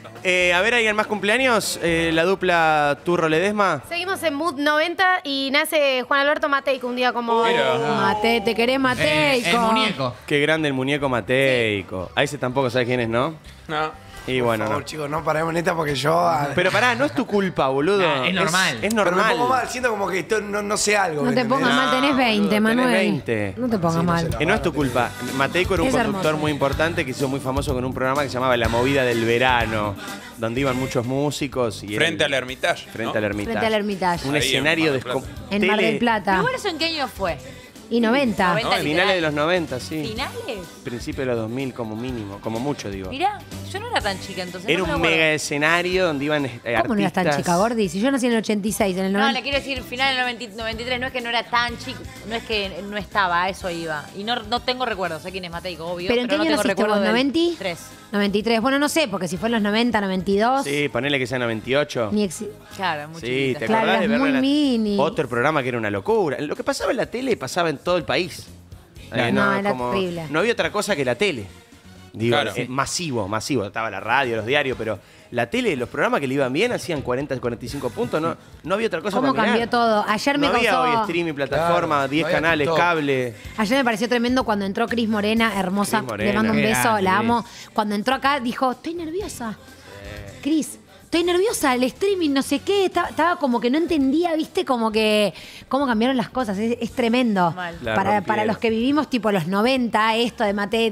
A ver, ¿alguien más cumpleaños? La dupla Turro Ledesma. Seguimos en Mood 90 y nace Juan Alberto Mateico un día como hoy. Mira. Mate, te querés Mateico. El muñeco. Qué grande el muñeco Mateico. A ese tampoco sabes quién es, ¿no? No. Y Por bueno, favor, no. chicos, no paremos en esta porque yo... Pero pará, no es tu culpa, boludo. Nah, es normal. Es Pero me normal. pongo mal, siento como que no sé algo. No ¿me te entendés? pongas mal, tenés 20, Manuel. 20. No te pongas Sí, no mal. sé, No es tu culpa. Mateico era un Es conductor hermoso. muy importante que hizo muy famoso con un programa que se llamaba La Movida del Verano, donde iban muchos músicos. Y Frente él- al Hermitage. Frente ¿no? al Hermitage. Frente al Hermitage. Un Ahí en escenario Mar del Plata. En Mar del Plata. ¿Igual eso en qué año fue? Y 90. 90 No, finales de los 90, sí. ¿Finales? Principio de los 2000 como mínimo, como mucho digo. Mirá, yo no era tan chica entonces. Era no me un acuerdo. mega escenario donde iban ¿Cómo no eras tan chica, Gordi? Si yo nací en el 86, en el No, 90. le quiero decir final del 93, no es que no era tan chico, no es que no estaba, a eso iba. Y no tengo recuerdos, sé quién es Mateico, obvio, ¿Pero en qué no año tengo naciste recuerdo vos? del 90? 3. 93. Bueno, no sé, porque si fue en los 90, 92. Sí, ponele que sea 98. Ni exi- Claro, muy Sí, chiquita. ¿te Claro, acordás de eras verlo muy en la- mini. Otro programa que era una locura. Lo que pasaba en la tele pasaba en todo el país. No, era terrible. No había otra cosa que la tele. Digo, Claro. masivo. Estaba la radio, los diarios, pero la tele, los programas que le iban bien hacían 40, 45 puntos. No había otra cosa ¿Cómo para mirar. cambió todo? Ayer me No había causó- hoy streaming, plataforma, Claro, 10 no había canales, TikTok. cable. Ayer me pareció tremendo cuando entró Cris Morena, hermosa. Cris Morena. Le mando un Qué beso, grande, la Cris. amo. Cuando entró acá dijo, estoy nerviosa. Cris, estoy nerviosa, el streaming, no sé qué. Estaba como que no entendía, viste, como que cómo cambiaron las cosas. Es tremendo. Mal. La Para rompieron. los que vivimos tipo los 90, esto de Mate,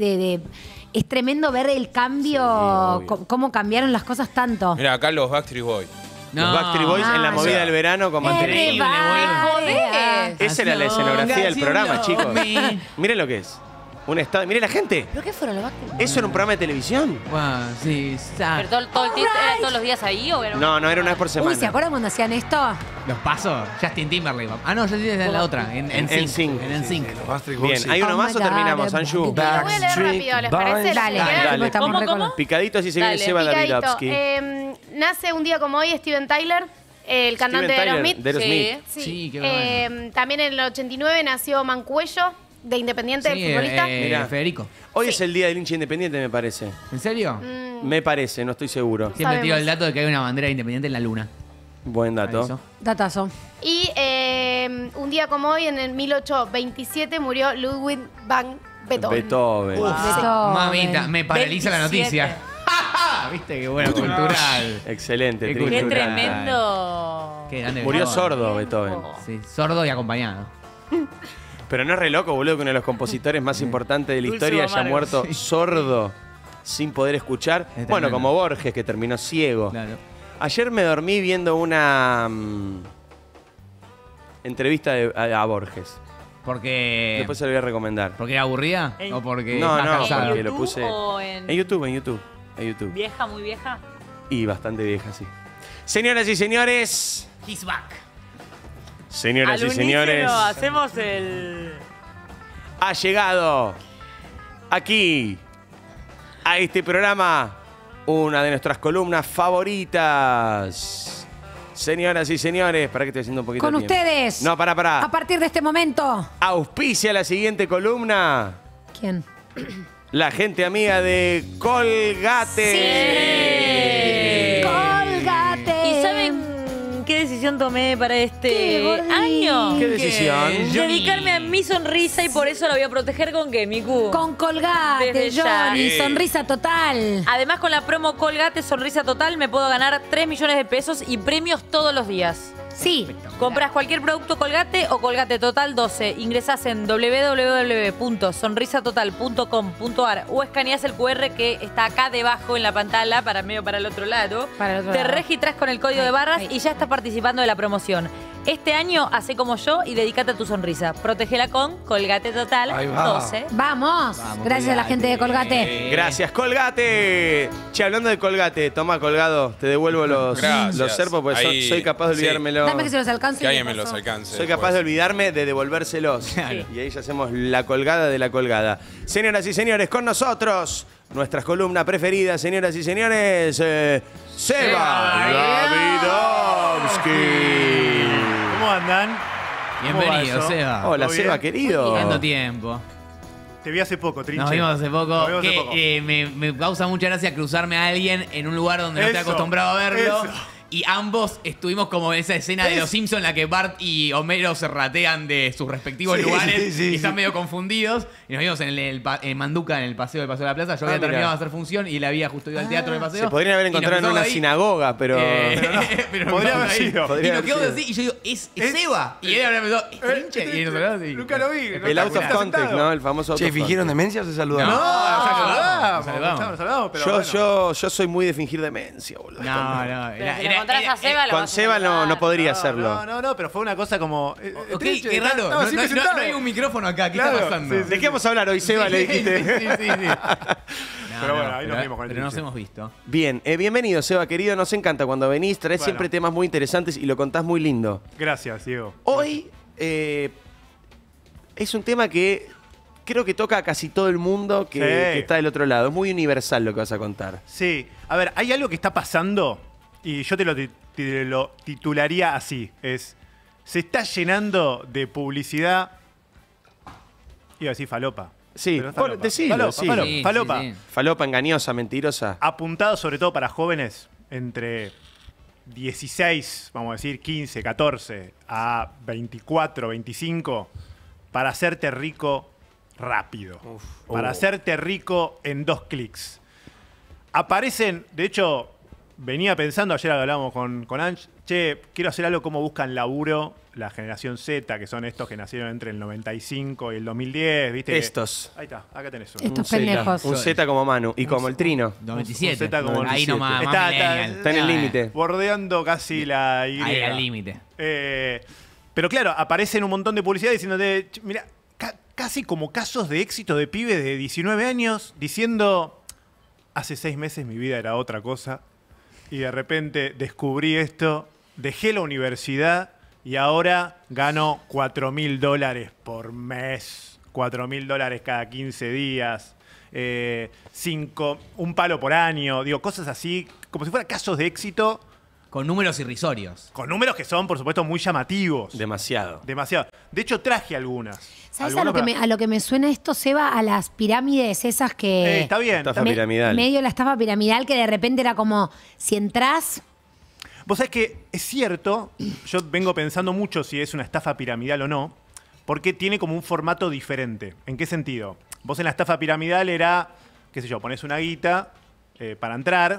es tremendo ver el cambio, obvio. cómo cambiaron las cosas tanto. Mira, acá los Backstreet Boys. Los Backstreet Boys en la Ah, movida ya. del verano como Increíble, Joder. Esa era la escenografía del programa, chicos. Miren lo que es. Un estado. Miren la gente. ¿Pero qué fueron los Backstreet? Eso era un programa de televisión. Bueno, sí, ¿Pero todo el tiempo era todos los días ahí o era No, era una vez por semana. Uy, ¿se acuerdan cuando hacían esto? los pasos. Justin Timberlake. Ah, no, Justin Timberlake es la otra. En En Sync. NSYNC. Los Backstreet Boys, Bien, sí. ¿hay uno Oh más my o terminamos, God. Anshu? Lo voy a leer rápido, ¿les parece? Dale, Dale. estamos ¿Cómo, re cómo? con- Picadito así se viene Dale. Seba Picadito. Davidovsky. Nace un día como hoy Steven Tyler, el cantante de Aerosmith. de Aerosmith. Sí. Sí, qué bueno. También en el 89 nació Mancuello, de Independiente, Sí, futbolista. Mirá. Federico. Hoy es el día del hincha independiente, me parece. ¿En serio? Me parece, no estoy seguro. Siempre sabemos. tiro el dato de que hay una bandera independiente en la luna. Buen dato. Aviso. Datazo. Y un día como hoy, en el 1827, murió Ludwig van Beethoven. Beethoven. Beethoven. Mamita, me paraliza la 27. noticia. ¿Viste qué bueno? Cultural. Excelente, Qué Trini. Qué cultural. tremendo. Qué grande Murió Beethoven. sordo Beethoven. Sí, sordo y acompañado. Pero no es re loco, boludo, que uno de los compositores más importantes de la Dulce historia o haya amargo. muerto sordo, sin poder escuchar. Es Bueno, tremendo. como Borges, que terminó ciego. Claro. Ayer me dormí viendo una entrevista a Borges. Porque. Después se lo voy a recomendar. ¿Porque era aburrida? En- ¿O porque No, estás no, cansado? porque lo ¿YouTube puse. o en- En YouTube. ¿Vieja, muy vieja? Y bastante vieja, sí. Señoras y señores. He's back. Señoras Al y señores. unísono hacemos el... Ha llegado aquí a este programa una de nuestras columnas favoritas. Señoras y señores, para que estoy haciendo un poquito Con de tiempo. ustedes. No, A para. partir de este momento. Auspicia la siguiente columna. ¿Quién? La gente amiga de Colgate. ¡Colgate! ¿Y saben qué decisión tomé para ¿Qué, este Gordi? año? ¿Qué decisión? Dedicarme a mi sonrisa y por eso la voy a proteger con qué, Miku. Con Colgate, Desde ya. Johnny. Sí. Sonrisa total. Además, con la promo Colgate Sonrisa Total me puedo ganar 3 millones de pesos y premios todos los días. Sí. Compras cualquier producto Colgate o Colgate Total 12. Ingresás en www.sonrisatotal.com.ar o escaneás el QR que está acá debajo en la pantalla para el otro lado. Para el otro Te lado. registras con el código de barras y ya estás participando de la promoción. Este año, hacé como yo y dedícate a tu sonrisa. Protégela con Colgate Total Ahí va. 12. Vamos. Gracias a la gente de Colgate. Gracias, Colgate. Che, hablando de Colgate, toma colgado, te devuelvo los Gracias. serpos porque Ahí, soy capaz de sí. olvidármelo. Dame que se los alcance. Que y alguien le me los paso. alcance. Soy capaz de olvidarme de devolvérselos. Claro. Y ahí ya hacemos la colgada de la colgada. Señoras y señores, con nosotros, nuestras columnas preferidas, señoras y señores, Seba Davidovsky. ¿Cómo andan? Bienvenido, ¿Cómo va eso? Seba. Hola, ¿Todo Seba, bien? querido. Tanto tiempo. Te vi hace poco, Trinche. Nos vimos hace poco. Nos vimos hace Que, poco. me causa mucha gracia cruzarme a alguien en un lugar donde no estoy Eso, acostumbrado a verlo. eso. Y ambos estuvimos como en esa escena de Los Simpsons en la que Bart y Homero se ratean de sus respectivos Sí, lugares sí, sí, y están sí. medio confundidos. Y nos vimos en Manduca, en el paseo del Paseo de la Plaza. Yo había mira. terminado de hacer función y él había justo ido al teatro del paseo. Se podrían haber Y nos encontrado en cruzamos una ahí. sinagoga, pero. Pero Podría nos haber quedamos ahí. sido. Y Podría nos haber quedamos sido. así y yo digo, es Seba. Y él habría pensado, ¿es Trinche? Y nosotros así. Nunca lo vi. El out of context, ¿no? El famoso out Che, of ¿fingieron context. demencia o se saludaron? No, saludamos, saludamos. saludamos, pero Yo, bueno. yo soy muy de fingir demencia, boludo. No, no. Pero si lo encontrás a Seba, lo Con vas a Seba no, saludar. no podría hacerlo. No, pero fue una cosa como... Ok, Trinche, qué raro. estaba siempre sentado. No hay un micrófono acá. ¿Qué Claro, está pasando? sí, sí. ¿De qué vamos a hablar hoy, Seba? Le dijiste. Sí. Pero bueno, ahí nos vimos con el Pero nos Trinche. hemos visto. Bien, bienvenido, Seba, querido. Nos encanta cuando venís, traes Bueno. siempre temas muy interesantes y lo contás muy lindo. Gracias, Diego. Hoy es un tema que creo que toca a casi todo el mundo que, Sí. que está del otro lado. Es muy universal lo que vas a contar. Sí. A ver, hay algo que está pasando y yo te lo titularía así. Se está llenando de publicidad... Iba a decir falopa. Sí, Pero es falopa. decilo, Falopa, sí. falopa, Sí, falopa. sí, sí. Falopa, engañosa, mentirosa. Apuntado sobre todo para jóvenes entre 16, vamos a decir 15, 14 a 24, 25, para hacerte rico rápido. Para hacerte rico en 2 clics. Aparecen, de hecho, venía pensando, ayer hablábamos con Ange, che, quiero hacer algo como buscan laburo la generación Z, que son estos que nacieron entre el 95 y el 2010, ¿viste? Estos. Ahí está, acá tenés uno. Estos Un Zeta, pendejos. un Z como Manu y como el Trino. 97. Un Z como el Ahí 97. nomás, más Está- millennial. Está en el límite. Bordeando casi la Y. Ahí al límite. Pero claro, aparecen un montón de publicidad diciéndote, mira, casi como casos de éxito de pibes de 19 años diciendo, hace 6 meses mi vida era otra cosa y de repente descubrí esto, dejé la universidad y ahora gano $4.000 por mes, $4.000 cada 15 días. Un palo por año, digo, cosas así, como si fueran casos de éxito. Con números irrisorios. Con números que son, por supuesto, muy llamativos. Demasiado. Demasiado. De hecho, traje algunas. ¿Sabes a lo que me suena esto, Seba? A las pirámides esas que... Está bien. Estafa Me- piramidal. Medio la estafa piramidal que de repente era como, si entras... Vos sabés que es cierto, yo vengo pensando mucho si es una estafa piramidal o no, porque tiene como un formato diferente. ¿En qué sentido? Vos en la estafa piramidal era, qué sé yo, ponés una guita para entrar,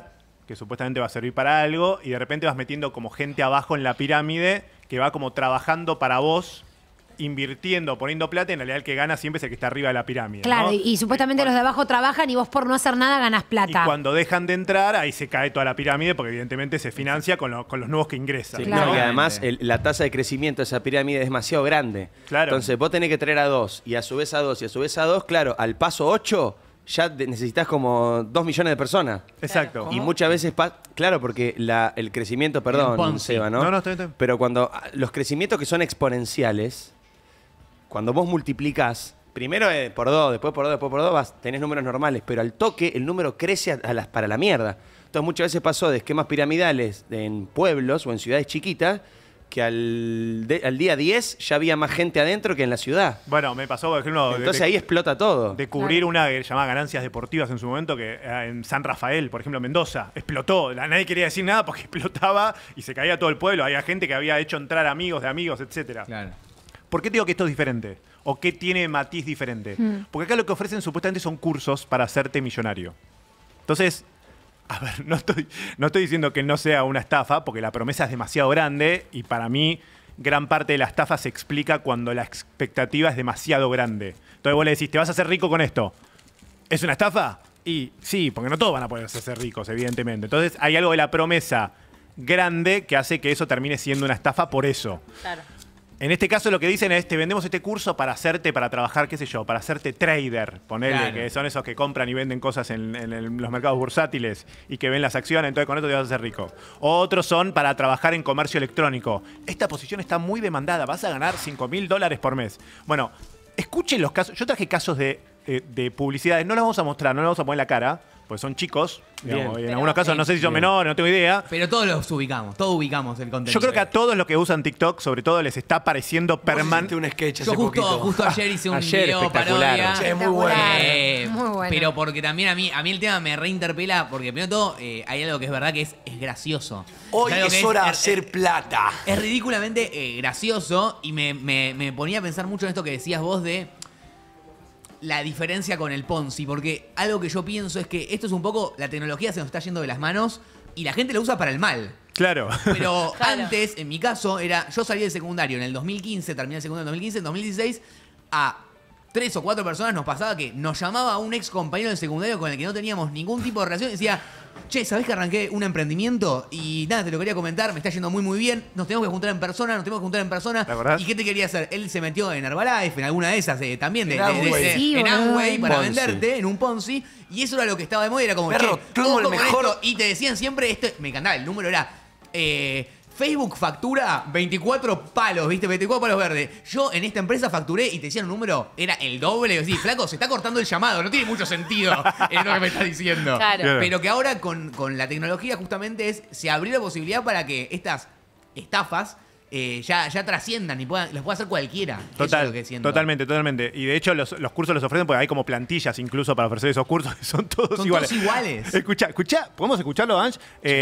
que supuestamente va a servir para algo, y de repente vas metiendo como gente abajo en la pirámide que va como trabajando para vos, invirtiendo, poniendo plata, y en realidad el que gana siempre es el que está arriba de la pirámide. Claro, ¿no? y supuestamente los de abajo trabajan y vos por no hacer nada ganás Y plata. cuando dejan de entrar, ahí se cae toda la pirámide porque evidentemente se financia con los nuevos que ingresan. Sí, ¿no? no, y además la tasa de crecimiento de esa pirámide es demasiado grande. Claro. Entonces vos tenés que traer a 2 y a su vez a 2 y a su vez a 2, claro, al paso 8 ya necesitas como 2 millones de personas. Exacto. Y muchas veces, claro, porque el crecimiento, perdón, Seba, ¿no? No, está bien. Pero cuando los crecimientos que son exponenciales, cuando vos multiplicás, primero por 2, después por 2, después por 2, tenés números normales, pero al toque el número crece para la mierda. Entonces muchas veces pasó de esquemas piramidales en pueblos o en ciudades chiquitas que al día 10 ya había más gente adentro que en la ciudad. Bueno, me pasó, por ejemplo... Entonces ahí explota todo. De cubrir una que llamaba Ganancias Deportivas en su momento, que en San Rafael, por ejemplo, Mendoza, explotó. Nadie quería decir nada porque explotaba y se caía todo el pueblo. Había gente que había hecho entrar amigos de amigos, etcétera. Claro. ¿Por qué te digo que esto es diferente? ¿O qué tiene matiz diferente? Mm. Porque acá lo que ofrecen supuestamente son cursos para hacerte millonario. Entonces, a ver, no estoy diciendo que no sea una estafa, porque la promesa es demasiado grande y para mí gran parte de la estafa se explica cuando la expectativa es demasiado grande. Entonces vos le decís, ¿te vas a hacer rico con esto? ¿Es una estafa? Y sí, porque no todos van a poder hacerse ricos, evidentemente. Entonces hay algo de la promesa grande que hace que eso termine siendo una estafa por eso. Claro. En este caso lo que dicen es, te vendemos este curso para trabajar, qué sé yo, para hacerte trader, ponele, Claro. que son esos que compran y venden cosas en los mercados bursátiles y que ven las acciones, entonces con esto te vas a hacer rico. Otros son para trabajar en comercio electrónico. Esta posición está muy demandada, vas a ganar $5.000 por mes. Bueno, escuchen los casos, yo traje casos de publicidades, no los vamos a mostrar, no los vamos a poner la cara, pues son chicos, digamos, y en algunos casos no sé si son menores, no tengo idea. Pero todos los ubicamos, todos ubicamos el contenido. Yo creo que a todos los que usan TikTok, sobre todo, les está pareciendo permanente. un sketch Yo justo ayer hice un video espectacular. parodia. Che, muy bueno. Muy bueno. Pero porque también a mí el tema me reinterpela, porque primero de todo hay algo que es verdad que es gracioso. Hoy algo es que hora de hacer plata. Es ridículamente gracioso y me ponía a pensar mucho en esto que decías vos de la diferencia con el Ponzi, porque algo que yo pienso es que esto es un poco, la tecnología se nos está yendo de las manos y la gente la usa para el mal. Claro. Pero antes, en mi caso, yo salí del secundario en el 2015, terminé el secundario en el 2015, en 2016, a 3 o 4 personas nos pasaba que nos llamaba un ex compañero del secundario con el que no teníamos ningún tipo de relación y decía, che, ¿sabés que arranqué un emprendimiento? Y nada, te lo quería comentar, me está yendo muy muy bien, nos tenemos que juntar en persona, ¿La verdad? ¿Y qué te quería hacer? Él se metió en Herbalife, en alguna de esas también, En Amway. Sí, en boludo. Amway para Ponzi. venderte, en un Ponzi, y eso era lo que estaba de moda, era como, Perro, che, tengo el ojo con mejor- esto, y te decían siempre, esto, me encantaba, el número era... Facebook factura 24 palos, ¿viste? 24 palos verdes. Yo en esta empresa facturé y te decían un número, era el doble. Sí, flaco, se está cortando el llamado. No tiene mucho sentido es lo que me estás diciendo. Claro. Pero que ahora con la tecnología justamente se abrió la posibilidad para que estas estafas ya trasciendan y las pueda hacer cualquiera. Eso es lo que siento. Totalmente. Y de hecho los cursos los ofrecen porque hay como plantillas incluso para ofrecer esos cursos que son todos iguales. Todos iguales. Escuchá, ¿podemos escucharlo, Ange?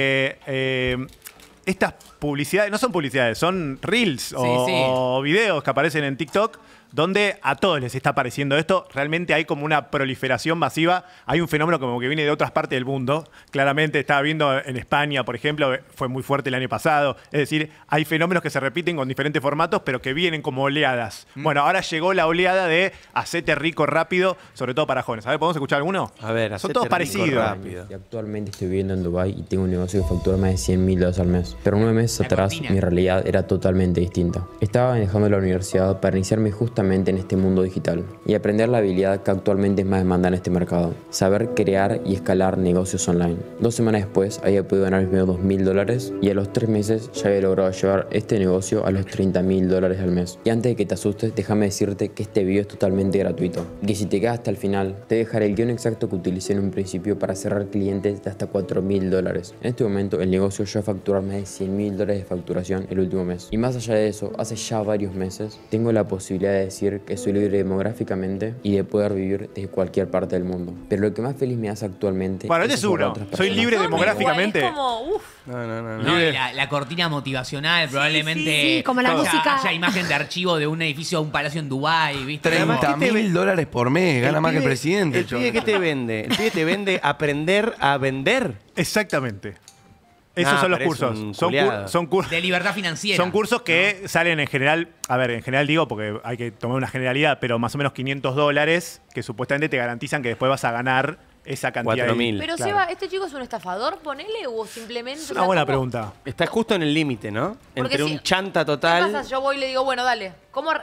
Estas publicidades, no son publicidades, son reels o videos que aparecen en TikTok donde a todos les está apareciendo esto. Realmente hay como una proliferación masiva. Hay un fenómeno como que viene de otras partes del mundo. Claramente estaba viendo en España, por ejemplo, fue muy fuerte el año pasado. Es decir, hay fenómenos que se repiten con diferentes formatos, pero que vienen como oleadas. Bueno, ahora llegó la oleada de hacete rico rápido, sobre todo para jóvenes. A ver, ¿podemos escuchar alguno? A ver, son hacete todos rico parecidos. rápido. Y actualmente estoy viviendo en Dubái y tengo un negocio que factura más de $100.000 al mes. Pero 9 meses atrás mi realidad era totalmente distinta. Estaba dejando la universidad para iniciarme justamente en este mundo digital y aprender la habilidad que actualmente es más demandada en este mercado: saber crear y escalar negocios online. 2 semanas después había podido ganar mis primeros $2.000 y a los 3 meses ya había logrado llevar este negocio a los $30.000 al mes. Y antes de que te asustes, déjame decirte que este video es totalmente gratuito y que si te quedas hasta el final te dejaré el guión exacto que utilicé en un principio para cerrar clientes de hasta $4.000. En este momento el negocio ya va a facturar más de $100.000 de facturación el último mes. Y más allá de eso, hace ya varios meses tengo la posibilidad de decir que soy libre demográficamente y de poder vivir desde cualquier parte del mundo. Pero lo que más feliz me hace actualmente Bueno, este es ayudar a uno. otras Soy personas. libre demográficamente. Es como, uff. No, y la cortina motivacional, probablemente. sí, como la música. Haya imagen de archivo de un edificio, de un palacio en Dubái, ¿viste? $30.000 por mes, gana más que el presidente. ¿El pibe qué te vende? El pibe te vende aprender a vender. Exactamente. Esos Ah, son los pero es cursos. un Son, culiado. son cursos. De libertad financiera. Son cursos que salen en general, a ver, en general digo porque hay que tomar una generalidad, pero más o menos $500 que supuestamente te garantizan que después vas a ganar esa cantidad. 4.000. Pero Claro. Seba, ¿este chico es un estafador, ponele, o simplemente? Es una buena pregunta. Está justo en el límite, ¿no? Porque Entre si- un chanta ¿Qué total. pasa? Yo voy y le digo, bueno, dale. ¿Cómo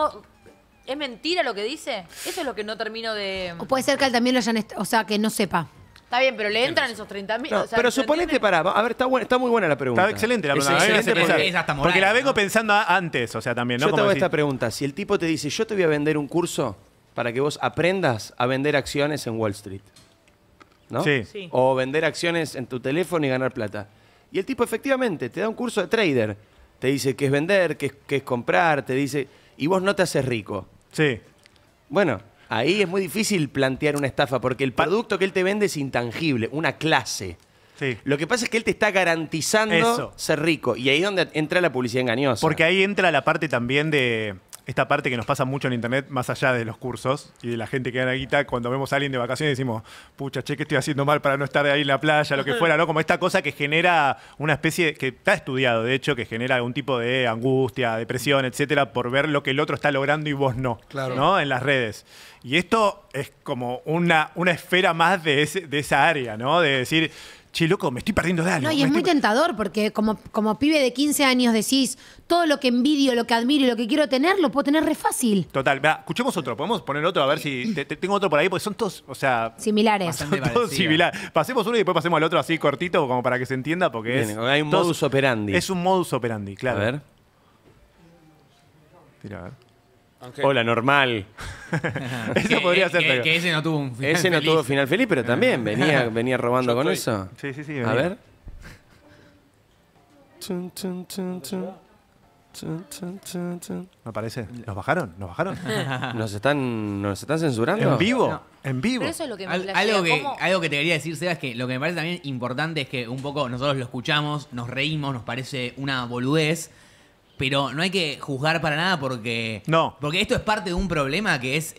es mentira lo que dice? Eso es lo que no termino de... O puede ser que él también lo hayan, o sea, que no sepa. Está bien, pero le entran esos 30.000. No, o sea, pero ¿se suponete, entiende? a ver, está muy buena la pregunta. Está excelente la Es pregunta. A mí me hace excelente pensar. porque- Porque la vengo pensando antes, o sea, también, ¿no? Yo te Como hago decir, esta pregunta. Si el tipo te dice, yo te voy a vender un curso para que vos aprendas a vender acciones en Wall Street, ¿no? Sí. Sí. O vender acciones en tu teléfono y ganar plata. Y el tipo efectivamente te da un curso de trader. Te dice qué es vender, qué es comprar, te dice... Y vos no te haces rico. Sí. Bueno, ahí es muy difícil plantear una estafa porque el producto que él te vende es intangible, una clase. Sí. Lo que pasa es que él te está garantizando Eso. ser rico. Y ahí es donde entra la publicidad engañosa. Porque ahí entra la parte también de esta parte que nos pasa mucho en internet, más allá de los cursos y de la gente que gana guita, cuando vemos a alguien de vacaciones decimos, pucha, che, ¿qué estoy haciendo mal para no estar ahí en la playa, lo que fuera, ¿no? Como esta cosa que genera una especie, que está estudiado, de hecho, que genera algún tipo de angustia, depresión, etcétera, por ver lo que el otro está logrando y vos no, Claro. ¿no? En las redes. Y esto es como una esfera más de esa área, ¿no? De decir, che, loco, me estoy perdiendo de algo. No, y me es estoy muy tentador porque como pibe de 15 años decís, todo lo que envidio, lo que admiro y lo que quiero tener, lo puedo tener re fácil. Total, vea, escuchemos otro, podemos poner otro a ver si tengo otro por ahí, porque son todos, o sea, Similares. son todos similares. Pasemos uno y después pasemos al otro así cortito, como para que se entienda, porque Bien, es. hay un todos- modus operandi. Es un modus operandi, claro. A ver. Mira, a ver. Hola, normal. Eso podría ser. pero- Que ese no tuvo un final Ese no feliz. tuvo final feliz, pero también venía robando con eso. Sí, sí, sí. A venía. ver. Chun, chun, chun, chun. Chun, chun, chun, chun. ¿No parece? ¿Nos bajaron? ¿Nos bajaron? ¿Nos están censurando? ¿En vivo? No. ¿En vivo? Pero eso es lo que me flashea. Algo que te quería decir, Seba, es que lo que me parece también importante es que un poco nosotros lo escuchamos, nos reímos, nos parece una boludez, pero no hay que juzgar para nada porque esto es parte de un problema que es,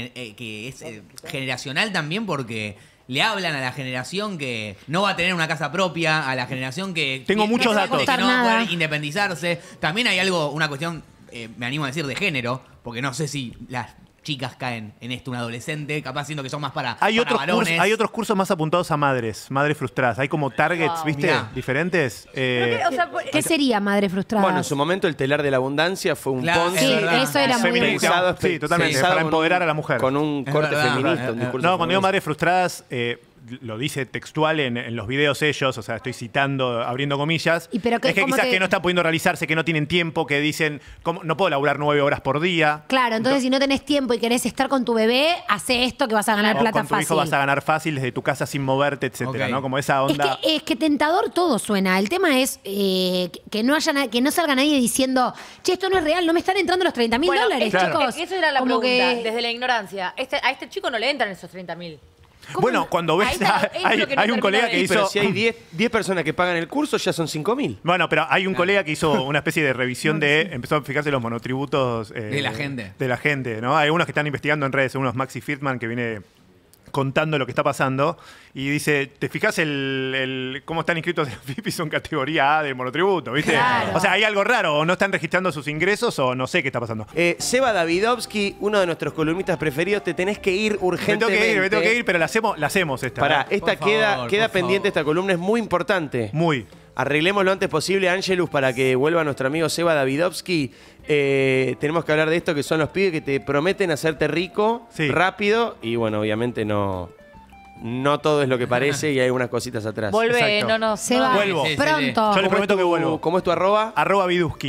generacional también porque le hablan a la generación que no va a tener una casa propia, a la generación que Tengo que- muchos que datos. no va a Nada. poder independizarse. También hay una cuestión, me animo a decir, de género, porque no sé si las chicas caen en esto, un adolescente, capaz siendo que son más para varones. Hay otros cursos más apuntados a madres frustradas. Hay como targets, Wow. ¿viste? Mirá. Diferentes. O sea, ¿Qué sería madre frustrada? Bueno, en su momento el telar de la abundancia fue un Claro, Ponzi. Sí, es verdad. eso era muy Feminista. Sí, totalmente, pensado para con empoderar a la mujer. Con un Es corte verdad, feminista. un discurso No, cuando digo feminista. madres frustradas, lo dice textual en los videos ellos, o sea, estoy citando, abriendo comillas. Y pero que- es que ¿cómo quizás te- que no están pudiendo realizarse, que no tienen tiempo, que dicen, ¿cómo? No puedo laburar 9 horas por día. Claro, entonces si no tenés tiempo y querés estar con tu bebé, hace esto que vas a ganar O plata con tu hijo fácil. vas a ganar fácil desde tu casa sin moverte, etcétera, Ok. ¿no? Como esa onda. Es que tentador todo suena. El tema es que no salga nadie diciendo, che, esto no es real, no me están entrando los $30.000, Claro. chicos. Eso era la Como pregunta, que- desde la ignorancia. A este chico no le entran esos 30.000. Bueno, cuando ves, Ahí está, es hay lo que no un termino colega de que ver. hizo... Pero si hay 10 personas que pagan el curso, ya son 5.000. Bueno, pero hay un colega que hizo una especie de revisión empezó a fijarse los monotributos De la gente. De la gente, ¿no? Hay unos que están investigando en redes, unos Maxi Friedman que viene contando lo que está pasando y dice, ¿te fijas cómo están inscritos en FIP y son categoría A del monotributo, ¿viste? Claro. O sea, hay algo raro, o no están registrando sus ingresos o no sé qué está pasando. Seba Davidovsky, uno de nuestros columnistas preferidos, te tenés que ir urgentemente. Me tengo que ir, pero la hacemos esta. Pará, ¿eh? esta Por queda favor, pendiente, por esta columna es muy importante. Muy. Arreglemos lo antes posible, Angelus, para que vuelva nuestro amigo Seba Davidovsky. Tenemos que hablar de esto, que son los pibes que te prometen hacerte rico rápido y, bueno, obviamente no todo es lo que parece y hay unas cositas atrás. Vuelve, Exacto. no nos... Se va Vuelvo. pronto. Yo le prometo que vuelvo. ¿Cómo es tu arroba? @Vidusky.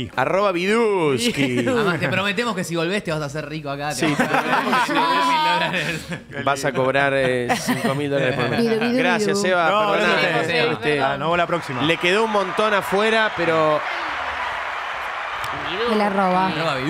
@Vidusky. Además, te prometemos que si volvés te vas a hacer rico acá. Sí, te prometemos que si $5.000. Vas a cobrar $5.000 por mes. Vidu, vidu, Gracias, vidu. Seba. No, Perdoná, gracias a ustedes. este, Nos vemos la próxima. le quedó un montón afuera, pero El arroba.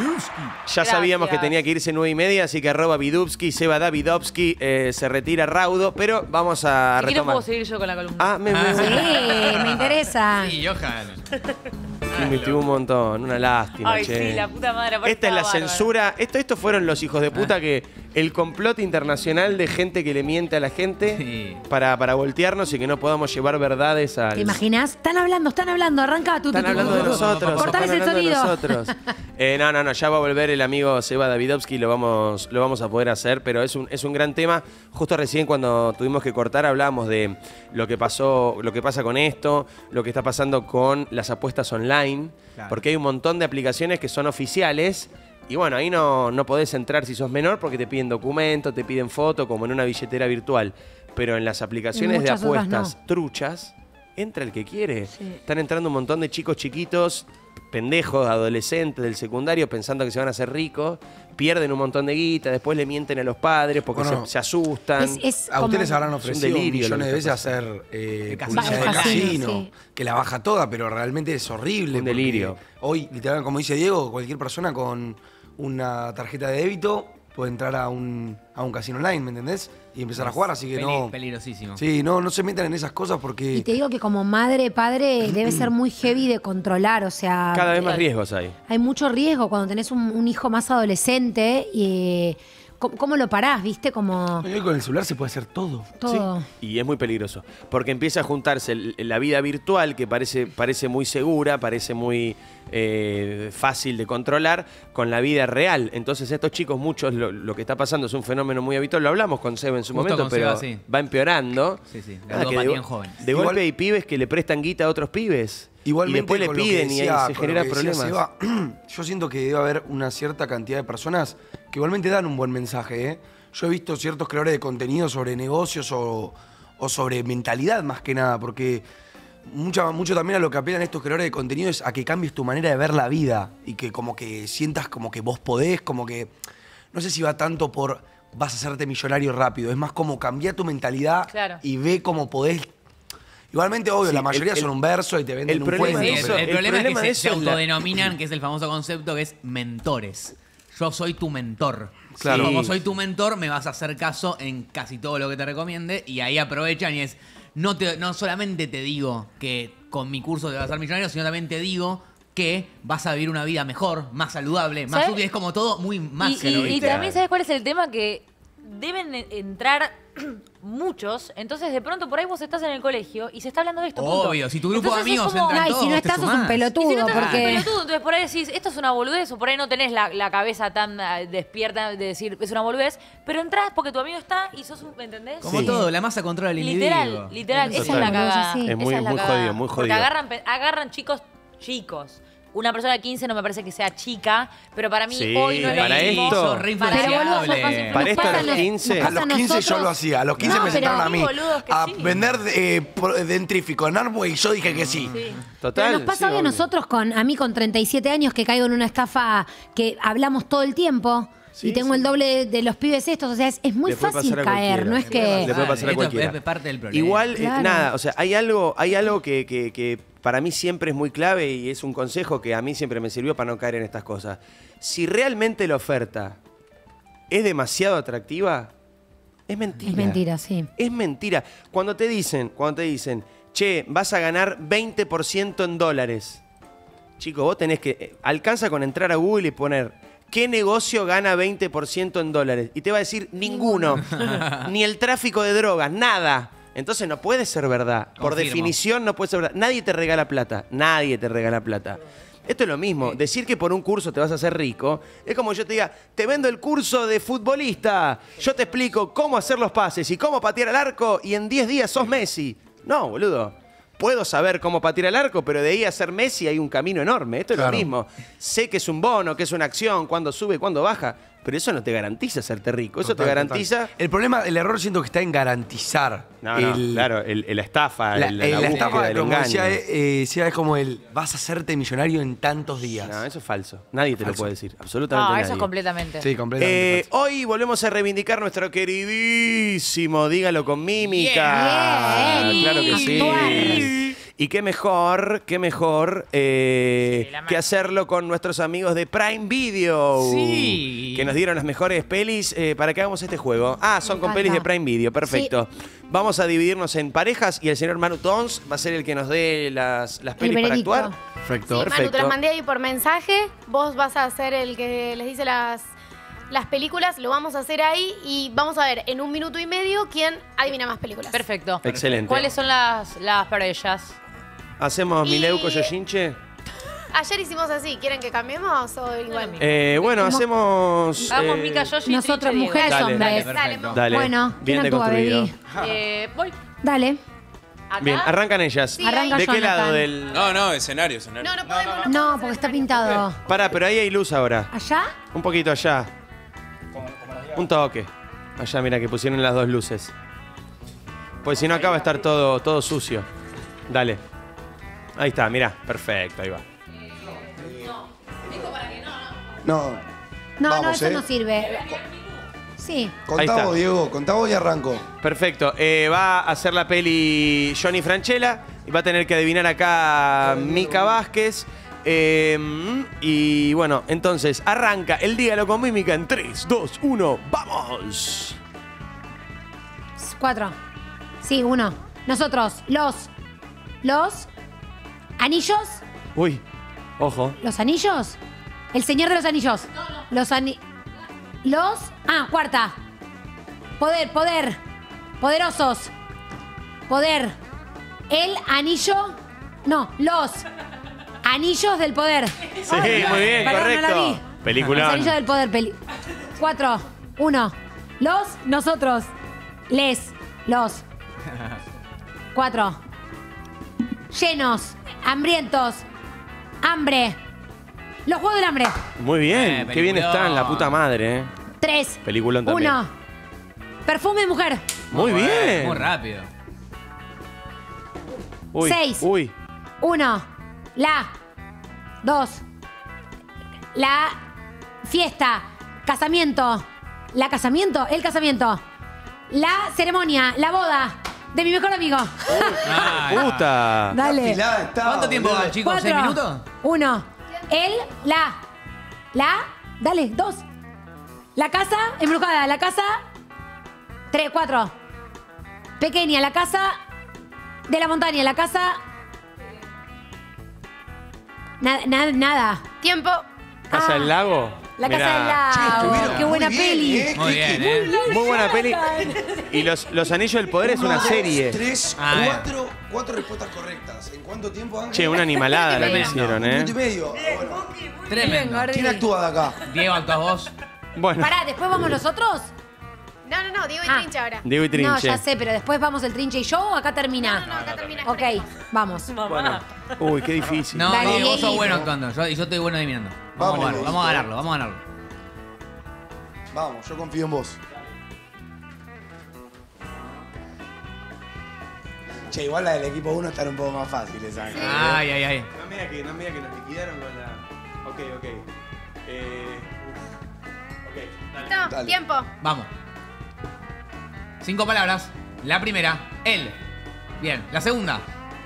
Ya sabíamos que tenía que irse 9:30, así que @Vidubski, Seba Davidovsky, se retira raudo, pero vamos a Si quiero retomar. puedo seguir yo con la columna. Ah, Sí, me interesa. Sí, Johan. Invirtió un montón, una lástima, Ay, che. sí, la puta madre. aparte Esta es la estaba bárbaro. censura. Estos fueron los hijos de puta que el complot internacional de gente que le miente a la gente para voltearnos y que no podamos llevar verdades al. ¿Te imaginas? Están hablando, arranca tú. Están hablando de nosotros. Cortales el están hablando de sonido. nosotros. No, ya va a volver el amigo Seba Davidovsky, lo vamos a poder hacer, pero es un gran tema. Justo recién cuando tuvimos que cortar hablábamos de lo que pasó, lo que pasa con esto, lo que está pasando con las apuestas online, Claro. porque hay un montón de aplicaciones que son oficiales. Y bueno, ahí no podés entrar si sos menor porque te piden documento, te piden foto, como en una billetera virtual. Pero en las aplicaciones de Muchas otras apuestas truchas, entra el que quiere. Sí. Están entrando un montón de chicos chiquitos, pendejos, adolescentes del secundario, pensando que se van a hacer ricos, pierden un montón de guita, después le mienten a los padres porque Bueno, se asustan. A ustedes les habrán Es un ofrecido delirio lo millones que de está veces pasando. hacer casino. publicidad de Bajo casino, casino, sí. que la baja toda, pero realmente es horrible. Un porque delirio. Hoy, literal, como dice Diego, cualquier persona con una tarjeta de débito puede entrar a un casino online, ¿me entendés? Y empezar a jugar, así que no... Peligrosísimo. Sí, no se metan en esas cosas porque... Y te digo que como madre, padre, debe ser muy heavy de controlar, o sea... Cada vez más riesgos hay. Hay mucho riesgo cuando tenés un hijo más adolescente y... ¿Cómo lo parás, viste? Como... Hoy con el celular se puede hacer todo. Todo. Sí, y es muy peligroso, porque empieza a juntarse la vida virtual, que parece muy segura, parece muy fácil de controlar, con la vida real. Entonces estos chicos, muchos, lo que está pasando es un fenómeno muy habitual, lo hablamos con Seba en su Justo momento, con pero Seba, sí. va empeorando. Sí, sí. Nada, La que ludopatía en jóvenes. de golpe hay pibes que le prestan guita a otros pibes. Igualmente, y después le con lo que piden y ahí decía- se con genera lo que decía problemas. Seba, yo siento que debe haber una cierta cantidad de personas que igualmente dan un buen mensaje, ¿eh? Yo he visto ciertos creadores de contenido sobre negocios o sobre mentalidad más que nada, porque mucho también a lo que apelan estos creadores de contenido es a que cambies tu manera de ver la vida y que como que sientas como que vos podés, como que... No sé si va tanto por vas a hacerte millonario rápido, es más como cambiar tu mentalidad Claro. y ve cómo podés... Igualmente, obvio, Sí, la mayoría el- son un verso y te venden el un problema cuento. de eso- pero- El problema problema de es que se eso es la- autodenominan, que es el famoso concepto que es mentores. Yo soy tu mentor. Claro. Como Sí. soy tu mentor, me vas a hacer caso en casi todo lo que te recomiende. Y ahí aprovechan y es, no solamente te digo que con mi curso te vas a hacer millonario, sino también te digo que vas a vivir una vida mejor, más saludable, más ¿Sabes? útil. Es como todo muy más Y también, ¿sabes cuál es el tema? Que deben entrar muchos, entonces de pronto por ahí vos estás en el colegio y se está hablando de esto. punto. Obvio, si tu grupo de Entonces es amigos como- entran Ay, todos, si no vos te estás, sos un sumás. pelotudo, Y si no te porque... pelotudo, entonces por ahí decís, esto es una boludez, o por ahí no tenés la cabeza tan despierta de decir, es una boludez, pero entras porque tu amigo está y sos un, ¿me entendés? Como todo, la masa controla el individuo. Literal, esa es Total. la cagada. Sí. Es muy- Esa la muy cagada. jodido, muy Porque jodido. agarran chicos. Una persona de 15 no me parece que sea chica, pero para mí Sí, hoy no es para lo mismo. esto- Sos re Para influenciable. boludo, Para esto a los nos 15... A los 15 yo lo hacía, a los 15 No, me pero- sentaron a mí boludos que a sí. vender dentrífico en Armway y yo dije que sí. Total. Pero nos pasa sí, hoy a obvio. nosotros, a mí con 37 años, que caigo en una estafa que hablamos todo el tiempo Sí, y tengo el doble de los pibes estos. O sea, es muy Le puede fácil pasar a caer, cualquiera. no es que... Le puede pasar a Esto cualquiera. es parte del problema. Igual, Claro. nada, o sea, hay algo que para mí siempre es muy clave y es un consejo que a mí siempre me sirvió para no caer en estas cosas. Si realmente la oferta es demasiado atractiva, es mentira. Es mentira, sí. Es mentira. Cuando te dicen, che, vas a ganar 20% en dólares. Chico, vos tenés que... Alcanza con entrar a Google y poner... ¿Qué negocio gana 20% en dólares? Y te va a decir ninguno. Ni el tráfico de drogas, nada. Entonces no puede ser verdad. Por Confirmo. definición no puede ser verdad. Nadie te regala plata. Nadie te regala plata. Esto es lo mismo. Decir que por un curso te vas a hacer rico es como yo te diga, te vendo el curso de futbolista. Yo te explico cómo hacer los pases y cómo patear al arco y en 10 días sos Messi. No, boludo. Puedo saber cómo patear al arco, pero de ahí a ser Messi hay un camino enorme. Esto es Claro. lo mismo. Sé que es un bono, que es una acción, cuándo sube, cuándo baja, pero eso no te garantiza hacerte rico. Eso Total, te garantiza... total. El problema, el error siento que está en garantizar. No, no, claro, la estafa, la búsqueda estafa, del como engaño. decía, es como el vas a hacerte millonario en tantos días. No, eso es falso. Nadie te lo Falso. puede decir. Absolutamente No, nadie. eso es completamente. Sí, completamente. falso. Hoy volvemos a reivindicar nuestro queridísimo Dígalo con Mímica. Yeah. Claro que sí. Actuar. Y qué mejor que hacerlo con nuestros amigos de Prime Video. Sí. Que nos dieron las mejores pelis para que hagamos este juego. Son con encanta. pelis de Prime Video, perfecto. Vamos a dividirnos en parejas y el señor Manu Tons va a ser el que nos dé las pelis para veredicto. actuar. Perfecto. Sí, Manu, te las mandé ahí por mensaje. Vos vas a ser el que les dice las películas. Lo vamos a hacer ahí y vamos a ver en 1 minuto y medio quién adivina más películas. Perfecto. Excelente. ¿Cuáles son las para ellas? ¿Hacemos Mileuco Yoshinche? Ayer hicimos así. ¿Quieren que cambiemos o igual? Bueno, hacemos... Hagamos Mica, Yoshi, Nosotros, Trinche, mujeres, Dale, hombres. perfecto. Dale, Bueno, bien ¿quién actúa, deconstruido. baby? Voy. Dale. ¿Acá? Bien, arrancan ellas. Sí, Arranca ¿De qué Jonathan. lado del...? No, escenario. No, no podemos. No, porque está pintado. Pará, pero ahí hay luz ahora. ¿Allá? Un poquito allá. Un toque. Allá, mira, que pusieron las 2 luces. Pues si no, acá va a estar todo sucio. Dale. Ahí está, mira. Perfecto, ahí va. No. No, Vamos, no, eso no sirve. Sí. Ahí está. Contá vos, Diego, contá vos y arranco. Perfecto. Va a hacer la peli Johnny Franchella y va a tener que adivinar acá Mica Vázquez. Y bueno, entonces arranca el Dígalo con Mímica en 3, 2, 1, ¡vamos! 4. Sí, 1. Nosotros, los anillos. Uy, ojo. ¿Los anillos? El Señor de los Anillos. Cuarta. Poder. Poderosos. Poder. El anillo. No, los anillos del poder. Sí, muy bien, Perdón, correcto. no la vi. Peliculón. Los anillos del poder. 4, 1. Nosotros. Los. 4. Llenos. Hambrientos. Hambre. Los Juegos del Hambre. Muy bien, qué bien peliculón. están, la puta madre, 3. Peliculón también. 1. Perfume de mujer. Muy bien. Muy rápido. Uy, 6. Uy. 1. 2. La fiesta. Casamiento. El casamiento. La ceremonia. La boda de mi mejor amigo. Puta. Dale. Afilada está, ¿Cuánto tiempo boludo. va, chicos? 4, ¿6 minutos? 1. Dale, 2. La casa embrujada. La casa. 3, 4. Pequeña. La casa de la montaña. La casa. Nada. Tiempo. ¿Casa del lago? La Mirá. casa del lago. estuvieron Qué buena muy bien, peli. ¿eh? Muy bien, Muy buena peli. Y los Anillos del Poder es una serie. 3, Ah, 4 respuestas correctas. ¿En cuánto tiempo, Ángel? Che, una animalada la que Tremendo. hicieron, Un minuto y medio. Bueno, Tremendo. ¿quién actúa de acá? Diego, actúas vos. Bueno, Pará, ¿después vamos nosotros? No, Diego y Trinche ahora. Diego y Trinche. No, ya sé, pero después vamos el Trinche y yo o acá termina. No, acá termina. Ok, vamos. Bueno. Uy, qué difícil. No, Dale, Diego, vos sos Dieguito. bueno actuando. Yo estoy bueno adivinando. Vamos, Vamos a ganarlo, vamos a ganarlo. Vamos, yo confío en vos. Che, igual la del equipo 1 están un poco más fáciles, Ángel. Ay. No mira que nos liquidaron con la... Ok. No, Dale. tiempo. Vamos. 5 palabras. La primera, el. Bien. La segunda,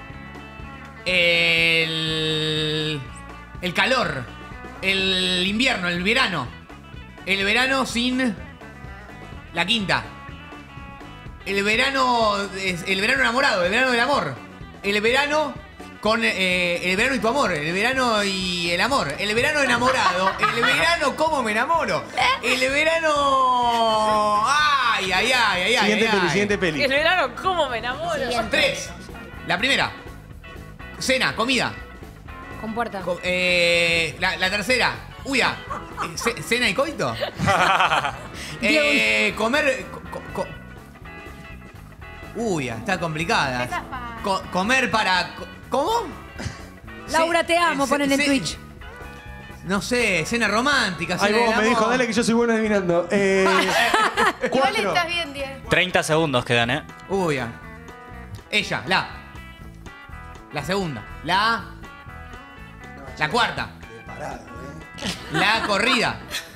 el calor. El invierno, el verano. El verano sin la quinta. El verano enamorado, el verano del amor. El verano con el verano y tu amor, el verano y el amor, el verano enamorado, el verano cómo me enamoro, el verano ay. Siguiente peli. El verano, ¿cómo me enamoro? 3. La primera, cena, comida. Con puerta. La tercera, uya, cena y coito. Comer. Uy, está complicada. Comer para. ¿Cómo? Laura, te amo, ponen en Twitch. No sé, cena romántica. Ay, Cena vos del me dijo, amor. dale que yo soy bueno adivinando. Igual estás bien, Diego. 30 segundos quedan, ¿eh? Uy, ya. Ella, la segunda. La cuarta. La corrida.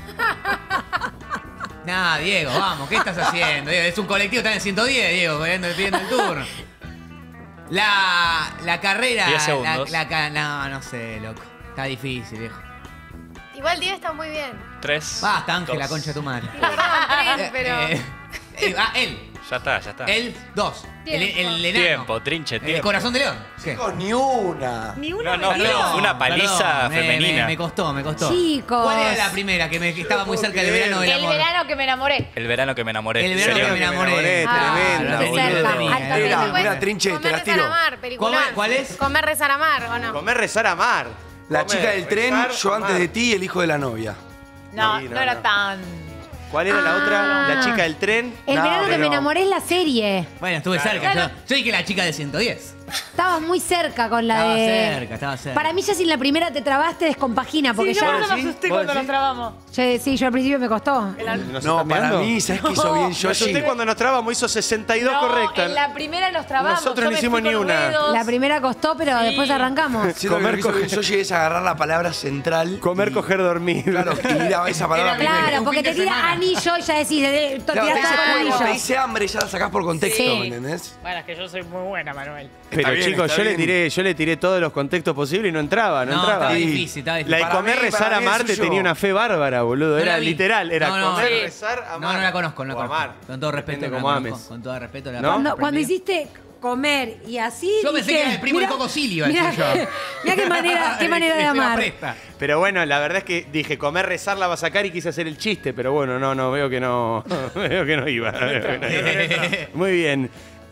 Nah, Diego, vamos, ¿qué estás haciendo? Diego, es un colectivo, están en 110, Diego, pidiendo el turno. La carrera. 10 segundos. No sé, loco. Está difícil, viejo. Igual 10 está muy bien. 3. Basta, Ángel, la concha de tu madre. Perdón, 3, pero... Él. Ya está. Él, 2. El enano. Tiempo, Trinche, El tiempo. corazón de león. ¿Qué? Chicos, ni una. Ni una No, pero fue una paliza femenina. Me costó. Chicos. ¿Cuál era la primera que estaba muy cerca del verano del El amor? verano que me enamoré. El verano que me enamoré. El verano Sería- que me enamoré. Tremenda, qué boludo. cerca. Mira, Trinche, te Comer, las rezar, tiro. amar, película. ¿Cuál es? Comer, rezar, amar, ¿o no? Comer, rezar, amar. La Comer, chica del tren, rezar, yo antes amar. de ti y el hijo de la novia. No, Sí, no era tan... ¿Cuál era la otra? La Ah. chica del tren. El No, verano que pero- me enamoré es la serie. Bueno, estuve cerca. Yo dije la chica de 110. Estabas muy cerca con la Estaba cerca. Para mí ya si en la primera te trabaste descompagina, porque Sí, yo ya... por eso me asusté cuando nos trabamos. Sí, yo al principio me costó. ¿Nos No, está para mirando? mí, ¿sabes qué hizo bien Me Yoshi? asusté cuando nos trabamos, hizo 62 No, correctas. en la primera nos trabamos. Nosotros yo no me hicimos fui ni con una. dedos. La primera costó, pero después arrancamos. Siento que lo que hizo bien Yoshi es agarrar la palabra central. Comer, coger, dormir. Claro, y mira esa palabra primero. Claro, porque te tira anillo y ya decís, te Claro, tirás te dice todo el juego, te anillo. dice hambre, ya la sacás por contexto, Sí. ¿me entendés? Bueno, es que yo soy muy buena, Manuel. Pero bien, chicos, está yo bien. le tiré todos los contextos posibles y no entraba, no entraba. estaba Y- difícil. La de Para comer, mí- rezar, para mí el amarte suyo- tenía una fe bárbara, boludo. No Era la vi. literal, era No, comer, sí. rezar, amar. No la conozco, no la O conozco. amar. Con todo respeto, Depende no la cómo conozco. ames. Con todo respeto, la ¿No? Cuando hiciste comer y así. Yo pensé dije, que era el primo de Coco Silly, iba a decir yo. Mirá qué manera de Se la amar. presta. Pero bueno, la verdad es que dije, comer, rezar la va a sacar y quise hacer el chiste, pero bueno, no, veo que no. Veo que no iba. Muy bien.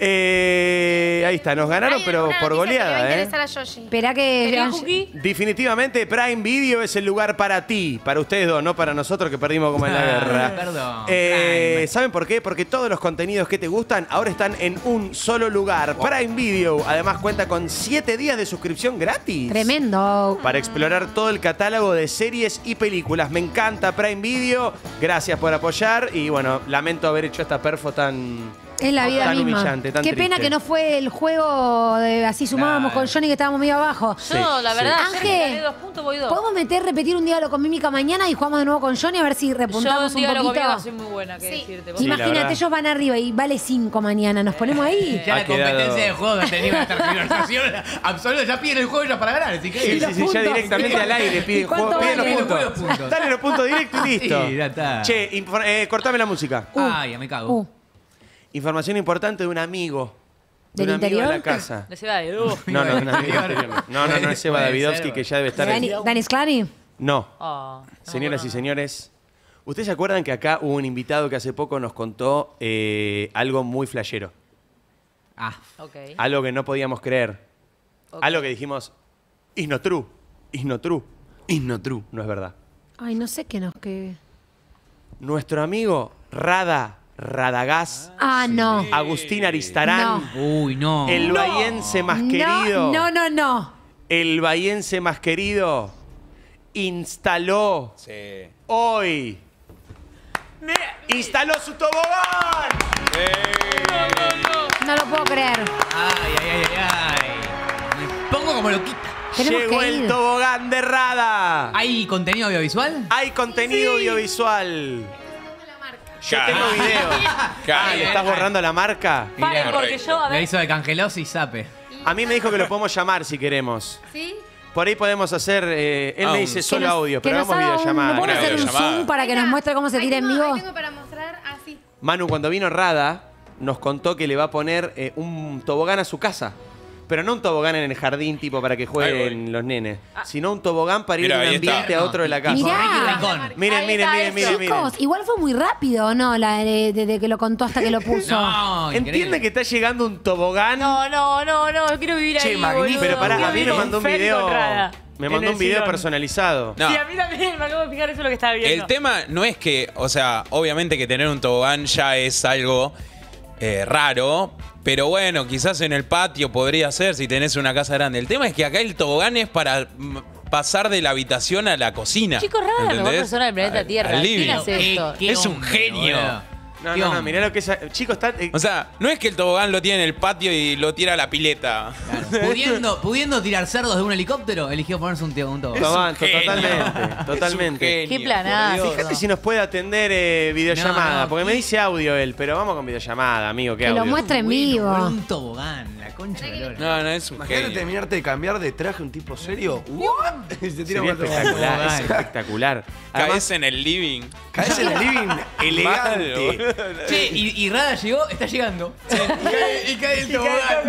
Ahí está, nos ganaron, Hay pero una por noticia que le va a goleada, ¿eh? interesar a Yoshi. Esperá que. ¿Querés cookie? Definitivamente Prime Video es el lugar para ti, para ustedes dos, no para nosotros que perdimos como en la guerra. Perdón. ¿Saben por qué? Porque todos los contenidos que te gustan ahora están en un solo lugar. Prime Video además cuenta con 7 días de suscripción gratis. Tremendo. Para explorar todo el catálogo de series y películas. Me encanta Prime Video. Gracias por apoyar. Y bueno, lamento haber hecho esta perfo tan... Es la vida tan misma. humillante, tan Qué pena triste. que no fue el juego de así sumábamos Claro. con Johnny que estábamos medio abajo. Yo, la verdad, sí. ayer que gané Ángel, 2 puntos, voy 2. ¿podemos repetir un diálogo con Mímica mañana y jugamos de nuevo con Johnny a ver si Yo repuntamos un un diálogo poquito? conmigo soy muy buena, que decirte. Sí, la Imagínate, verdad. ellos van arriba y vale 5 mañana. ¿Nos ponemos ahí? Ya Ha la competencia quedado- de juego que tenía una tergiversación absoluta. Ya piden el juego ya para ganar. Así que Sí, ya puntos. directamente al aire ¿Y piden, cuánto piden los vale? puntos. Dale los puntos directos y listo. Sí, ya está. Che, cortame la música. Ay, ya me cago. Información importante de un amigo. De ¿Del un amigo de la interior? casa. De Seba de Dú. No, un amigo anterior. No, es Seba Puede Davidovsky ser, que ya debe estar ¿Danis Clary? No. Oh, Señoras y señores, ¿ustedes se acuerdan que acá hubo un invitado que hace poco nos contó algo muy flashero? Ah, ok. Algo que no podíamos creer. Ok. Algo que dijimos, is not true, is not true. Is not true. No es verdad. Ay, no sé qué nos que. Nuestro amigo Radagás, Ah, no. Agustín Aristarán, Uy, no. el bahiense más querido. No. El bahiense más querido instaló Sí. hoy. Instaló su tobogán. No lo puedo creer. Ay. Me pongo como loquita. Tenemos Llegó que el ir. tobogán de Rada. ¿Hay contenido audiovisual? Hay contenido audiovisual. Yo Claro. tengo video. Claro. Ah, ¿le estás borrando la marca? Paren, porque yo, a Le ver. hizo de Cangeloso y Zape. A mí me dijo que lo podemos llamar si queremos. ¿Sí? Por ahí podemos hacer. Él me dice Que solo nos- audio, Que pero nos hagamos haga videollamada. ¿No podemos hacer un videollamada. Zoom para que nos muestre cómo se tira en vivo? Ahí tengo para mostrar así. Manu, cuando vino Rada, nos contó que le va a poner un tobogán a su casa. Pero no un tobogán en el jardín, tipo para que jueguen los nenes, sino un tobogán para ir Mirá, de un ahí está. ambiente a otro de la casa. Mirá. Ricky Rincón. Miren, Ahí miren, está miren, eso. miren, miren. Chicos, igual fue muy rápido, ¿no? Desde que lo contó hasta que lo puso. No, ¿Entiende increíble. que está llegando un tobogán? No, quiero vivir Che, ahí, magnífico. boludo. Pero pará, Quiero a mí me vivir mandó un en Feli video. con Rada. Me En mandó el un video sillón. personalizado. No. Sí, a mí también, me acabo de fijar eso es lo que estaba viendo. El tema no es que, o sea, obviamente que tener un tobogán ya es algo raro, pero bueno, quizás en el patio podría ser si tenés una casa grande. El tema es que acá el tobogán es para pasar de la habitación a la cocina. Chicos, Rada es la mejor ¿entendés? persona del planeta Tierra. Al ¿Quién living. hace esto? ¿Qué Es un hombre, genio. boludo. No, mirá lo que es. Chicos, está. O sea, no es que el tobogán lo tiene en el patio y lo tira a la pileta. Pudiendo tirar cerdos de un helicóptero, eligió ponerse un tobogán. Totalmente. Qué planazo. Fíjate si nos puede atender videollamada, porque me dice audio él, pero vamos con videollamada, amigo. ¿Qué Que audio? lo muestre en vivo. Un tobogán, la concha de la lora. No, es un Imagínate genio. terminarte de cambiar de traje un tipo serio. Y se tira Sería por otro espectacular, lado. es espectacular. Caes en el living. Caes en el living elegante. Che, y Rada llegó, está llegando. Y cae el tobogán.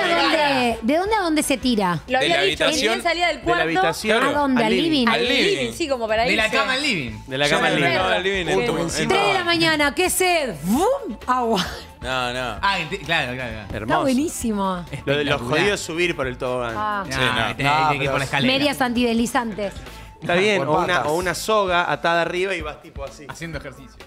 ¿De dónde a dónde se tira? Lo había dicho, ni bien salía del cuarto. ¿A dónde? ¿Al living? Al living, sí, como para De irse. la cama al living. De la cama al living. 3 de la mañana, ¿qué sed? ¡Bum! Agua. No. Ah, claro. Está Hermoso. buenísimo. Lo jodido es subir por el tobogán. Ah. Tenés que ir por la escalera. Medias antideslizantes. Está bien, Por o patas. una soga atada arriba y vas tipo así. Haciendo ejercicio.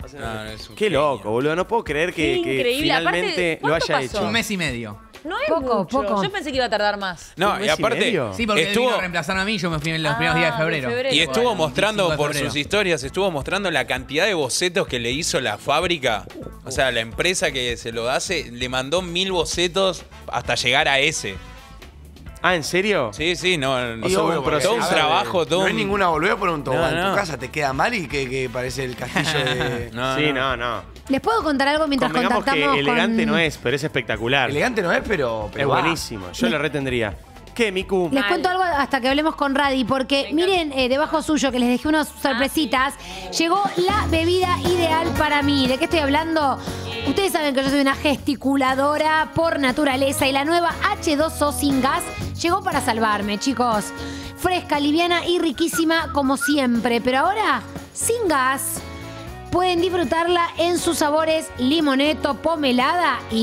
Qué loco, boludo. No puedo creer que Increíble. finalmente Aparte, lo ¿cuánto haya pasó? hecho. Un mes y medio. No es Poco, mucho. poco. Yo pensé que iba a tardar más. No, ¿Un y mes y aparte, medio? Sí, porque él estuvo, vino a reemplazarme a mí, yo me fui en los primeros días de febrero. y estuvo Bueno, mostrando 25 de por febrero. sus historias, estuvo mostrando la cantidad de bocetos que le hizo la fábrica. O sea, la empresa que se lo hace, le mandó 1000 bocetos hasta llegar a ese. Ah, ¿en serio? Sí, no. Y obvio, porque, todo un a ver, trabajo, todo No hay un- ninguna volver por un tobogán. No, En no. tu casa te queda mal y que parece el castillo de. No. ¿Les puedo contar algo mientras Convengamos contactamos que elegante con... no es, pero es espectacular. Elegante no es, pero es va. buenísimo. Yo lo retendría. ¿Qué, Miku? Les cuento algo hasta que hablemos con Radi, porque miren, debajo suyo, que les dejé unas sorpresitas, llegó la bebida ideal para mí. ¿De qué estoy hablando? Ustedes saben que yo soy una gesticuladora por naturaleza y la nueva H2O sin gas llegó para salvarme, chicos. Fresca, liviana y riquísima como siempre, pero ahora sin gas. Pueden disfrutarla en sus sabores limoneto, pomelada y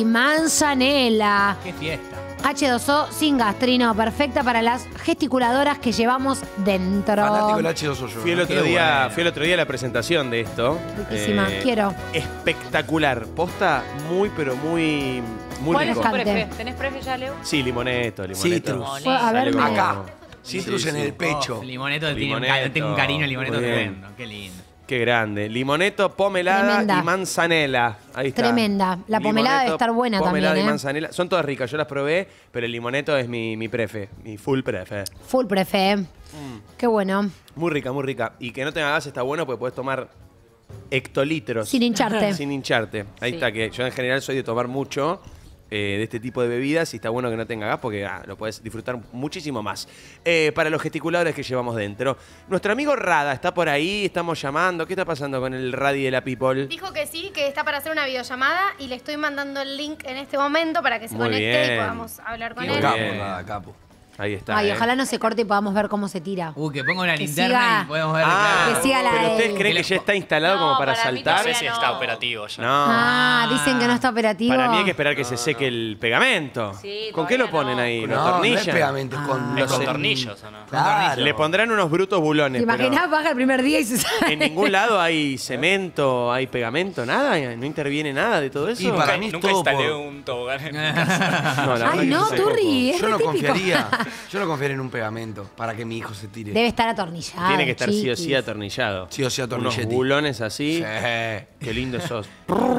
manzanela. Qué fiesta. H2O sin gastrino, perfecta para las gesticuladoras que llevamos dentro. Fanático del H2O yo. Fui el otro día a la presentación de esto. Riquísima, quiero. Espectacular. Posta muy, pero muy ¿Cuál es rico. tu prefe? ¿Tenés prefe ya, Leo? Sí, limoneto. Citrus. A ver, Sale me- como- Citrus Sí, en sí. el pecho. Limoneto, Limoneto. tengo un cariño a Limoneto Muy bien. tremendo. Qué lindo. Qué grande. Limoneto, pomelada Tremenda. y manzanela. Ahí está. Tremenda. La pomelada debe estar buena pomelada también, y ¿eh? manzanela. Son todas ricas, yo las probé, pero el limoneto es mi prefe, mi full prefe. Full prefe. Qué bueno. Muy rica, muy rica. Y que no tenga gas está bueno porque puedes tomar hectolitros. Sin hincharte. Sin hincharte. Ahí Sí. está, que yo en general soy de tomar mucho de este tipo de bebidas y está bueno que no tenga gas porque lo puedes disfrutar muchísimo más. Para los gesticuladores que llevamos dentro. Nuestro amigo Rada está por ahí, estamos llamando. ¿Qué está pasando con el Radi de la People? Dijo que sí, que está para hacer una videollamada y le estoy mandando el link en este momento para que se Muy conecte y bien. podamos hablar con Muy él. bien. Capo, nada, capo. Ahí está. Ay, ojalá no se corte y podamos ver cómo se tira. Que ponga una Que linterna siga- y podemos ver. Que siga la ¿Pero de ustedes él. creen que ya está instalado como para para mí saltar? No sé si Todavía está no. operativo ya. No. Ah, dicen que no está operativo. Para mí hay que esperar que se seque el pegamento. Sí, ¿Con qué lo todavía ponen no. ahí? ¿Lo No, no es tornillan? pegamento, es con Es con los- tornillos, ¿o no? Claro. Le pondrán unos brutos bulones. ¿Te imaginás? pero Baja el primer día y se sale. en ningún lado hay cemento, hay pegamento, nada. No interviene nada de todo eso. Y para mí es Nunca todo instalé por- un tobogán en mi casa. No, la verdad Ay, que no, tampoco. Turri, es Yo no re típico. confiaría en un pegamento para que mi hijo se tire. Debe estar atornillado. Tiene que estar sí o sí chiquis. atornillado. Sí o sí Unos atornilletti. bulones así. Sí. Qué lindo sos.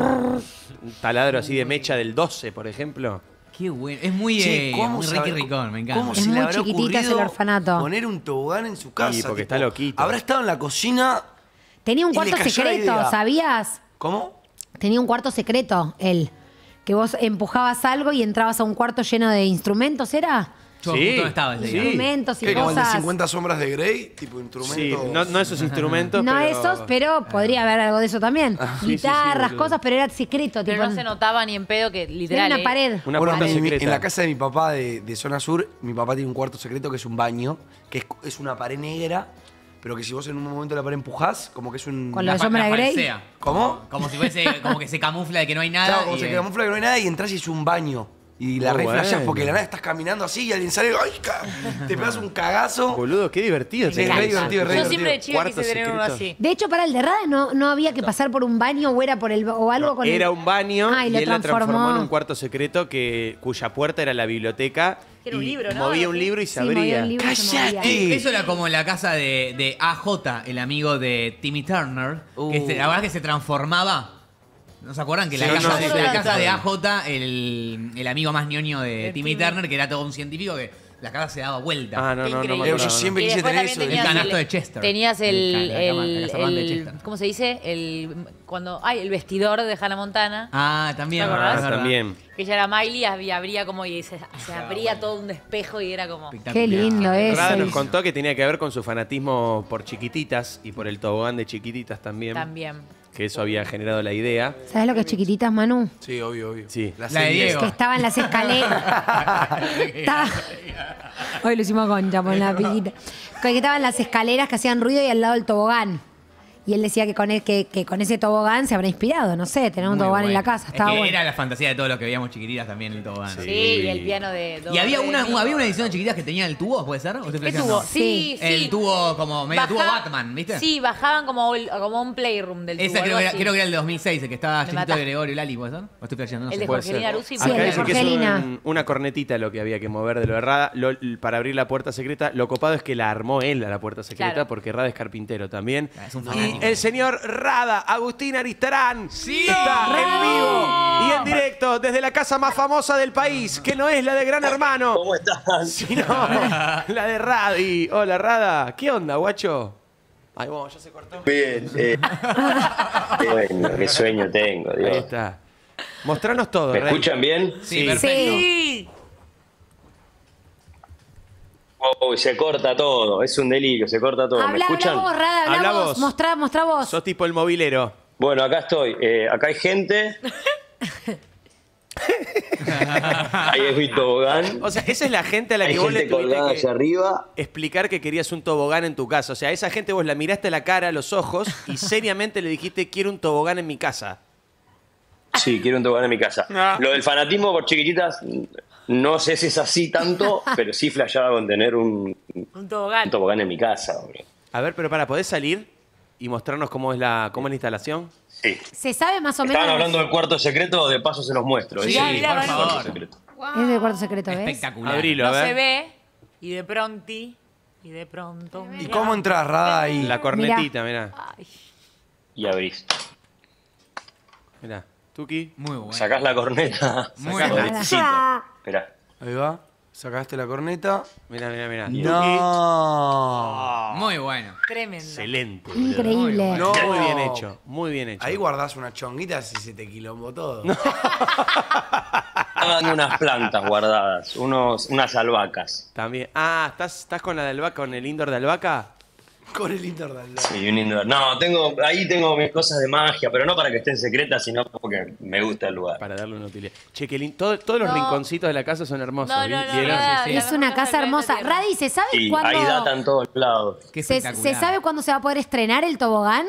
Un taladro así de mecha del 12, por ejemplo. Qué bueno. Es muy, Che, ¿cómo muy sabe- Ricky Ricón, me encanta. ¿Cómo Es se le muy habrá chiquitita, es el ocurrido orfanato. poner un tobogán en su casa? Sí, porque tipo, está loquito. Habrá estado en la cocina. Tenía un Y le cuarto cayó la secreto, idea. ¿sabías? ¿Cómo? Tenía un cuarto secreto, él. Que vos empujabas algo y entrabas a un cuarto lleno de instrumentos, ¿era? Yo Sí, justo no estaba ese sí. día. Instrumentos y ¿Qué, como el de cosas. 50 sombras de Grey? Tipo instrumentos. Sí, no esos instrumentos, No pero... esos, pero podría haber algo de eso también. sí, sí, Guitarras, boludo. cosas, pero era secreto. Pero tipo, no se notaba ni en pedo que era literal. una pared. Una Bueno, puerta en secreta. la casa de mi papá de zona sur, mi papá tiene un cuarto secreto que es un baño, que es una pared negra, pero que si vos en un momento la pared empujás, como que es un... Con la sombra de Grey. falsea. ¿Cómo? Como si fuese, como que se camufla de que no hay nada. Claro, como y, se camufla que no hay nada y entras y es un baño. Y la Muy re flashás bueno. porque de la nada estás caminando así y alguien sale, ¡ay! Te pegas un cagazo. Boludo, qué divertido. Sí, tenés re eso. divertido, re Yo divertido. siempre de chica Cuarto quise tener uno secreto. así. De hecho, para el de Rada no había que pasar por un baño o era por el o algo con Era el... un baño Ah, y, y lo él la transformó transformó. en un cuarto secreto cuya puerta era la biblioteca. Era un y libro, ¿no? movía Algo un así. libro y se Sí, movía abría. un libro y se movía. ¡Cállate! Eso era como en la casa de AJ, el amigo de Timmy Turner. Uh. Que la verdad que se transformaba. ¿No se acuerdan que Sí, la casa, no, la sí, casa de claro. AJ, el amigo más ñoño de Timmy Turner, que era todo un científico, que la casa se daba vuelta? Ah, Qué increíble. Yo siempre Y quise después tener también eso. tenías El canasto de Chester. Tenías La casabán de Chester. ¿cómo se dice? El vestidor de Hannah Montana. Ah, también. ¿Te acordás? También. Que ella era Miley y abría como y se abría todo un espejo y era como. Qué lindo eso. Rada nos contó que tenía que ver con su fanatismo por Chiquititas y por el tobogán de Chiquititas también. También. Que eso había generado la idea. ¿Sabes lo que es Chiquititas, Manu? Sí, obvio, obvio. Sí. La La de serie Diego. Que estaba en las escaleras. Hoy lo hicimos con Chapo en la piquita. Que estaban las escaleras que hacían ruido y al lado el tobogán. Y él decía que con ese tobogán se habrá inspirado, no sé, tener un Muy tobogán en bueno. la casa. Es Estaba que bueno. era la fantasía de todos los que veíamos Chiquititas también, el tobogán. Sí, y el piano de. Y había una edición de Chiquititas que tenía el tubo, ¿puede ser? ¿O estoy ¿Qué flasheando? tubo? Sí, sí. El tubo como medio tubo Batman, ¿viste? Sí, bajaban como un playroom del Ese tubo. creo algo que era así. el de 2006, el que estaba Me llenito mata. de Gregorio Lali, ¿puede ser? ¿O estoy flasheando? No El sé. de Puede Jorgelina ser. Aruzzi. Acá Sí, el de dicen que es Jorgelina. una cornetita lo que había que mover de lo de Rada. Para abrir la puerta secreta, lo copado es que la armó él a la puerta secreta, Claro. porque Rada es carpintero también. Es un Y fanático. el señor Rada, Agustín Aristarán, está en vivo y en directo desde la casa más famosa del país, que no es la de Gran Hermano. ¿Cómo están? Sino la de Rada. Y, hola, Rada. ¿Qué onda, guacho? Ay, vos, ya se cortó. Bien. Bueno, qué sueño tengo, Dios. Ahí está. Mostranos todo, ¿Me Rey. escuchan bien? Sí, perfecto. Sí. Oh, se corta todo, es un delirio, se corta todo. ¿Me Habla escuchan? vos, Rada, Habla habla vos. vos. Mostrá vos. Sos tipo el movilero. Bueno, acá estoy. Acá hay gente. Ahí es mi tobogán. O sea, esa es la gente a la Hay que vos le gente colgada tuviste hacia arriba. que explicar que querías un tobogán en tu casa. O sea, a esa gente vos la miraste a la cara, a los ojos, y seriamente le dijiste, quiero un tobogán en mi casa. Sí, quiero un tobogán en mi casa. Lo del fanatismo por Chiquititas, no sé si es así tanto, pero sí flasheaba con tener un tobogán. tobogán en mi casa, bro. A ver, pero ¿podés salir y mostrarnos cómo es la instalación? Sí. ¿Se sabe más o menos? Estaban hablando del cuarto secreto, de paso se los muestro. Sí, Ese es mirá, el mirá, cuarto mirá. secreto. Es del cuarto secreto, ¿ves? Espectacular. Abrilo, a No ver. se ve y de pronto. ¿Y cómo entras, Rada, ahí? La cornetita, mirá. Y abrís. Mirá. Tuki. Muy bueno. Sacás la corneta. Muy Sacás bueno. la cita. Esperá. Ahí va. Sacaste la corneta. Mirá, mirá, mirá. No. Muy bueno. Tremendo. Excelente. Increíble. No. Muy bien hecho, muy bien hecho. Ahí guardás unas chonguitas y se te quilombó todo. Estaban unas plantas guardadas, unas albahacas. También. Ah, ¿estás con la de albahaca, con el indoor de albahaca? Con el Inter de al lado. Sí, un indoor. No, ahí tengo mis cosas de magia, pero no para que estén secretas, sino porque me gusta el lugar. Para darle una utilidad. Che, qué todos los No. rinconcitos de la casa son hermosos. No, no, no, ¿Vieron? nada, Sí, sí. Es una casa hermosa. Radi, ¿se sabe Y cuándo? hay data en todos lados. Qué ¿Se espectacular. sabe cuándo se va a poder estrenar el tobogán?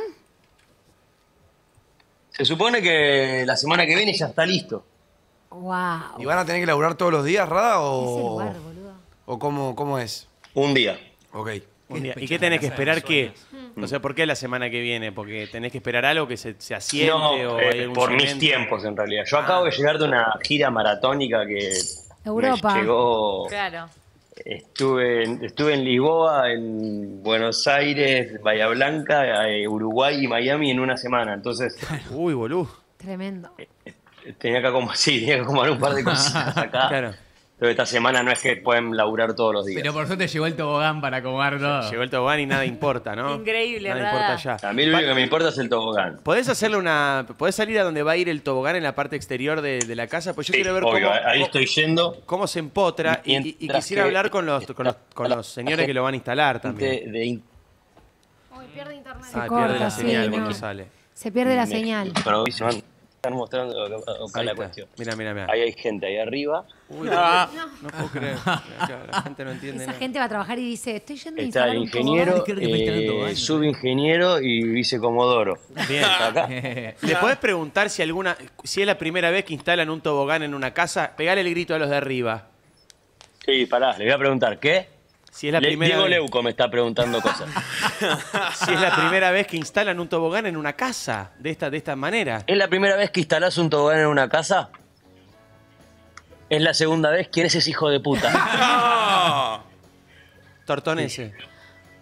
Se supone que la semana que viene ya está listo. Wow. ¿Y van a tener que laburar todos los días, Rada? Ese ¿O, lugar, boludo. o cómo es? Un día. Ok. Un día. ¿Y qué tenés que esperar qué? O sea, ¿por qué la semana que viene? ¿Porque tenés que esperar algo que se asiente No, o hay algún por mis cemento? tiempos en realidad. Yo acabo de llegar de una gira maratónica que Europa. me llegó. Claro. Estuve en Lisboa, en Buenos Aires, Bahía Blanca, Uruguay y Miami en una semana. Entonces Uy, boludo. Tremendo. tenía que acomodar un par de cositas acá. Claro. Pero esta semana no es que pueden laburar todos los días. Pero por suerte llegó el tobogán para acomodar todo. Llegó el tobogán y nada importa, ¿no? Increíble, Nada Rada. importa ya. A mí lo único que me importa es el tobogán. ¿Podés salir a donde va a ir el tobogán en la parte exterior de la casa? Pues yo Sí, quiero ver obvio, ahí estoy yendo. cómo se empotra y Mientras quisiera que- hablar con los señores que lo van a instalar también. De Uy, pierde internet. Ah, corta, pierde la sí, señal no. cuando sale. Se pierde la señal. Pero están mostrando acá Ahí la está. cuestión. Mira. Ahí hay gente ahí arriba. Uy, no puedo creer. La gente no entiende Esa nada. gente va a trabajar y dice, estoy yendo a Está instalar el un ingeniero, tobogán. subingeniero y vicecomodoro. Bien. Acá. ¿Le podés preguntar si es la primera vez que instalan un tobogán en una casa? Pegale el grito a los de arriba. Sí, pará, le voy a preguntar, ¿qué? Si es la primera Diego vez. Leuco me está preguntando cosas. Si es la primera vez que instalan un tobogán en una casa de esta manera. ¿Es la primera vez que instalás un tobogán en una casa? ¿Es la segunda vez? ¿Quién es ese hijo de puta? Tortonese.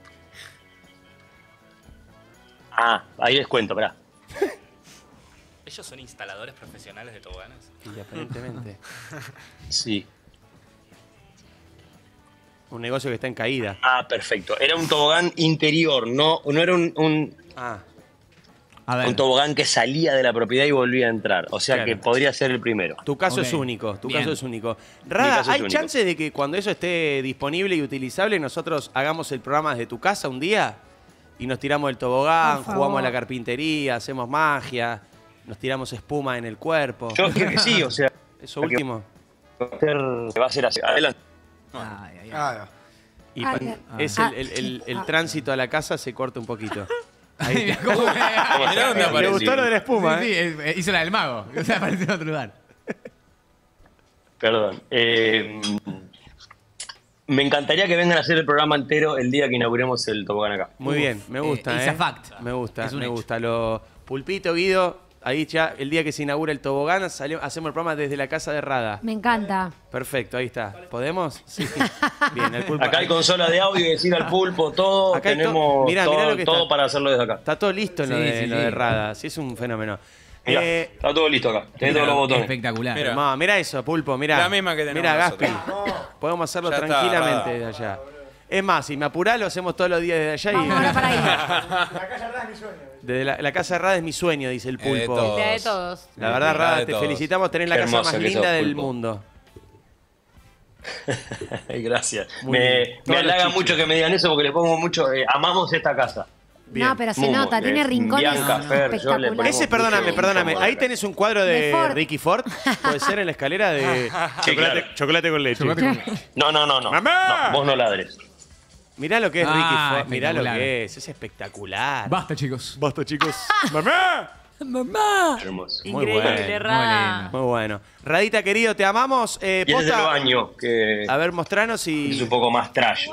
Ah, ahí les cuento, pará. ¿Ellos son instaladores profesionales de toboganes? Y aparentemente. Sí. Un negocio que está en caída. Ah, perfecto. Era un tobogán interior, no era un tobogán que salía de la propiedad y volvía a entrar. O sea Claro. que podría ser el primero. Tu caso Ok. es único, tu Bien. caso es único. Mi Rada, caso es ¿hay único. chance de que cuando eso esté disponible y utilizable nosotros hagamos el programa desde tu casa un día? Y nos tiramos el tobogán, Por favor. jugamos a la carpintería, hacemos magia, nos tiramos espuma en el cuerpo. Yo creo que sí, o sea. Eso último. Va a ser así. Adelante. Y Ah, es ah, el tránsito a la casa se corta un poquito. Ahí Mirá está. cómo- Mirá dónde Le apareció. gustó lo de la espuma, Sí, hizo la del mago. O sea, apareció en otro lugar. Perdón. Me encantaría que vengan a hacer el programa entero el día que inauguremos el tobogán acá. Muy bien, me gusta. it's a fact. Me gusta, Es un me hecho. gusta. Lo Pulpito, Guido, ahí ya el día que se inaugura el tobogán hacemos el programa desde la casa de Rada. Me encanta. Perfecto, ahí está. ¿Podemos? Sí. Bien, el pulpo. Acá hay consola de audio y decir al pulpo, todo. Acá hay tenemos mirá todo, lo que todo está. para hacerlo desde acá. Está todo listo en lo, Sí, de, sí, lo sí. de Rada. Sí, es un fenómeno. Mirá, está todo listo acá. Tenés todos los botones. Espectacular. Mirá eso, Pulpo, mirá. La misma que tenemos Mirá, Gaspi. nosotros. Podemos hacerlo Ya está, tranquilamente Rada. desde allá. Es más, si me apurás, lo hacemos todos los días desde allá. Desde la casa de Rada es mi sueño, dice el Pulpo. todos. La de todos. La verdad, La Rada, de te todos. felicitamos. Tenés la Qué casa hermoso más que sos, linda del Pulpo. mundo. Gracias. Muy Me bien. Todos los halaga chichos. mucho que me digan eso porque le pongo mucho. Amamos esta casa. No, pero se Mumo, nota, tiene rincones Bianca, Fer, yo le espectaculares. pongo Ese, perdóname, mucho ahí tenés un cuadro De de Ford. Ricky Ford. Puede ser en la escalera de Sí, claro. chocolate con leche. No. ¡Mamá! No, vos no ladres. Mirá lo que es Ah, Ricky Ford. Mirá lo espectacular. que es espectacular. Basta, chicos. Basta, chicos. ¡Mamá! ¡Mamá! Hermoso. Muy Increíble, bueno. Rada. Muy bueno. Radita, querido, te amamos. Y ese es el Posta, baño, que a ver, mostranos es y... un poco más trash.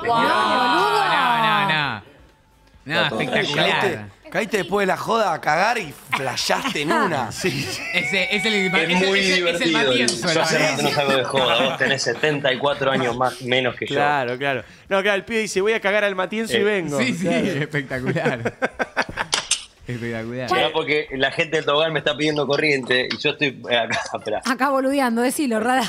No. Está todo. Espectacular. Caíste después de la joda a cagar y flashaste en una. Es el Es muy es el divertido. Matienzo. Yo hace el rato no salgo de joda. Vos tenés 74 años menos que yo. Claro. No, claro, el pibe dice, voy a cagar al Matienzo y vengo. Sí, sí, Claro. espectacular. Espectacular. Será porque la gente del tobogán me está pidiendo corriente y yo estoy acá. Esperá. Acá boludeando, decilo, Rada.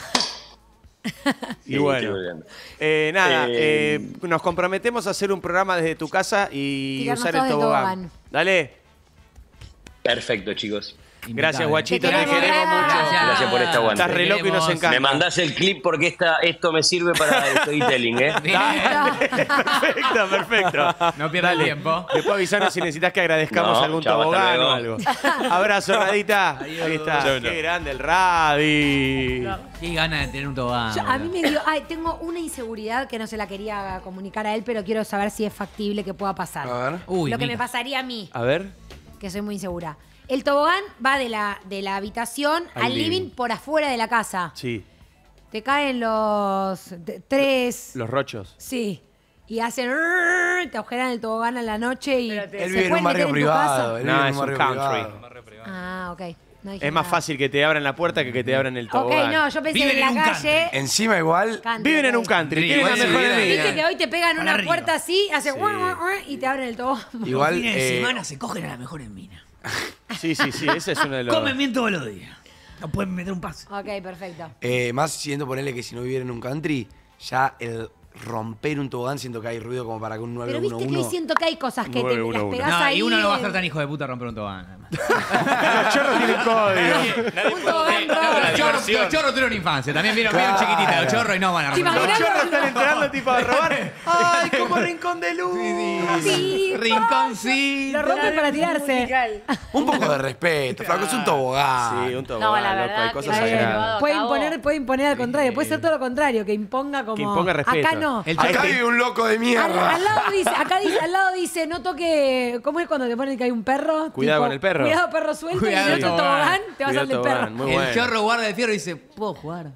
Y Sí, bueno, estoy volviendo. nada, Eh, nos comprometemos a hacer un programa desde tu casa y Tirarnos usar todos el del tobogán. tobogán. Dale. Perfecto, chicos. Gracias, guachito, te queremos, queremos Rada. mucho. Gracias por este aguante. Estás re loco y nos encanta. Me mandás el clip porque esto me sirve para el storytelling, ¿eh? Perfecto. No pierdas tiempo. Después avisanos si necesitas que agradezcamos No, algún chau, hasta tobogán o luego. algo. Abrazo, Radita. Ahí está. Chau, chau. Qué grande el Radi. Qué ganas de tener un tobogán. A mí me dio. Ay, tengo una inseguridad que no se la quería comunicar a él, pero quiero saber si es factible que pueda pasar. A ver. Uy, Lo que me Mica. pasaría a mí, A ver. que soy muy insegura. El tobogán va de la habitación Al al living living. por afuera de la casa. Sí, Te caen tres. los rochos. Sí. Y hacen. Te agujeran el tobogán a la noche y. Él ¿se vive en pueden un barrio meter en tu casa? privado. Él No, vive en es un un barrio country. privado. Ah, ok. No dije Es más nada. fácil que te abran la puerta que te abran el Ok, tobogán. no, yo pensé Viven en en la un calle. Encima igual, country, Viven en ok. un country, Sí, tienen la igual mejor sí, envidia. Viste que hoy te pegan Para una arriba. puerta así, hacen Sí. y te abren el tobogán. igual. Fines de semana se cogen a la mejor en mina. Sí, ese es uno de los... Comen bien todos los días. No pueden meter un pase. Ok, perfecto. Más siento ponerle que si no viviera en un country, ya el romper un tobogán siento que hay ruido como para que un Pero viste que hoy 911. siento que hay cosas que te 911. las pegás No, ahí. y uno no va a ser tan hijo de puta romper un tobogán. además. Los chorros tienen código. Un tobogán rojo. Los chorros tuvieron infancia. También vieron chiquitita los chorros y no van a ¿Te romper. imaginas? Los chorros están entrando tipo a robar. ¡Ay, como rincón de luz! Sí, Rinconcito. lo rompen para tirarse. Un poco de respeto, flaco, es un tobogán. Sí, un tobogán, la loco, verdad hay que cosas lo haya sagradas. llevado a Puede imponer al contrario, puede ser todo lo contrario, que imponga como. Que imponga respeto. Acá no. El Acá chorro- vive un loco de mierda. Al lado dice, no toque. ¿Cómo es cuando te ponen que hay un perro? Cuidado con el perro. Cuidado, perro suelto. Cuidado, y en el otro tobogán. tobogán te vas Cuidado, al del tobogán, perro. muy El bueno. chorro guarda el fierro y dice, ¿puedo jugar?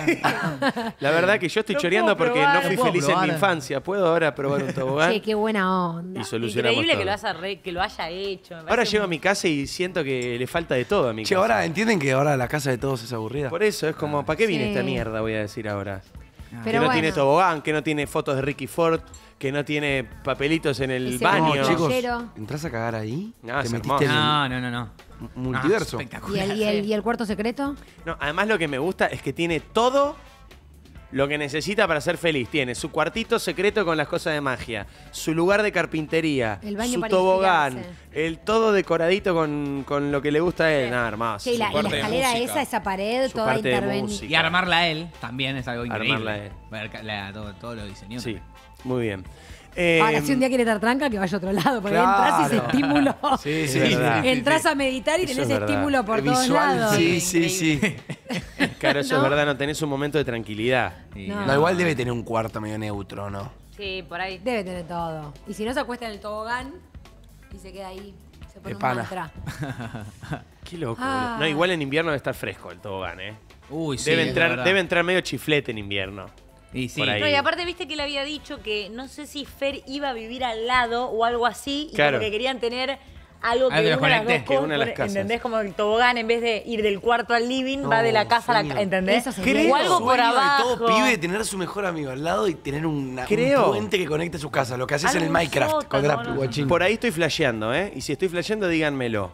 La verdad que yo estoy No choreando puedo porque probar. no fui No puedo feliz en mi probar. infancia. ¿Puedo ahora probar un tobogán? Che, qué buena onda. Y solucionamos Increíble todo. que lo haya hecho. me Ahora parece llego a mi casa y siento que le falta de todo a mi Che, casa. ahora entienden que ahora la casa de todos es aburrida. Por eso es como, ¿para qué viene Sí. esta mierda? Voy a decir ahora. Pero que no bueno. tiene tobogán, que no tiene fotos de Ricky Ford, que no tiene papelitos en el Ese baño. baño. Chicos, Cero. ¿entrás a cagar ahí? No, ¿Te es metiste en hermoso. No. el multiverso? ¿Y el cuarto secreto? No, además lo que me gusta es que tiene todo lo que necesita para ser feliz. Tiene su cuartito secreto con las cosas de magia, su lugar de carpintería, El baño su para tobogán, inspirarse. el todo decoradito con lo que le gusta a él. Nada, hermoso. Che, y la escalera esa pared, Su toda parte de intervenida. música. Y armarla a él también es algo increíble. Armarla a él. Ver todo lo diseñó. Sí, muy bien. Ahora, si un día quiere estar tranca, que vaya a otro lado, porque Claro. entras y ese estímulo. Sí, sí, es verdad. Entras a meditar y Eso tenés es verdad. estímulo por todos Visual, lados. sí. Claro, eso ¿No? es verdad, no tenés un momento de tranquilidad. No, igual debe tener un cuarto medio neutro, ¿no? Sí, por ahí. Debe tener todo. Y si no, se acuesta en el tobogán y se queda ahí. Se pone De un pana. mantra. Qué loco. Ah. boludo. No, igual en invierno debe estar fresco el tobogán, ¿eh? Uy, sí. Debe es entrar, verdad. debe entrar medio chiflete en invierno. Y sí. Por ahí. No, y aparte viste que él había dicho que no sé si Fer iba a vivir al lado o algo así, y Claro. como que querían tener algo que Algo que una de las conecte, dos que cosas, una de las casas. ¿entendés? Como el tobogán, en vez de ir del cuarto al living, va de la casa a la casa, ¿entendés? Eso sería Creo O algo por sueño abajo. de todo pibe tener a su mejor amigo al lado y tener un Creo. puente que conecte su casa. Lo que haces en el Algún Minecraft sótano, con Draft no sé. Guachín. Por ahí estoy flasheando, ¿eh? Y si estoy flasheando, díganmelo.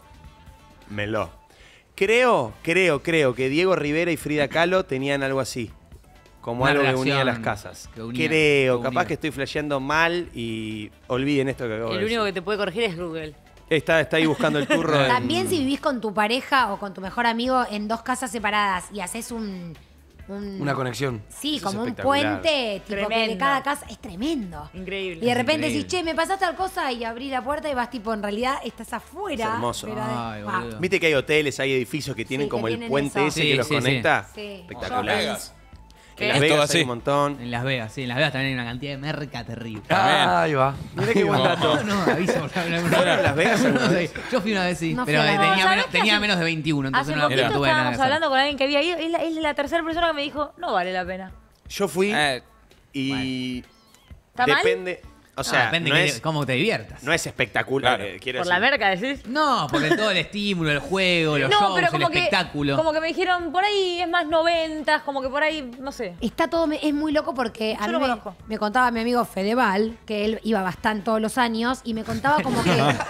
Creo que Diego Rivera y Frida Kahlo tenían algo así. Como Una algo que relación unía las casas. que unía- Creo, que capaz unía. que estoy flasheando mal y olviden esto que acabo de El decir. único que te puede corregir es Google. Está ahí buscando el turro. en- También si vivís con tu pareja o con tu mejor amigo en dos casas separadas y haces Una conexión. Sí, Eso es como un espectacular. puente, tipo que de Tremendo. cada casa. Es tremendo. Increíble. Y de repente increíble. decís, che, me pasás tal cosa y abrí la puerta y vas tipo, en realidad estás afuera. Es hermoso. pero Ay, va. boludo. Viste que hay hoteles, hay edificios que tienen Sí, como que el tienen puente eso. ese Sí, que los sí, sí. conecta. Sí. Espectacular. Vegas. En Las Es todo Vegas hay así. un montón. En Las Vegas, sí. En Las Vegas también hay una cantidad de merca terrible. Ah, ahí va. Mirá qué buen dato. No, aviso. ¿Fueron a Las Vegas alguna vez? Yo fui una vez, sí. No pero fui a Las tenía, Vegas. menos, ¿Sabés que tenía hace- menos de 21, entonces Hace no, poquito no tuve nada estábamos que hacer. hablando con alguien que había ido. Es la tercera persona que me dijo, no vale la pena. Yo fui Eh, y ¿Está mal? depende, o sea, depende no que- es, cómo te diviertas. no es espectacular, Claro. quiero ¿Por decir. la merca decís? No, porque todo el estímulo, el juego, los No, shows, pero el como que, espectáculo. como que me dijeron, por ahí es más 90s, como que por ahí, no sé. Está todo, es muy loco porque a Yo mí lo me, conozco. me contaba mi amigo Fedeval, que él iba bastante todos los años, y me contaba como que.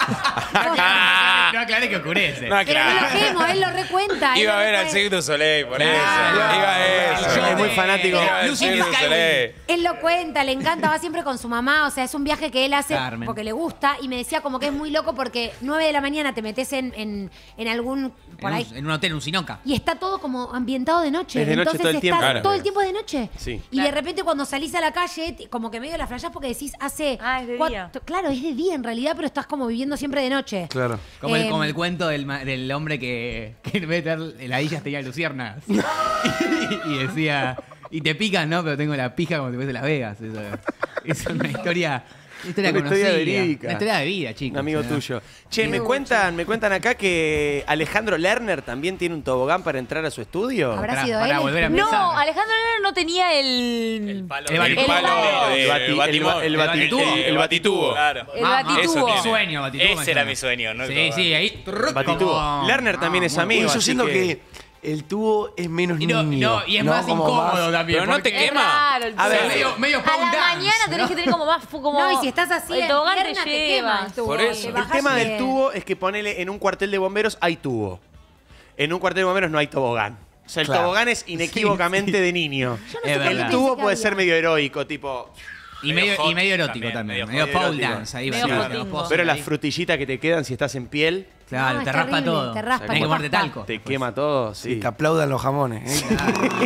No aclaré que oscurece. No, Pero no lo claro. quemo, él lo recuenta. él Iba lo a ver al recuenta. Cirque du Soleil, por eso. Claro. Iba a eso. Es muy fanático. Iba al Lucy Cirque du Skywalker. Soleil. Él lo cuenta, le encanta, va siempre con su mamá, o sea, es un viaje que él hace Carmen. porque le gusta, y me decía como que es muy loco porque 9 de la mañana te metes en algún, por ahí, En un hotel, un Sinoca. y está todo como ambientado de noche. Es de noche Entonces todo el tiempo. está Claro. todo el tiempo de noche. Sí. Y de repente cuando salís a la calle, como que medio la flashás porque decís hace... Ah, es de día. Claro, es de día en realidad, pero estás como viviendo siempre de noche. Claro. Como, Em, como el cuento del hombre que en vez de tener heladillas tenía luciérnagas. y decía, y te pican, ¿no? Pero tengo la pija como si fuese Las Vegas. Eso es una historia Una historia conocida. verídica. Una historia de vida, chicos. Un amigo ¿no? tuyo. Che, me cuentan acá que Alejandro Lerner también tiene un tobogán para entrar a su estudio. ¿Habrá Para- sido para él? volver a empezar. No, Alejandro Lerner no tenía el palo El El batitubo. palo El de bati- batimón. el batitubo. El batitubo. Claro. el Ah, batitubo. eso tiene. Sueño, batitubo. Ese era mi sueño, ¿no? Sí, sí, ahí. Batitubo. como- Lerner también es muy amigo. Yo así siento que el tubo es menos Y no, niño. no, y es más Como incómodo también. Pero no te porque- Es quema. raro el A ver, tubo. medio a pole la dance, mañana tenés que tener como más como No, y si estás así el en tobogán pierna, te te lleva. quema el tubo. Por eso. Te El bajás tema y- del tubo es que ponele en un cuartel de bomberos hay tubo. En un cuartel de bomberos no hay tobogán. O sea, el Claro. tobogán es inequívocamente Sí, sí. de niño. Yo no Es sé por qué verdad. El pensé tubo que puede había. ser medio heroico, tipo. Y medio hot erótico también. Medio medio pole erótico. dance ahí. Medio va, jotingo. pose Pero las ahí. frutillitas que te quedan si estás en piel, Claro, No, te es raspa terrible, todo. te raspa, Tenés que te ponerte raspa. talco. te quema todo. Sí. Que aplaudan los jamones. ¿eh?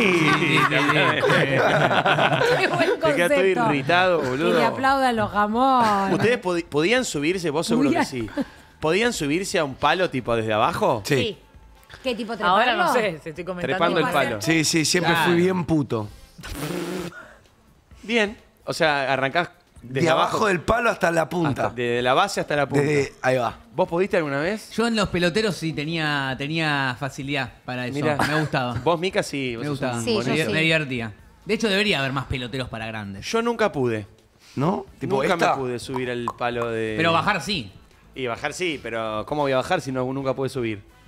Qué buen Te quedas todo concepto. irritado, Que le boludo. aplaudan los jamones. ¿Ustedes podían subirse? Vos seguro que Podían. sí. ¿Podían subirse a un palo tipo desde abajo? Sí. ¿Qué tipo treparlo? Ahora no sé, si estoy comentando. Trepando el cómo palo. hacer. Sí, sí, siempre Claro. fui bien puto. Bien. O sea, arrancás desde De abajo del palo hasta la punta. hasta- desde la base hasta la punta. Ahí va. ¿Vos pudiste alguna vez? Yo en los peloteros sí tenía facilidad para eso. Mirá. Me gustaba. Vos, Mica, sí. vos Me sos gustaba. un Sí, yo bonito. sí. Me divertía. De hecho, debería haber más peloteros para grandes. Yo nunca pude. ¿No? Tipo, Nunca esta. me pude subir al palo de... Pero bajar sí. Y bajar sí, pero ¿cómo voy a bajar si no, nunca pude subir?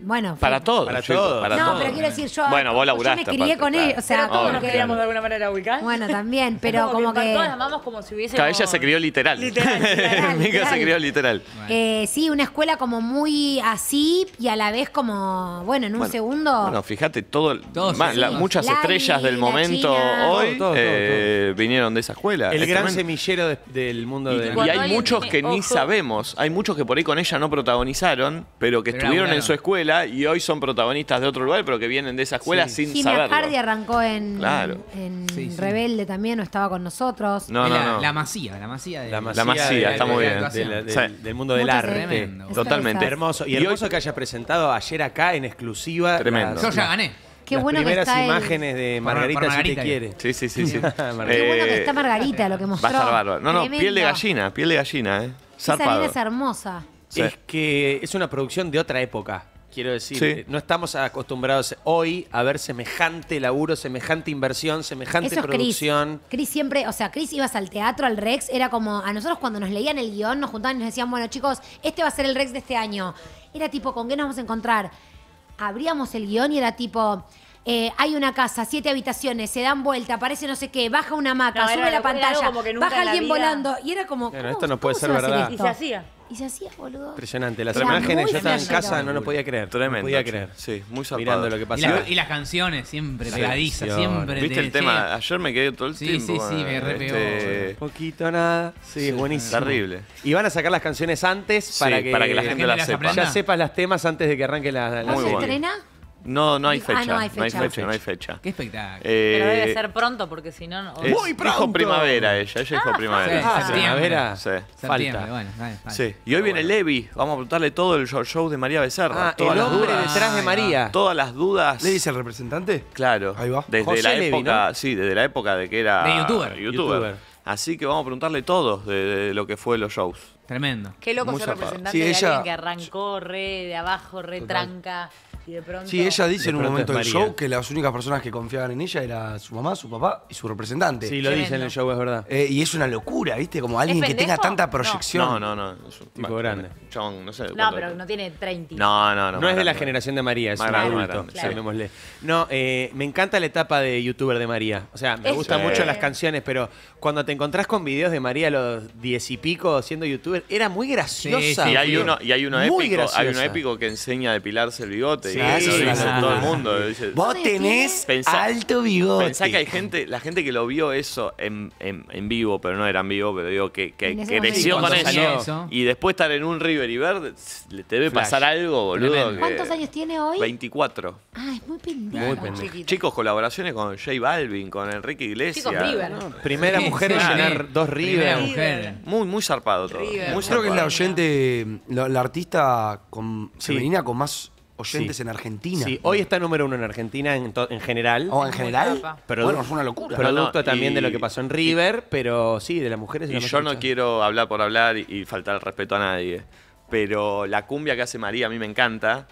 Bueno, Para todo, Para chicos, todo. para no, todo. pero quiero decir, yo. Bueno, vos yo laburaste me crié aparte, con él. claro. O sea, Pero todos como nos que. queríamos de alguna manera ubicar. Bueno, también, pero Como como que. Todos las amamos como si hubiese. Cada ella se crió literal. Literal. Mica se crió literal. Sí, una escuela como muy así y a la vez como, bueno, en un segundo. Bueno, fíjate, Todos muchas Lali, estrellas del la momento China. hoy Todo. vinieron de esa escuela. El Es gran tremendo. semillero del mundo Y, del... y Cuando hay alguien muchos tiene que ni ojo- sabemos. Hay muchos que por ahí con ella no protagonizaron, pero que Pero estuvieron en laburaron. su escuela y hoy son protagonistas de otro lugar, pero que vienen de esa escuela sin Jimmy Hardy saberlo. arrancó en Claro. Rebelde también, no estaba con nosotros. No, no, no. La masía de... La Masía, está muy bien. Del mundo del Muchos arte. Tremendo. Totalmente. Hermoso. Y Y hoy- hermoso que haya presentado ayer acá en exclusiva. Tremendo. Yo ya gané. Qué las bueno que primeras está imágenes de Margarita, por si Margarita. te quiere. Sí, sí, sí. sí. Qué bueno que está Margarita, lo que Va mostró. a estar bárbaro. No, no, piel de Tremendo. gallina, piel de gallina, Esa nena Zarpado. es hermosa. Sí. Es que es una producción de otra época. Quiero decir, Sí. no estamos acostumbrados hoy a ver semejante laburo, semejante inversión, semejante Eso es producción. Chris siempre, o sea, Chris ibas al teatro, al Rex, era como, a nosotros cuando nos leían el guión, nos juntaban y nos decían, bueno, chicos, este va a ser el Rex de este año. Era tipo, ¿con qué nos vamos a encontrar? Abríamos el guión y era tipo, hay una casa, 7 habitaciones, se dan vuelta, aparece no sé qué, baja una hamaca, No, sube era la algo pantalla, como que nunca baja en la alguien vida- volando. Y era como, Bueno, ¿cómo- esto no puede cómo ser se va a hacer verdad. Y esto? se hacía. Y se hacía, boludo. Impresionante. Las Era imágenes, muy yo estaba en flashero. casa, no lo podía creer. Tremendo. No podía creer. Sí, muy zarpado. Mirando lo que Y, pasaba. y las canciones siempre Sí, pegadizas, sí, siempre. ¿Viste el tema? Ayer me quedé todo el Sí, tiempo. sí, sí, me re pegó. Poquito nada. Sí, es buenísimo. Terrible. Y van a sacar las canciones antes Sí, para que para que la gente las sepa. Ya sepas las temas antes de que arranque la ¿No Muy se bueno. estrena? No, no hay Ah, fecha. no hay fecha. No hay fecha. Qué espectáculo. Pero debe ser pronto porque si no. Dijo primavera ella dijo primavera. Ah, primavera. Sí. Septiembre, Falta. bueno, vale. Sí. Y hoy viene Levi. Vamos a preguntarle todo el show de María Becerra. Ah, Todas el las hombre dudas. detrás de María. Todas las dudas. ¿Le dice el representante? Claro. Ahí va. Desde José la Levi, época, ¿no? sí, desde la época de que era De youtuber. Youtuber. Así que vamos a preguntarle todo de lo que fue los shows. Tremendo. Qué loco Muy ser zarpado. representante Sí, de ella- alguien que arrancó re de abajo, re tranca. Y de pronto. Sí, ella dice en un pronto momento es del María. show que las únicas personas que confiaban en ella era su mamá, su papá y su representante. Sí, lo dice en el show, es verdad. Y es una locura, ¿viste? Como alguien que tenga pendejo? tanta proyección. No. Es un Tipo grande. Chabón, no sé. No, cuánto- pero no tiene 30. No. No es de la generación de María, es Más un grande, más adulto, grande, sí. llamémosle. No, me encanta la etapa de youtuber de María. O sea, me Es gustan que- mucho las canciones, pero cuando te encontrás con videos de María a los 10 y pico siendo youtuber, era muy graciosa. Y hay boludo. uno Muy épico, hay uno graciosa. épico que enseña a depilarse el bigote. Sí, y eso sí, lo dice sí. todo el mundo. Dice, Vos tenés alto bigote. Pensá que hay gente, la gente que lo vio eso en vivo, pero no era en vivo, pero digo que En ese creció momento. con Cuando salió eso, eso. y después estar en un River y ver, le te debe Flash. pasar algo, boludo. Tremendo. que- ¿Cuántos años tiene hoy? 24. Ah, es muy pendejo. Muy pendejo. Chiquito. Chicos, colaboraciones con J Balvin, con Enrique Iglesias. Chicos, River. Primera Sí, mujer en sí. llenar 2 Primera River. mujer. Muy zarpado todo. River. Muy Creo que es la zarpado. oyente, la artista Sí. femenina con más oyentes Sí. en Argentina. Sí, hoy está número 1 en Argentina en general. ¿O en general? Produ- Bueno, es una locura. Producto No, no, también y- de lo que pasó en River, pero sí, de las mujeres. es Y la más yo no escuchada. quiero hablar por hablar y faltar el respeto a nadie. Pero la cumbia que hace María a mí me encanta.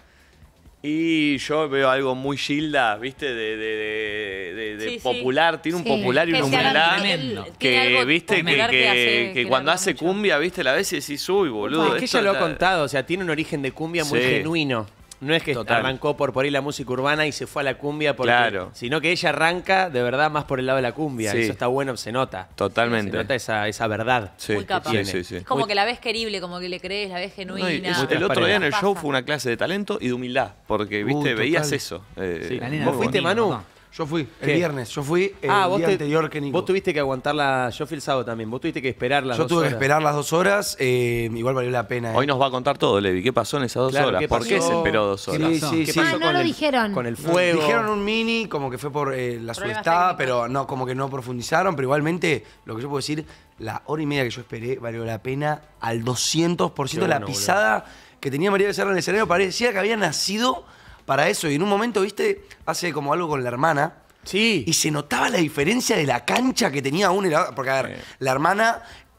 Y yo veo algo muy Gilda, ¿viste? De Sí, sí. popular. Tiene un Sí. popular y Que una se haga- humildad. Tremendo. tiene Que, algo ¿viste? popular Que le cuando da hace mucho. cumbia, ¿viste? La ves y decís, uy, boludo. Es que esto ella lo ha está- contado, o sea, tiene un origen de cumbia muy Sí. genuino. No es que Total. arrancó por ahí la música urbana y se fue a la cumbia, porque, Claro. sino que ella arranca de verdad más por el lado de la cumbia. Sí. Eso está bueno, se nota. Totalmente. Se nota esa verdad. Sí, Muy capaz. sí, sí, sí. Es como que la ves querible, como que le crees, la ves genuina. No, y el otro día en el Pasa. show fue una clase de talento y de humildad. Porque, ¿viste? total. Veías eso. Sí. La nena ¿Vos fuiste, Bonino, Manu? papá. Yo fui ¿Qué? el viernes, yo fui el vos día anterior que Nico. Vos tuviste que aguantarla, yo fui el sábado también, vos tuviste que esperar las Yo 2 tuve que horas. esperar las 2 horas, igual valió la pena. Hoy nos va a contar todo, Levi. ¿Qué pasó en esas 2 Claro, horas? ¿qué ¿Por qué pasó? se esperó 2 horas? Sí, sí, ¿Qué sí. pasó Ah, no con lo el- dijeron. Con el fuego. Dijeron un mini, como que fue por la Problemas subestada, técnicos. pero no, como que no profundizaron. Pero igualmente, lo que yo puedo decir, la hora y media que yo esperé valió la pena al 200%. Qué La bueno, pisada que tenía María Becerra en el escenario parecía que había nacido para eso. Y en un momento, viste, hace como algo con la hermana. Sí. Y se notaba la diferencia de la cancha que tenía una y la otra. Porque, a ver, la hermana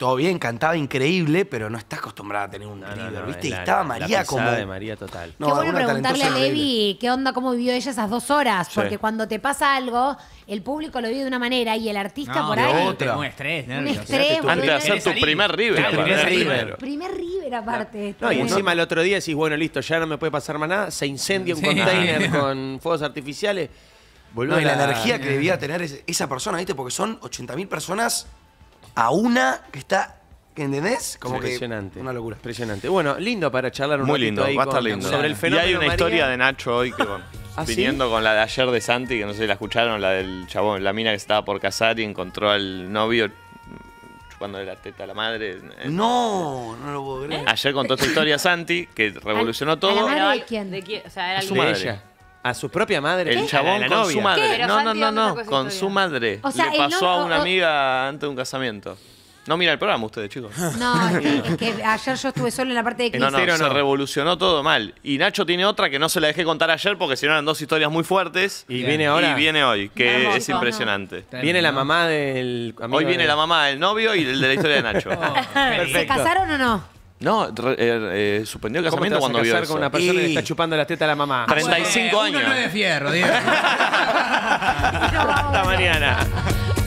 todo bien, cantaba increíble, pero no está acostumbrada a tener un River, ¿viste? Y estaba María la como... de María total. No, Qué bueno una preguntarle a talentosa increíble. Levi qué onda, cómo vivió ella esas 2 horas. Sí. Porque cuando te pasa algo, el público lo vive de una manera y el artista por ahí. otra. Un estrés, Un nervios. estrés, Antes de hacer tu primer River. Tu primer River. Primer River aparte. No, y encima el otro día decís, bueno, listo, ya no me puede pasar más nada. Se incendia un Sí. container con fuegos artificiales. No, y la energía que debía tener esa persona, ¿viste? Porque son 80.000 personas a una que está... ¿Entendés? Como Impresionante. que una locura. Impresionante. Bueno, lindo para charlar un Muy ratito lindo, ahí va a estar con- lindo. sobre el Y fenómeno hay una María. historia de Nacho hoy que ¿Ah, sí? viniendo con la de ayer de Santi, que no sé si la escucharon, la del chabón, la mina que se estaba por casar y encontró al novio chupándole la teta a la madre. No lo puedo creer. Ayer contó esta historia Santi, que revolucionó ¿A la todo. madre de quién? ¿De quién? O sea, era A su alguien- madre. Ella. A su propia madre. El chabón La con novia. su madre. Pero No, Santi, ¿dónde sacó esa con historia? su madre. O sea, Le el pasó a novio- una amiga antes de un casamiento. No mira el programa ustedes, chicos. No, es que ayer yo estuve solo en la parte de No, Cris. se revolucionó todo mal. Y Nacho tiene otra que no se la dejé contar ayer porque si no eran 2 historias muy fuertes. Y viene ahora. Y viene hoy, que Hermoso, es impresionante. Viene la mamá del amigo Hoy viene de- la mamá del novio y el de la historia de Nacho. ¿Se casaron o no? No, suspendió el ¿Cómo te casamiento vas a cuando vio casar eso. con una persona que le está chupando la teta a la mamá? 35 años. Uno no es de fierro, Diego. Hasta mañana.